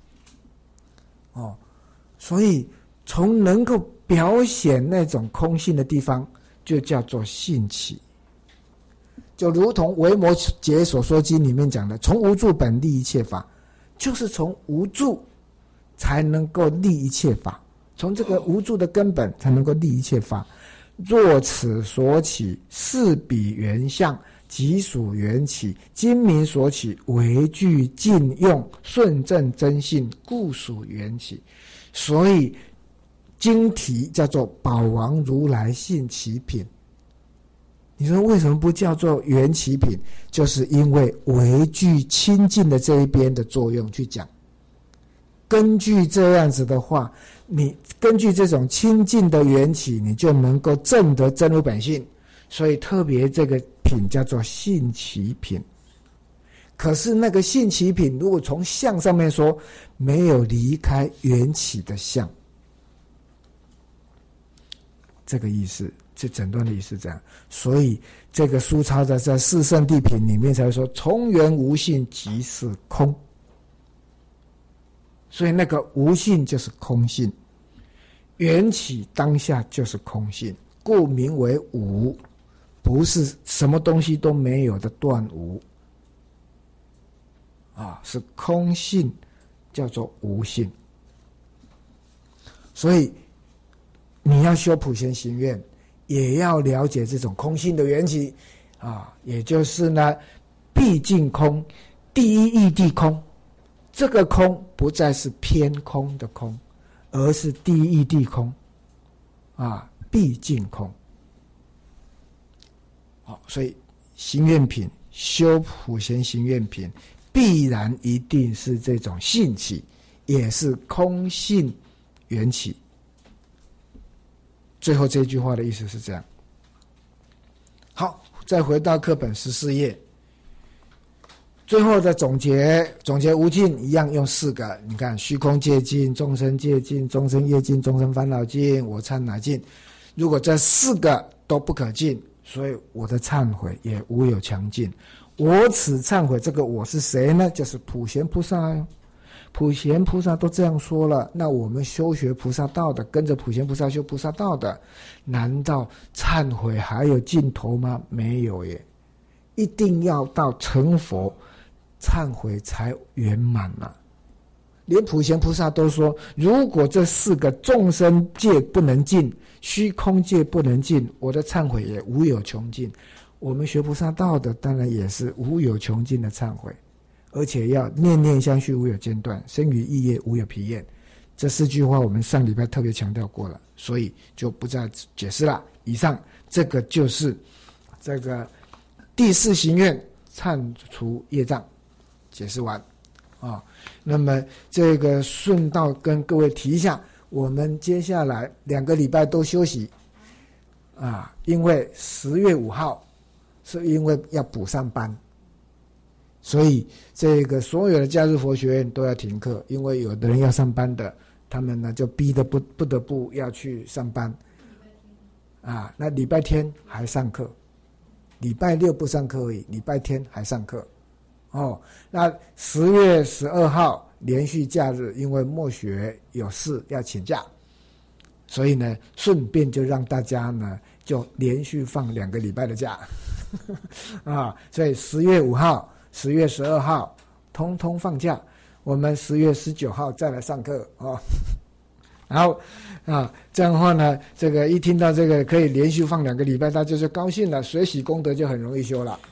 所以从能够表现那种空性的地方，就叫做性起。就如同维摩诘所说经里面讲的，从无住本立一切法，就是从无住才能够立一切法，从这个无住的根本才能够立一切法。若此所起，是彼缘相，即属缘起。今明所起，为具尽用，顺正真性，故属缘起。所以经题叫做宝王如来性起品。你说为什么不叫做缘起品？就是因为为具清净的这一边的作用去讲。根据这样子的话，你根据这种清净的缘起，你就能够证得真如本性。所以特别这个品叫做性起品。可是那个性起品，如果从相上面说，没有离开缘起的相，这个意思。这整段的意思这样，所以这个书抄的在四圣谛品里面才会说从缘无性即是空。所以那个无性就是空性，缘起当下就是空性，故名为无，不是什么东西都没有的断无是空性，叫做无性。 所以你要修普贤行愿，也要了解这种空性的缘起啊，也就是呢，毕竟空，第一义谛空。这个空不再是偏空的空，而是第一义谛空啊，毕竟空。好，所以行愿品修普贤行愿品，必然一定是这种性起，也是空性缘起。最后这句话的意思是这样。好，再回到课本14页，最后的总结无尽，一样用4个。你看，虚空界尽，众生界尽，众生业尽，众生烦恼尽，我刹那尽。如果这4个都不可尽，所以我的忏悔也无有强尽。我此忏悔，这个我是谁呢？就是普贤菩萨哟。普贤菩萨都这样说了，那我们修学菩萨道的，跟着普贤菩萨修菩萨道的，难道忏悔还有尽头吗？没有耶，一定要到成佛，忏悔才圆满了。连普贤菩萨都说，如果这4个众生界不能尽，虚空界不能尽，我的忏悔也无有穷尽。我们学菩萨道的，当然也是无有穷尽的忏悔。而且要念念相续，无有间断，生于意业，无有疲厌。这4句话我们上礼拜特别强调过了，所以就不再解释了。以上这个就是这个第4行愿忏除业障，解释完啊。那么这个顺道跟各位提一下，我们接下来2个礼拜都休息啊，因为10月5号是因为要补上班。所以这个所有的假日佛学院都要停课，因为有的人要上班的，他们呢就逼得不得不要去上班啊。那礼拜天还上课，礼拜六不上课而已，礼拜天还上课哦。那10月12号连续假日，因为末学有事要请假，所以呢顺便就让大家呢就连续放2个礼拜的假啊。所以10月5号10月12号通通放假，我们10月19号再来上课哦。然后啊，这样的话呢，这个一听到这个可以连续放2个礼拜，大家就高兴了，随喜功德就很容易修了。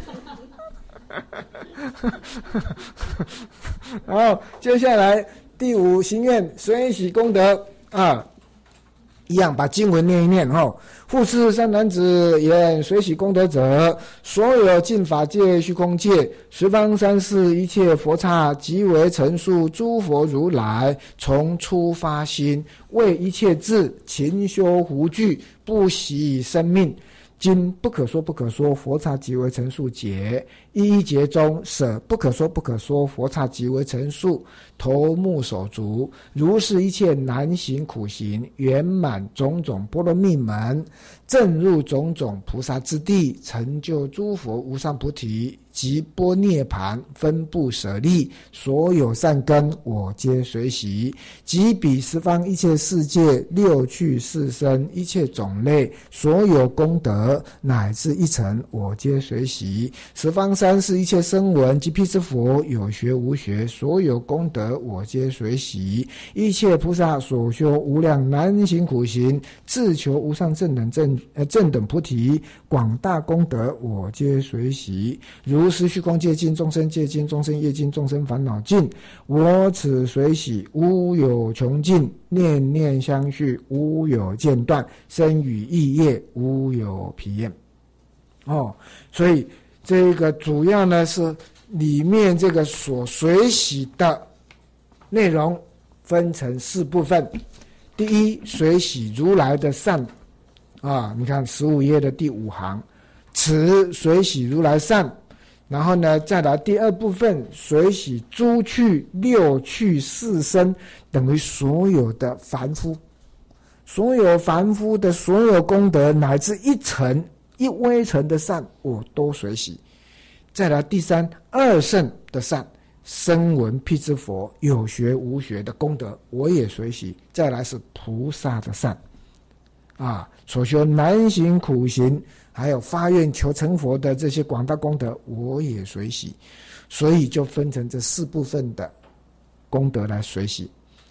然后接下来第5行愿随喜功德啊，一样把经文念一念哦。复次三男子言：随喜功德者，所有尽法界、虚空界、十方三世一切佛刹，即为陈述诸佛如来从初发心，为一切智勤修护具，不惜生命。今不可说不可说，佛刹即为陈述解。一节中舍不可说不可说，佛刹即为陈述。头目手足，如是一切难行苦行，圆满种种波罗蜜门，正入种种菩萨之地，成就诸佛无上菩提，及般涅盘，分不舍利。所有善根，我皆随喜。即彼十方一切世界，六趣四生，一切种类，所有功德，乃至一尘，我皆随喜。十方三世一切声闻及辟支佛，有学无学，所有功德，我皆随喜。一切菩萨所修无量难行苦行，自求无上正等菩提，广大功德，我皆随喜。如是虚空界尽，众生界尽，众生业尽，众生烦恼尽，我此随喜，无有穷尽。念念相续，无有间断，生与意业，无有疲厌。所以这个主要呢是里面这个所随喜的内容分成4部分。第一，随喜如来的善啊，你看15页的第5行，此随喜如来善。然后呢，再来第2部分，随喜诸趣、六趣、四生，等于所有的凡夫，所有凡夫的所有功德，乃至一尘一微尘的善，我都随喜。再来第3，二圣的善，声闻辟支佛，有学无学的功德，我也随喜。再来是菩萨的善啊，所修难行苦行，还有发愿求成佛的这些广大功德，我也随喜。所以就分成这4部分的功德来随喜。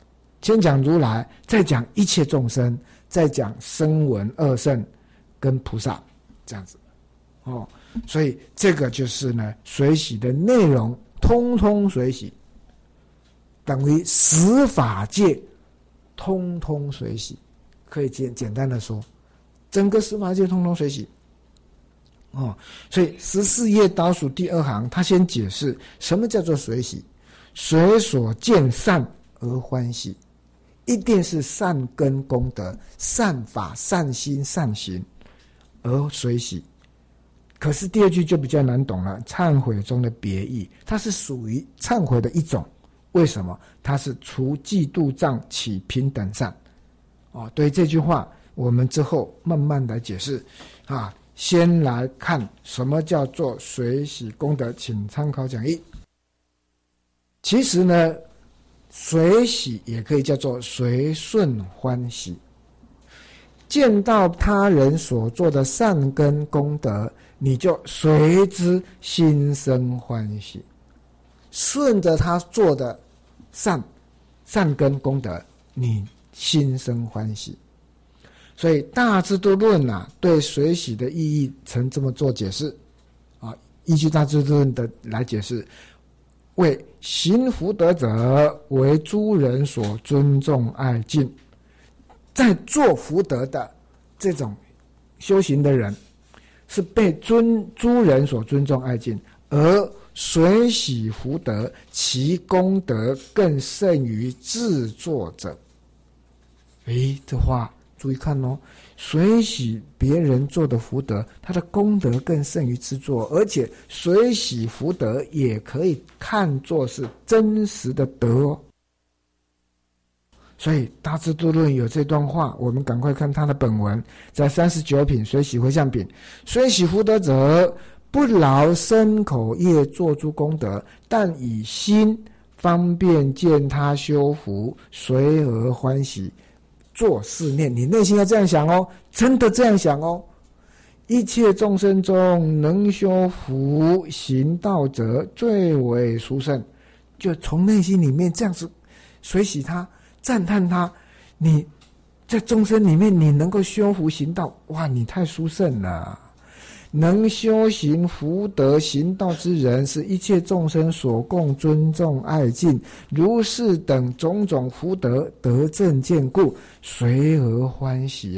先讲如来，再讲一切众生，再讲声闻二圣跟菩萨，这样子哦。所以这个就是呢，随喜的内容通通随喜，等于十法界通通随喜，可以简单的说，整个十法界通通随喜哦。所以14页倒数第2行，他先解释什么叫做随喜，随所见善而欢喜，一定是善根功德、善法、善心、善行而随喜。可是第二句就比较难懂了，忏悔中的别义，它是属于忏悔的一种。为什么？它是除嫉妒障起平等善。哦，对这句话，我们之后慢慢来解释。啊，先来看什么叫做随喜功德，请参考讲义。其实呢，随喜也可以叫做随顺欢喜。见到他人所做的善根功德，你就随之心生欢喜，顺着他做的善根功德，你心生欢喜。所以大智度论啊，对随喜的意义曾这么做解释啊，依据大智度论的来解释，为行福德者，为诸人所尊重爱敬。在做福德的这种修行的人，是被诸人所尊重爱敬，而随喜福德，其功德更胜于自作者。这话注意看哦，随喜别人做的福德，他的功德更胜于自作，而且随喜福德也可以看作是真实的德哦。所以大智度论有这段话，我们赶快看他的本文，在39品随喜回向品，随喜福德者，不劳身口业做诸功德，但以心方便见他修福，随而欢喜，作是念。你内心要这样想哦，真的这样想哦。一切众生中能修福行道者，最为殊胜。就从内心里面这样子随喜他，赞叹他，你在众生里面你能够修福行道，哇，你太殊胜了。能修行福德行道之人，是一切众生所共尊重爱敬，如是等种种福德得正见故，随而欢喜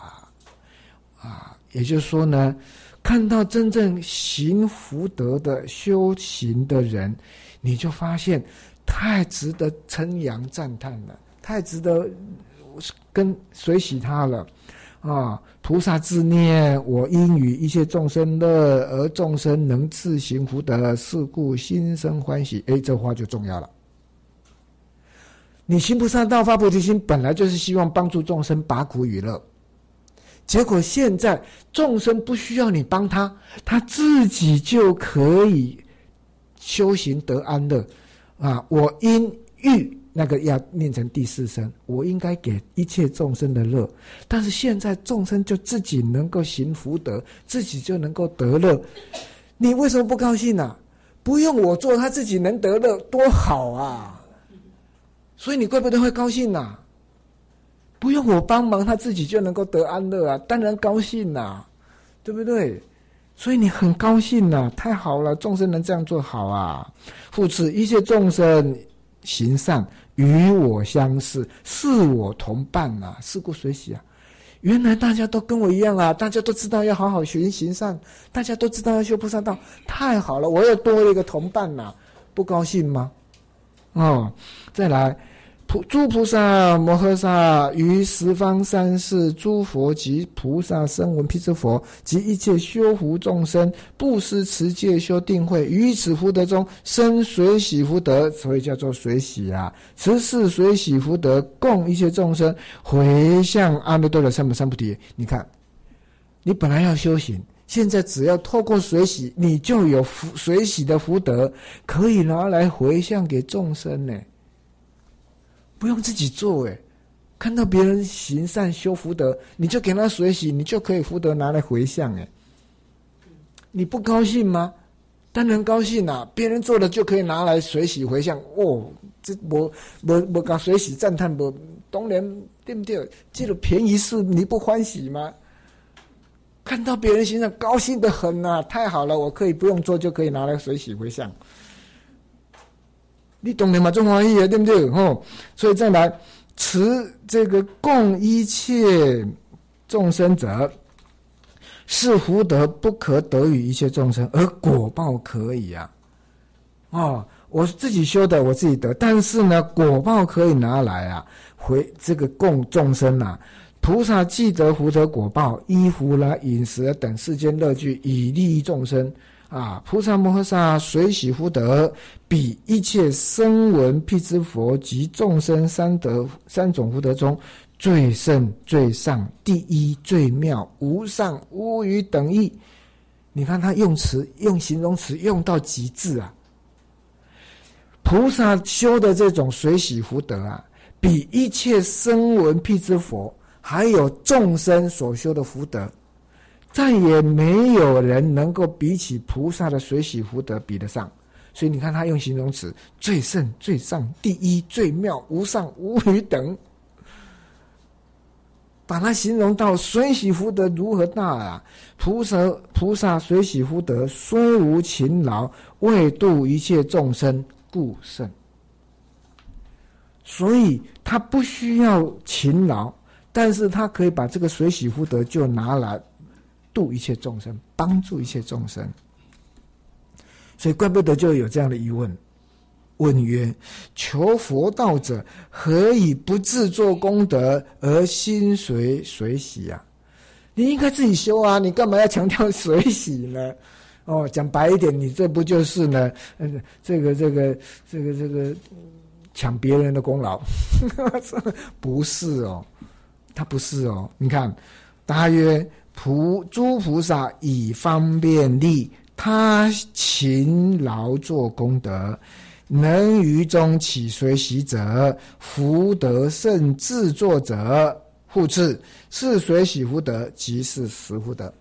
也就是说呢，看到真正行福德的修行的人，你就发现太值得称扬赞叹了，太值得跟随喜他了菩萨自念，我应与一切众生乐，而众生能自行福德，是故心生欢喜。这话就重要了。你行菩萨道发菩提心，本来就是希望帮助众生拔苦与乐，结果现在众生不需要你帮他，他自己就可以修行得安乐我因欲那个要念成第4声，我应该给一切众生的乐，但是现在众生就自己能够行福德，自己就能够得乐，你为什么不高兴啊？不用我做，他自己能得乐，多好啊！所以你怪不得会高兴不用我帮忙，他自己就能够得安乐当然高兴对不对？所以你很高兴太好了，众生能这样做好复次，一切众生行善与我相似，是我同伴是故随喜原来大家都跟我一样大家都知道要好好行善，大家都知道要修菩萨道，太好了，我又多了一个同伴不高兴吗？再来，诸菩萨摩诃萨于十方三世诸佛及菩萨声闻辟支佛及一切修福众生，布施持戒修定慧，于此福德中生随喜福德，所以叫做随喜此是随喜福德，供一切众生回向阿耨多罗三藐三菩提。你看，你本来要修行，现在只要透过随喜，你就有随喜的福德，可以拿来回向给众生呢。不用自己做看到别人行善修福德，你就给他随喜，你就可以福德拿来回向你不高兴吗？ 当然高兴啦、别人做的就可以拿来随喜回向哦，这没搞随喜赞叹，当然对不对？这个便宜事你不欢喜吗？看到别人身上高兴得很啊，太好了，我可以不用做就可以拿来随喜回向。你懂得吗？中华义对不对？所以再来，持这个供一切众生者，是福德不可得于一切众生，而果报可以啊。我自己修的，我自己得，但是呢，果报可以拿来啊，回这个供众生啊。菩萨既得福德果报，衣服啦、饮食等世间乐具，以利益众生啊。菩萨摩诃萨随喜福德，比一切声闻辟支佛及众生三种福德中，最胜最上，第一最妙，无上无与等异。你看他用形容词用到极致啊。菩萨修的这种随喜福德啊，比一切声闻辟支佛还有众生所修的福德，再也没有人能够比起菩萨的随喜福德比得上。所以你看他用形容词最胜最上，第一最妙，无上无与等，把它形容到随喜福德如何大啊！菩萨随喜福德虽无勤劳，为度一切众生故胜。所以他不需要勤劳，但是他可以把这个随喜福德就拿来度一切众生，帮助一切众生。所以怪不得就有这样的疑问，问曰：求佛道者，何以不自作功德而心随喜啊？你应该自己修啊，你干嘛要强调随喜呢？讲白一点，你这不就是呢？这个抢别人的功劳？不是哦，他不是哦。你看，答曰：诸菩萨以方便利他勤劳做功德，能于中起随喜者，福德甚自作者，复次是随喜福德，即是实福德。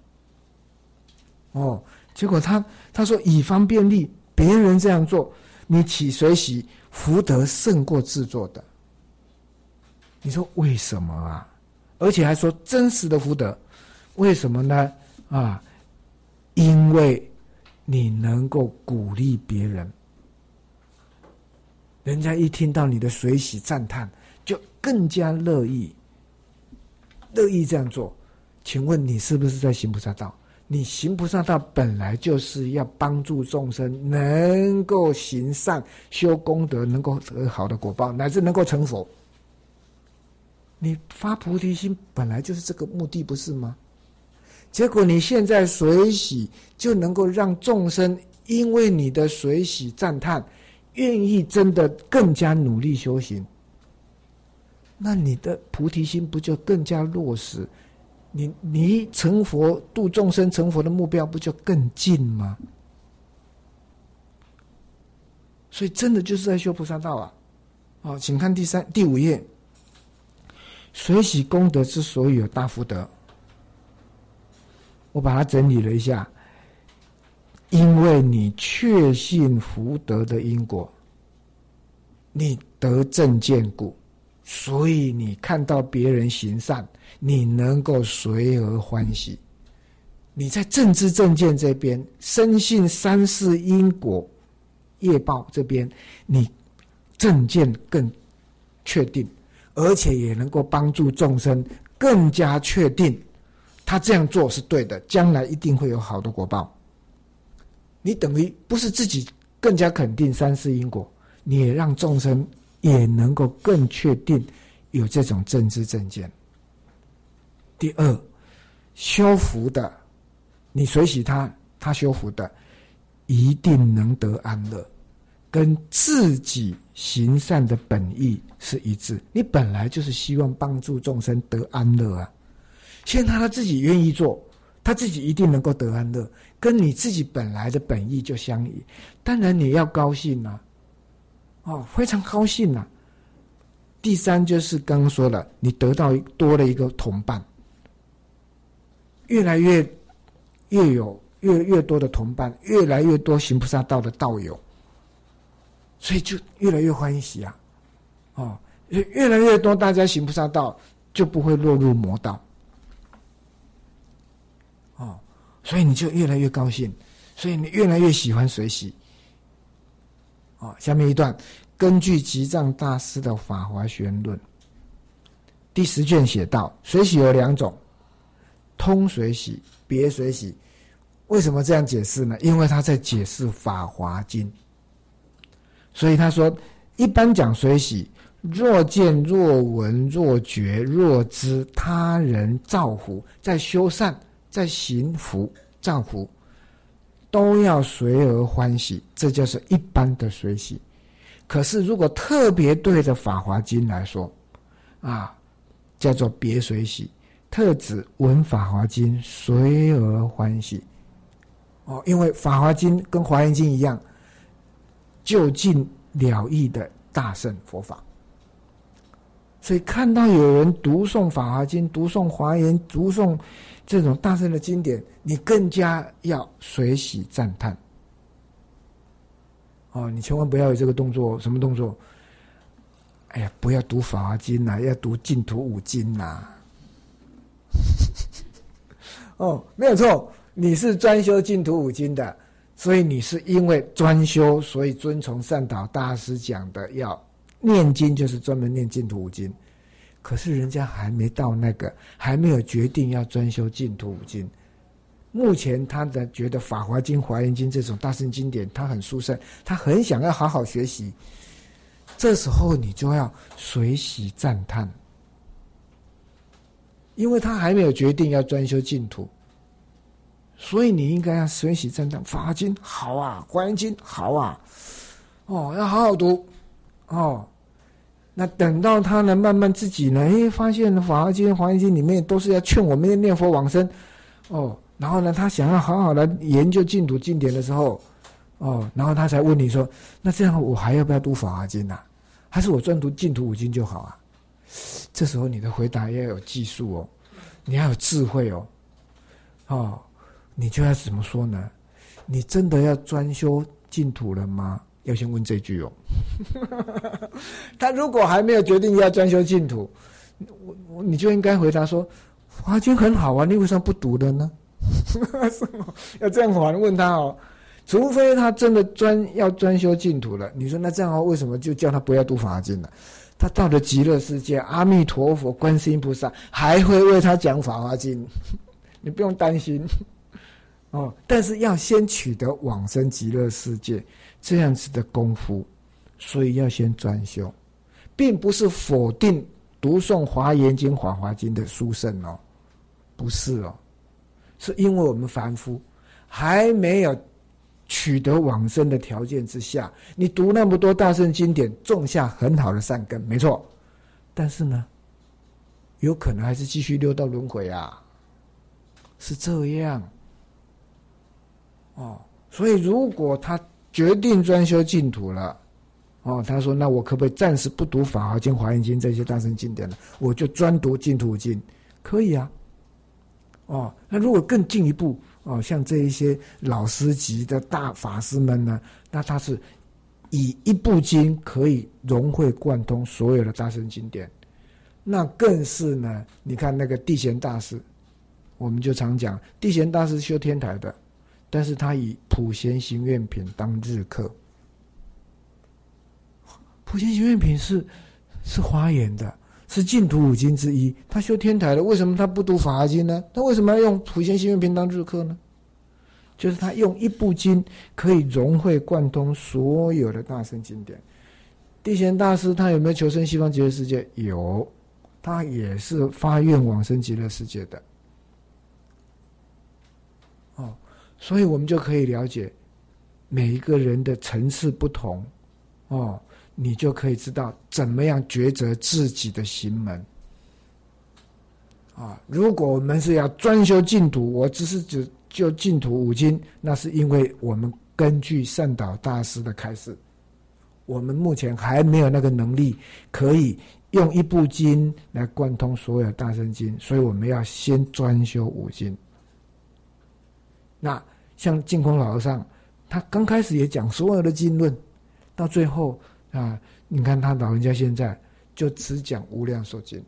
结果他说以方便利，别人这样做，你起随喜，福德胜过自作的。你说为什么啊？而且还说真实的福德，为什么呢？因为你能够鼓励别人，人家一听到你的随喜赞叹，就更加乐意这样做。请问你是不是在行菩萨道？你行菩萨道本来就是要帮助众生能够行善修功德，能够得好的果报，乃至能够成佛。你发菩提心本来就是这个目的，不是吗？结果你现在随喜，就能够让众生因为你的随喜赞叹，愿意真的更加努力修行，那你的菩提心不就更加落实？你成佛度众生成佛的目标不就更近吗？所以真的就是在修菩萨道啊！请看第5页，随喜功德之所以有大福德，我把它整理了一下，因为你确信福德的因果，你得正见故，所以你看到别人行善，你能够随而欢喜。你在正知正见这边，深信三世因果业报这边，你正见更确定，而且也能够帮助众生更加确定他这样做是对的，将来一定会有好的果报。你等于不是自己更加肯定三世因果，你也让众生也能够更确定有这种正知正见。第二，修福的，你随喜他修福的，一定能得安乐，跟自己行善的本意是一致。你本来就是希望帮助众生得安乐啊，现在他自己愿意做，他自己一定能够得安乐，跟你自己本来的本意就相宜。当然你要高兴啊，非常高兴啊。第三就是刚刚说了，你得到多了一个同伴，越来越有越来越多的同伴，越来越多行菩萨道的道友，所以就越来越欢喜啊！越来越多大家行菩萨道，就不会落入魔道。所以你就越来越高兴，所以你越来越喜欢随喜。下面一段，根据吉藏大师的《法华玄论》第10卷写道：随喜有2种，通随喜、别随喜。为什么这样解释呢？因为他在解释《法华经》，所以他说，一般讲随喜，若见若闻若觉若知他人造福，在修善，在行福造福，都要随而欢喜，这就是一般的随喜。可是如果特别对着《法华经》来说叫做别随喜，特指闻《法华经》随而欢喜。因为《法华经》跟《华严经》一样，就近了义的大乘佛法，所以看到有人读诵《法华经》、读诵《华严》、读诵这种大乘的经典，你更加要随喜赞叹。你千万不要有这个动作。什么动作？哎呀，不要读《法华经》啦，要读净土五经啦。没有错，你是专修净土五经的，所以你是因为专修，所以遵从善导大师讲的，要念经就是专门念净土五经。可是人家还没到那个，还没有决定要专修净土五经。目前他觉得《法华经》《华严经》这种大乘经典，他很殊胜，他很想要好好学习。这时候你就要随喜赞叹，因为他还没有决定要专修净土，所以你应该要随喜赞叹。《法华经》好啊，《华严经》好啊，要好好读那等到他呢，慢慢自己呢，发现《法华经》《华严经》里面都是要劝我们念佛往生然后呢，他想要好好的研究净土经典的时候，然后他才问你说，那这样我还要不要读《法华经》啊？还是我专读净土五经就好啊？这时候你的回答要有技术你要有智慧你就要怎么说呢？你真的要专修净土了吗？要先问这句他如果还没有决定要专修净土，你就应该回答说，《华经》很好啊，你为什么不读的呢？要这样反问他除非他真的要专修净土了，你说那这样为什么就叫他不要读《法华经》了？他到了极乐世界，阿弥陀佛、观世音菩萨还会为他讲《法华经》，你不用担心但是要先取得往生极乐世界这样子的功夫，所以要先专修，并不是否定读诵《华严经》《法华经》的殊胜不是是因为我们凡夫还没有取得往生的条件之下，你读那么多大乘经典，种下很好的善根，没错。但是呢，有可能还是继续溜到轮回是这样所以如果他决定专修净土了他说那我可不可以暂时不读《法华经》《华严经》这些大乘经典了，我就专读净土经？可以啊那如果更进一步像这一些老师级的大法师们呢，那他是以一部经可以融会贯通所有的大乘经典，那更是呢，你看那个地贤大师，我们就常讲地贤大师修天台的，但是他以普贤行愿品当日课。普贤行愿品是华严的，是净土五经之一，他修天台的，为什么他不读《法华经》呢？他为什么要用普贤行愿品当日课呢？就是他用一部经可以融会贯通所有的大乘经典。地贤大师他有没有求生西方极乐世界？有，他也是发愿往生极乐世界的所以我们就可以了解每一个人的层次不同你就可以知道怎么样抉择自己的行门如果我们是要专修净土，我只是就净土五经，那是因为我们根据善导大师的开示，我们目前还没有那个能力可以用一部经来贯通所有大乘经，所以我们要先专修五经。那像净空老和尚，他刚开始也讲所有的经论，到最后啊，你看他老人家现在就只讲无量寿经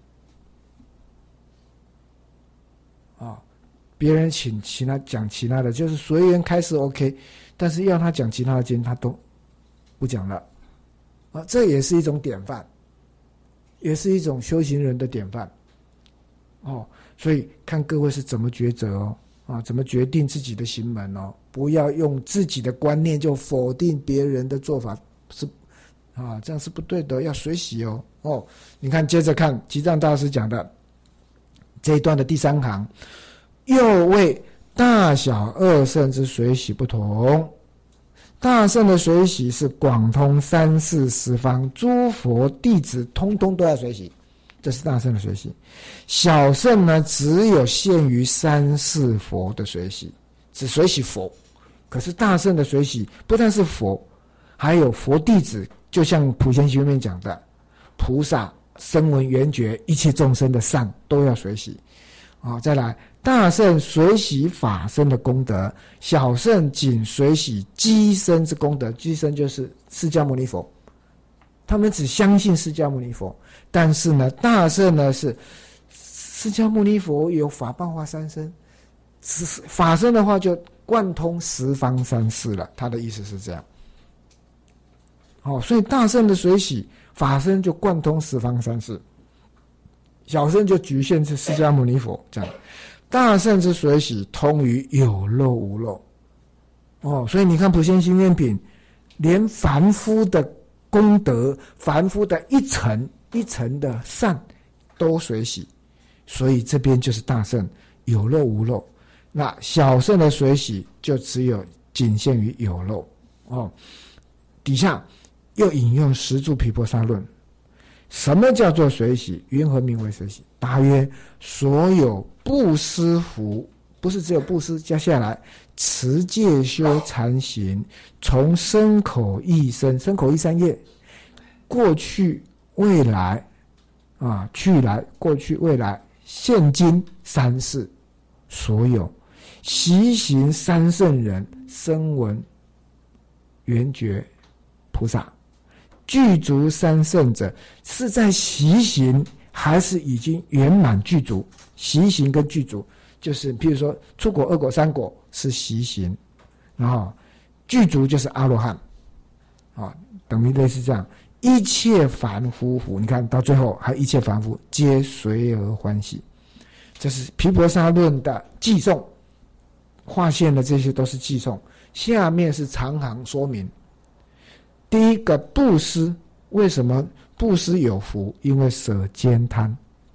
啊，别人请他讲其他的，就是随缘开示 OK， 但是要他讲其他的经，他都不讲了啊，这也是一种典范，也是一种修行人的典范哦。所以看各位是怎么抉择哦，啊，怎么决定自己的行门哦，不要用自己的观念就否定别人的做法，是啊，这样是不对的，要随喜哦。哦，你看，接着看吉藏大师讲的这一段的第3行，又谓大小二圣之随喜不同。大圣的随喜是广通三世十方诸佛弟子，通通都要随喜，这是大圣的随喜。小圣呢，只有限于三世佛的随喜，只随喜佛。可是大圣的随喜不但是佛，还有佛弟子，就像普贤行里面讲的，菩萨、声闻、缘觉，一切众生的善都要随喜。啊，再来，大圣随喜法身的功德，小圣仅随喜机身之功德。机身就是释迦牟尼佛，他们只相信释迦牟尼佛，但是呢，大圣呢是释迦牟尼佛有法报化三身，法身的话就贯通十方三世了。他的意思是这样。哦，所以大圣的随喜，法身就贯通十方三世。小圣就局限是释迦牟尼佛这样，大圣之随喜通于有漏无漏。哦，所以你看普贤行愿品，连凡夫的功德、凡夫的一层一层的善都随喜，所以这边就是大圣有漏无漏。那小圣的随喜就只有仅限于有漏。哦，底下又引用十住毗婆沙论。什么叫做随喜？云何名为随喜？答曰：所有布施福，不是只有布施，加下来持戒修禅行，从身口意身，身口意三业，过去未来啊，去来过去未来，现今三世，所有习行三圣人，声闻、缘觉、菩萨。具足三圣者，是在习行还是已经圆满具足？习行跟具足，就是譬如说出果、二果、三果是习行，然后具足就是阿罗汉，啊，等于类似这样。一切凡夫福，你看到最后还一切凡夫皆随而欢喜，这是毗婆沙论的偈颂，划线的这些都是偈颂，下面是长行说明。第一个布施，为什么布施有福？因为舍坚贪，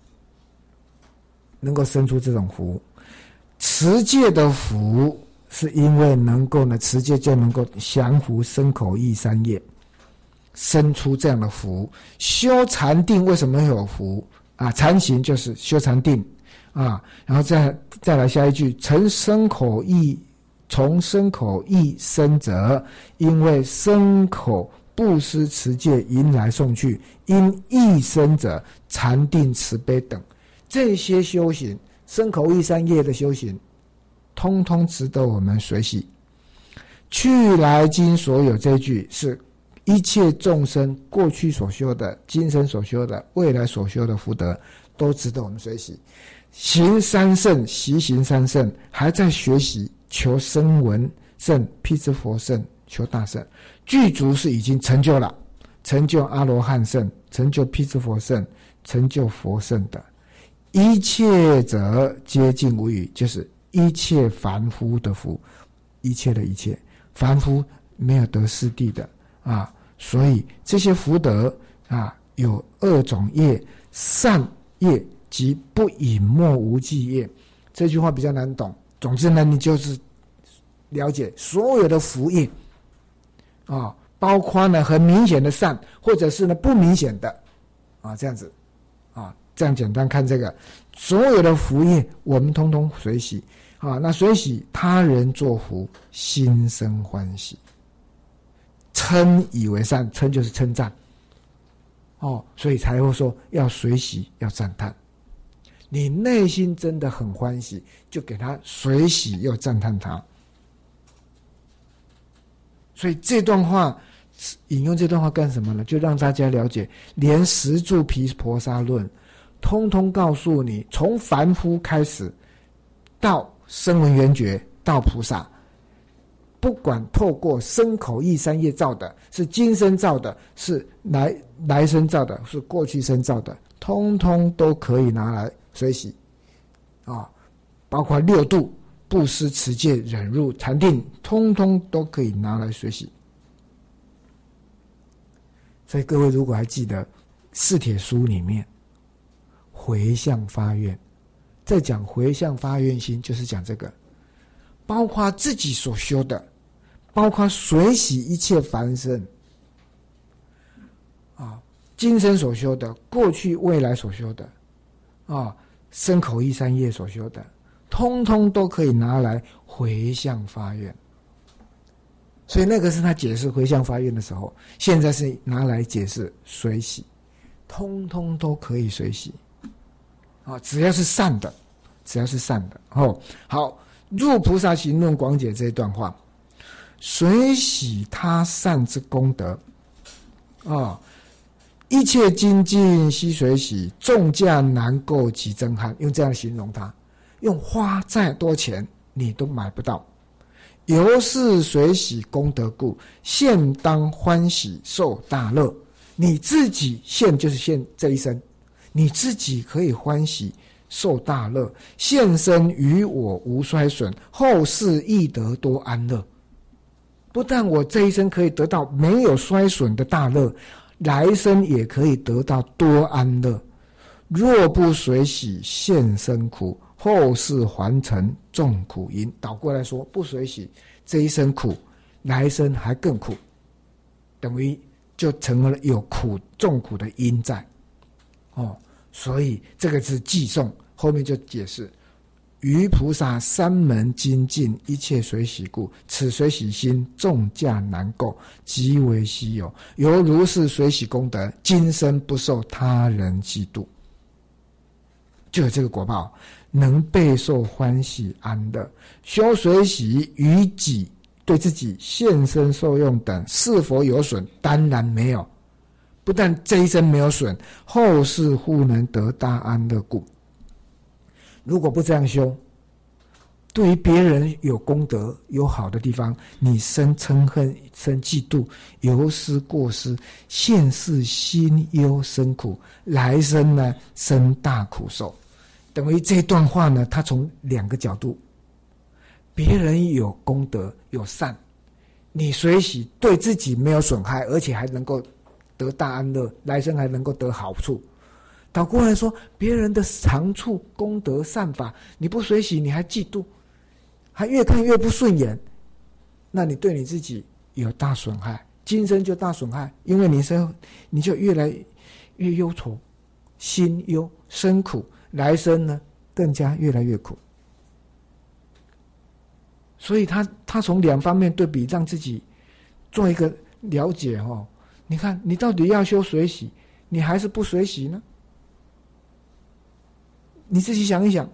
能够生出这种福。持戒的福，是因为能够呢，持戒就能够降伏身口意三业，生出这样的福。修禅定为什么会有福啊？禅行就是修禅定啊，然后再来下一句，成身口意。从身口意生者，因为身口布施持戒迎来送去，因意生者禅定慈悲等，这些修行身口意三业的修行，通通值得我们随喜。去来今所有这一句，是一切众生过去所修的、今生所修的、未来所修的福德，都值得我们随喜。行三圣，习行三圣，还在学习求声闻圣、辟支佛圣，求大圣。具足是已经成就了，成就阿罗汉圣，成就辟支佛圣，成就佛圣的。一切者皆尽无余，就是一切凡夫的福，一切的一切凡夫没有得四谛的啊，所以这些福德啊，有二种业：善业及不隐没无记业。这句话比较难懂，总之呢，你就是了解所有的福业啊，包括呢很明显的善，或者是呢不明显的啊，这样子啊，这样简单看这个所有的福业，我们通通随喜啊。那随喜他人作福，心生欢喜，称以为善，称就是称赞哦，所以才会说要随喜，要赞叹。你内心真的很欢喜，就给他随喜又赞叹他所以这段话引用这段话干什么呢？就让大家了解，连十住毗婆沙论通通告诉你，从凡夫开始到声闻缘觉到菩萨，不管透过身口意三业造的，是今生造的，是来生造的，是过去生造的，通通都可以拿来随喜啊，包括六度、布施、持戒、忍辱、禅定，通通都可以拿来随喜。所以各位如果还记得四帖书里面回向发愿，在讲回向发愿心，就是讲这个，包括自己所修的，包括随喜一切凡身啊，今生所修的，过去未来所修的啊，身口意三业所修的，通通都可以拿来回向发愿。所以那个是他解释回向发愿的时候，现在是拿来解释随喜，通通都可以随喜啊，只要是善的，只要是善的。好，入菩萨行论广解这一段话，随喜他善之功德啊，一切精进悉随喜，重价难购及增罕，用这样形容它，用花再多钱你都买不到。由是随喜功德故，现当欢喜受大乐。你自己现就是现这一生，你自己可以欢喜受大乐，现身于我无衰损，后世亦得多安乐。不但我这一生可以得到没有衰损的大乐，来生也可以得到多安乐。若不随喜，现生苦，后世还成重苦因。倒过来说，不随喜，这一生苦，来生还更苦，等于就成了有苦重苦的因在。所以这个是偈颂，后面就解释：于菩萨三门精进，一切随喜故，此随喜心重价难购，极为稀有。由如是随喜功德，今生不受他人嫉妒。就有这个果报，能备受欢喜安乐。修随喜于己，对自己现身受用等，是否有损？当然没有。不但这一生没有损，后世忽能得大安乐故。如果不这样修，对于别人有功德有好的地方，你生嗔恨生嫉妒，游失过失，现世心忧生苦，来生呢生大苦受。等于这段话呢，它从两个角度，别人有功德有善，你随喜对自己没有损害，而且还能够得大安乐，来生还能够得好处。倒过来说，别人的长处功德善法，你不随喜，你还嫉妒，还越看越不顺眼，那你对你自己有大损害，今生就大损害，因为你就越来越忧愁，心忧生苦，来生呢更加越来越苦。所以他从两方面对比，让自己做一个了解。你看你到底要修随喜，你还是不随喜呢？你自己想一想。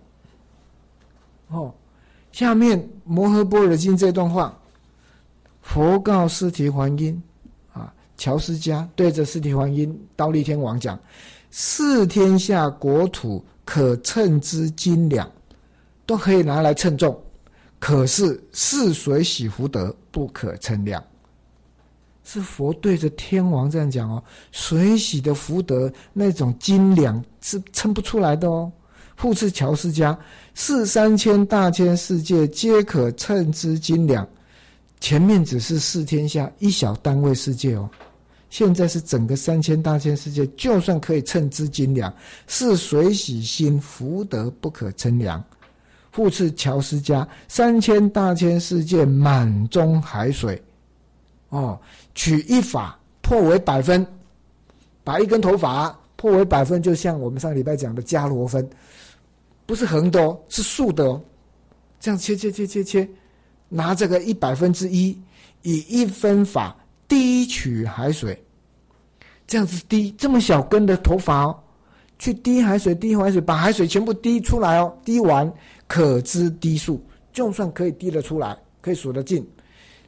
下面摩诃般若经这段话，佛告释提桓因乔斯迦对着释提桓因忉利天王讲：四天下国土可称之斤两，都可以拿来称重，可是是随喜福德不可称量。是佛对着天王这样讲随喜的福德那种斤两是称不出来的复次乔斯迦，是3000大千世界皆可称之斤两。前面只是四天下一小单位世界现在是整个3000大千世界，就算可以称之斤两，是随喜心福德不可称量。复次乔斯迦，3000大千世界满中海水取一法破为100分，把一根头发破为100分，就像我们上礼拜讲的迦罗分，不是横的是竖的这样切，拿这个100%，以1分法滴取海水，这样子滴这么小根的头发去滴海水，把海水全部滴出来滴完可知滴数，就算可以滴得出来，可以数得尽，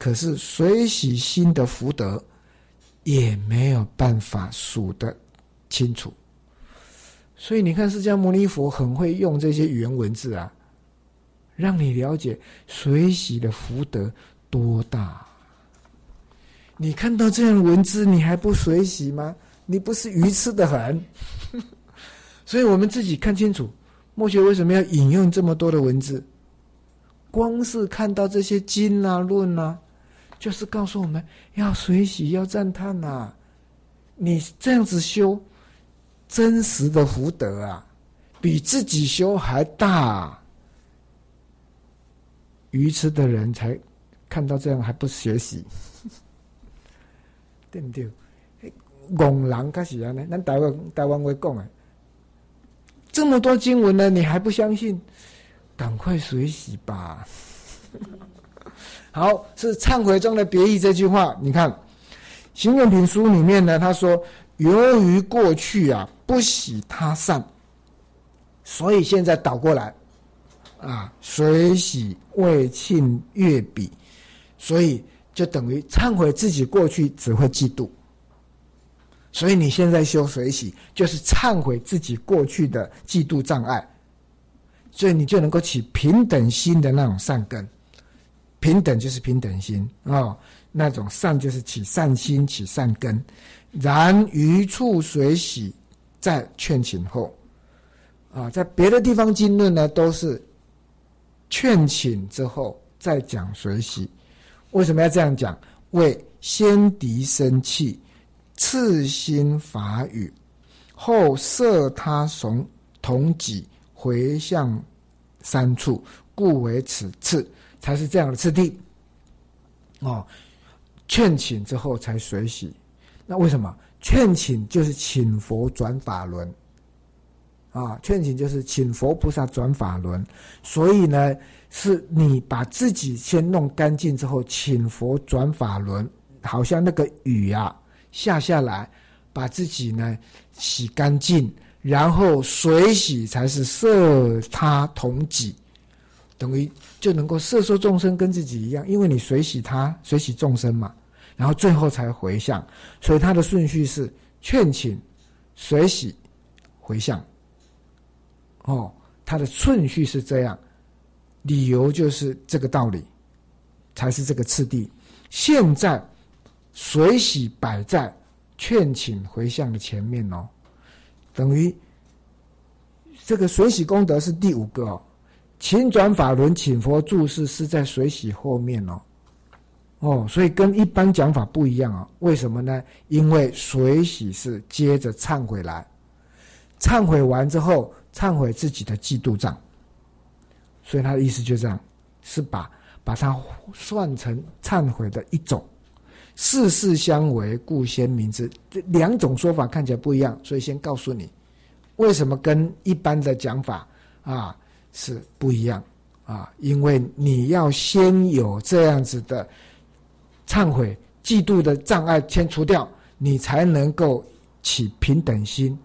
可是随喜心的福德也没有办法数得清楚。所以你看释迦牟尼佛很会用这些语言文字啊，让你了解随喜的福德多大。你看到这样的文字你还不随喜吗？你不是愚痴的很。所以我们自己看清楚，末学为什么要引用这么多的文字，光是看到这些经啊论啊，就是告诉我们要随喜要赞叹啊，你这样子修真实的福德啊，比自己修还大啊。愚痴的人才看到这样还不学习，对不对？戆人开始呢，咱台湾话讲的，这么多经文呢，你还不相信？赶快随喜吧。好，是忏悔中的别意这句话，你看行愿品书里面呢，他说由于过去啊不喜他善，所以现在倒过来啊，随喜未庆悦彼，所以就等于忏悔自己过去只会嫉妒，所以你现在修随喜就是忏悔自己过去的嫉妒障碍，所以你就能够起平等心的那种善根。平等就是平等心哦，那种善就是起善心起善根。然于处随喜在劝请后啊，在别的地方经论呢都是劝请之后再讲随喜。为什么要这样讲？为先敌生气，次心法语，后摄他同己回向三处，故为此次，才是这样的次第哦。劝请之后才随喜，那为什么？劝请就是请佛转法轮啊，劝请就是请佛菩萨转法轮，所以呢，是你把自己先弄干净之后，请佛转法轮，好像那个雨啊下来，把自己呢洗干净，然后随喜才是摄他同己，等于就能够摄受众生跟自己一样，因为你随喜他，随喜众生嘛，然后最后才回向，所以它的顺序是劝请、随喜、回向。哦，它的顺序是这样，理由就是这个道理，才是这个次第。现在随喜摆在劝请回向的前面哦，等于这个随喜功德是第5个哦，请转法轮请佛注释是在随喜后面哦。哦，所以跟一般讲法不一样哦。为什么呢？因为随喜是接着忏悔来，忏悔完之后忏悔自己的嫉妒障，所以他的意思就这样，是把它算成忏悔的一种。事事相违，故先明之。这2种说法看起来不一样，所以先告诉你为什么跟一般的讲法啊是不一样啊，因为你要先有这样子的忏悔嫉妒的障碍先除掉，你才能够起平等心，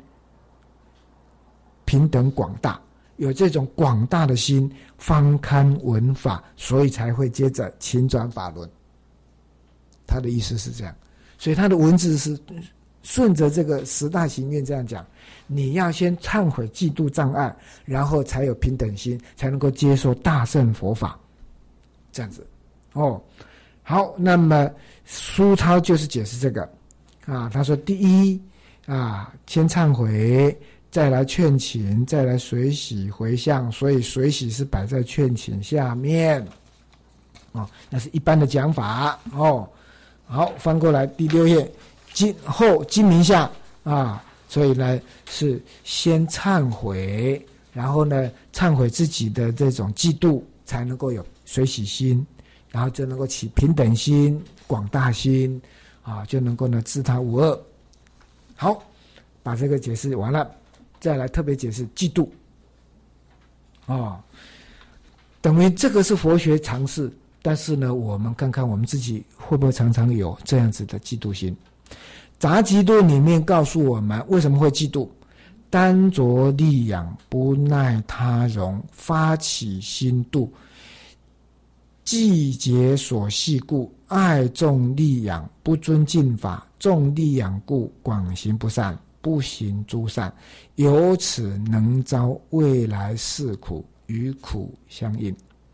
平等广大，有这种广大的心方堪闻法，所以才会接着请转法轮。他的意思是这样，所以他的文字是顺着这个10大行愿这样讲，你要先忏悔嫉妒障碍，然后才有平等心，才能够接受大乘佛法，这样子哦。好，那么书抄就是解释这个啊，他说第一啊，先忏悔，再来劝请，再来随喜回向，所以随喜是摆在劝请下面哦，那是一般的讲法哦。好，翻过来第6页，经名下啊，所以呢是先忏悔，然后呢忏悔自己的这种嫉妒，才能够有随喜心，然后就能够起平等心、广大心啊，就能够呢自他无二。好，把这个解释完了，再来特别解释嫉妒啊，等于这个是佛学常识。但是呢，我们看看我们自己会不会常常有这样子的嫉妒心。杂集论里面告诉我们为什么会嫉妒，单着利养，不耐他容，发起心妒， 季节所系故，爱众利养，不尊敬法，众利养故，广行不善，不行诸善，由此能遭未来世苦，与苦相应。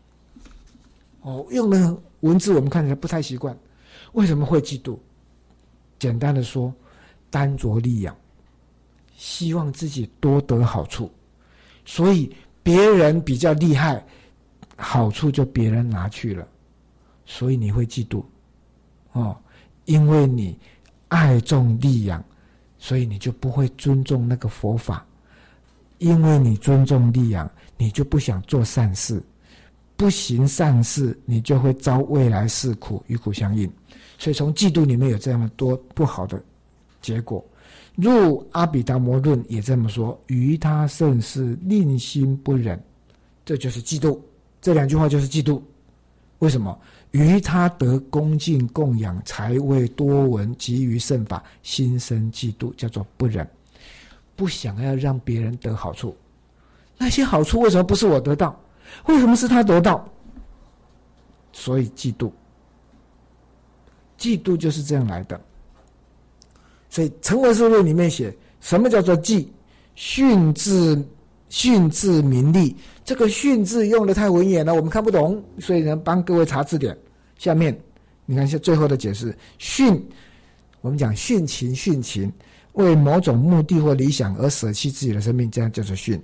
用的文字我们看起来不太习惯，为什么会嫉妒？简单的说，单着利养，希望自己多得好处，所以别人比较厉害，好处就别人拿去了，所以你会嫉妒因为你爱重利养，所以你就不会尊重那个佛法，因为你尊重利养，你就不想做善事，不行善事，你就会遭未来世苦，与苦相应。所以从嫉妒里面有这么多不好的结果。入阿毗达摩论也这么说，于他甚事令心不忍，这就是嫉妒。这两句话就是嫉妒。为什么？于他得恭敬供养财位多闻及于圣法，心生嫉妒，叫做不忍，不想要让别人得好处。那些好处为什么不是我得到？为什么是他得到？所以嫉妒。嫉妒就是这样来的。所以成唯识论里面写，什么叫做嫉？训字名利。这个训字用的太文言了，我们看不懂，所以呢，帮各位查字典。下面你看一下最后的解释，训，我们讲训勤，为某种目的或理想而舍弃自己的生命，这样叫做训，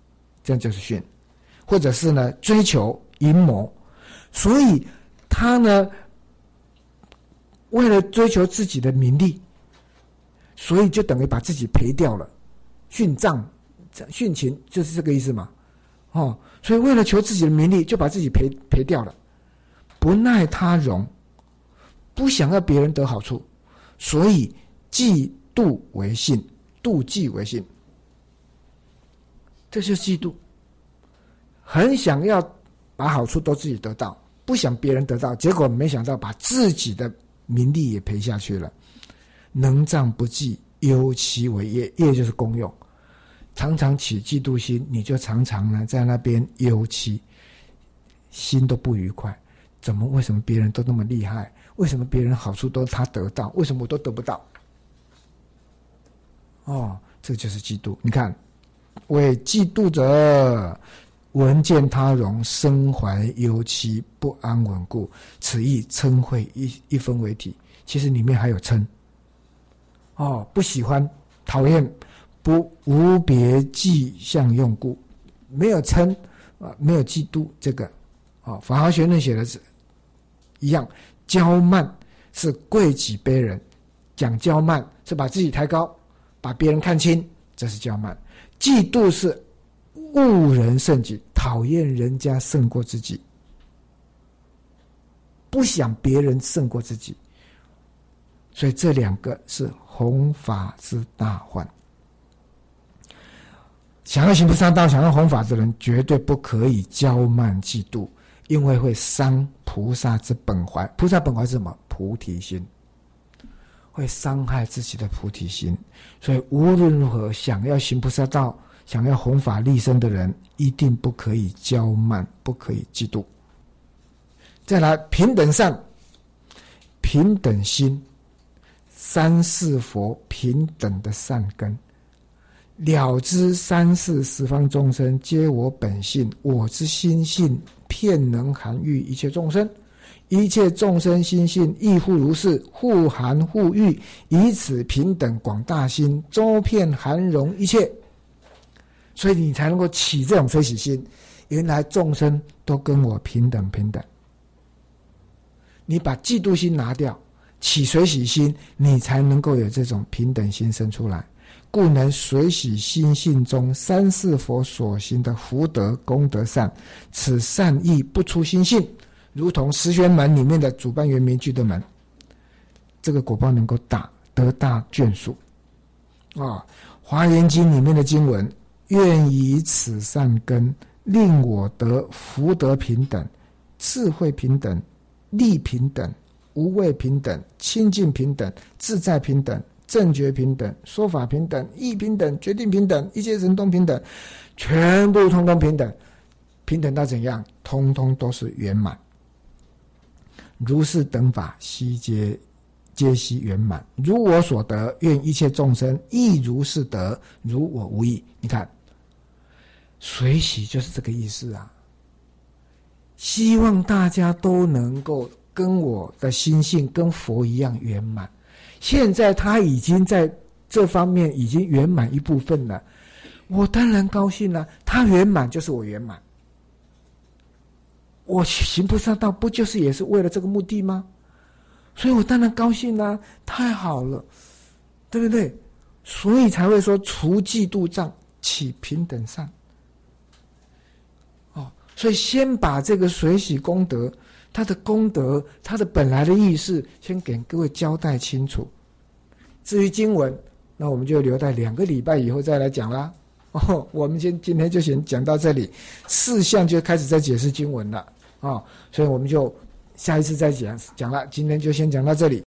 或者是呢追求淫谋，所以他呢为了追求自己的名利，所以就等于把自己赔掉了。训勤就是这个意思嘛。所以为了求自己的名利，就把自己赔掉了，不耐他荣，不想要别人得好处，所以嫉妒为信，妒忌为信，这就是嫉妒。很想要把好处都自己得到，不想别人得到，结果没想到把自己的名利也赔下去了。能障不济，忧其为业，业就是功用。常常起嫉妒心，你就常常呢在那边忧戚，心都不愉快。为什么别人都那么厉害？为什么别人好处都他得到？为什么我都得不到？这就是嫉妒。你看，为嫉妒者，闻见他荣，身怀忧戚，不安稳固，此意嗔恚一分为体。其实里面还有嗔。不喜欢，讨厌。不无别嫉相用故，没有嗔没有嫉妒。这个法华学论写的是一样，骄慢是贵己卑人，讲骄慢是把自己抬高，把别人看轻，这是骄慢。嫉妒是恶人胜己，讨厌人家胜过自己，不想别人胜过自己。所以这两个是弘法之大患。想要行菩萨道，想要弘法的人，绝对不可以骄慢嫉妒，因为会伤菩萨之本怀。菩萨本怀是什么？菩提心，会伤害自己的菩提心。所以无论如何，想要行菩萨道，想要弘法利生的人，一定不可以骄慢，不可以嫉妒。再来，平等善，平等心，三世佛平等的善根。了知三世十方众生皆我本性，我之心性遍能含喻一切众生，一切众生心性亦复如是，互含互喻，以此平等广大心，周遍含容一切。所以你才能够起这种随喜心，原来众生都跟我平等。你把嫉妒心拿掉，起随喜心，你才能够有这种平等心生出来。故能随喜心性中三世佛所行的福德功德善，此善意不出心性，如同十玄门里面的主办圆明具的门，这个果报能够得大眷属。华严经里面的经文，愿以此善根令我得福德平等、智慧平等、力平等、无畏平等、清净平等、自在平等、正觉平等、说法平等、义平等、决定平等、一切神通平等，全部通通平等。平等到怎样？通通都是圆满。 如是等法悉皆悉圆满。如我所得，愿一切众生亦如是得，如我无异。你看，随喜就是这个意思啊。希望大家都能够跟我的心性跟佛一样圆满。现在他已经在这方面已经圆满一部分了，我当然高兴了。他圆满就是我圆满。我行菩萨道不就是也是为了这个目的吗？所以我当然高兴啦，太好了，对不对？所以才会说除嫉妒障，起平等善。所以先把这个随喜功德，它的功德，它的本来的意思，先给各位交代清楚。至于经文，那我们就留在2个礼拜以后再来讲啦。我们今天就先讲到这里，4项就开始在解释经文了所以我们就下一次再讲了。今天就先讲到这里。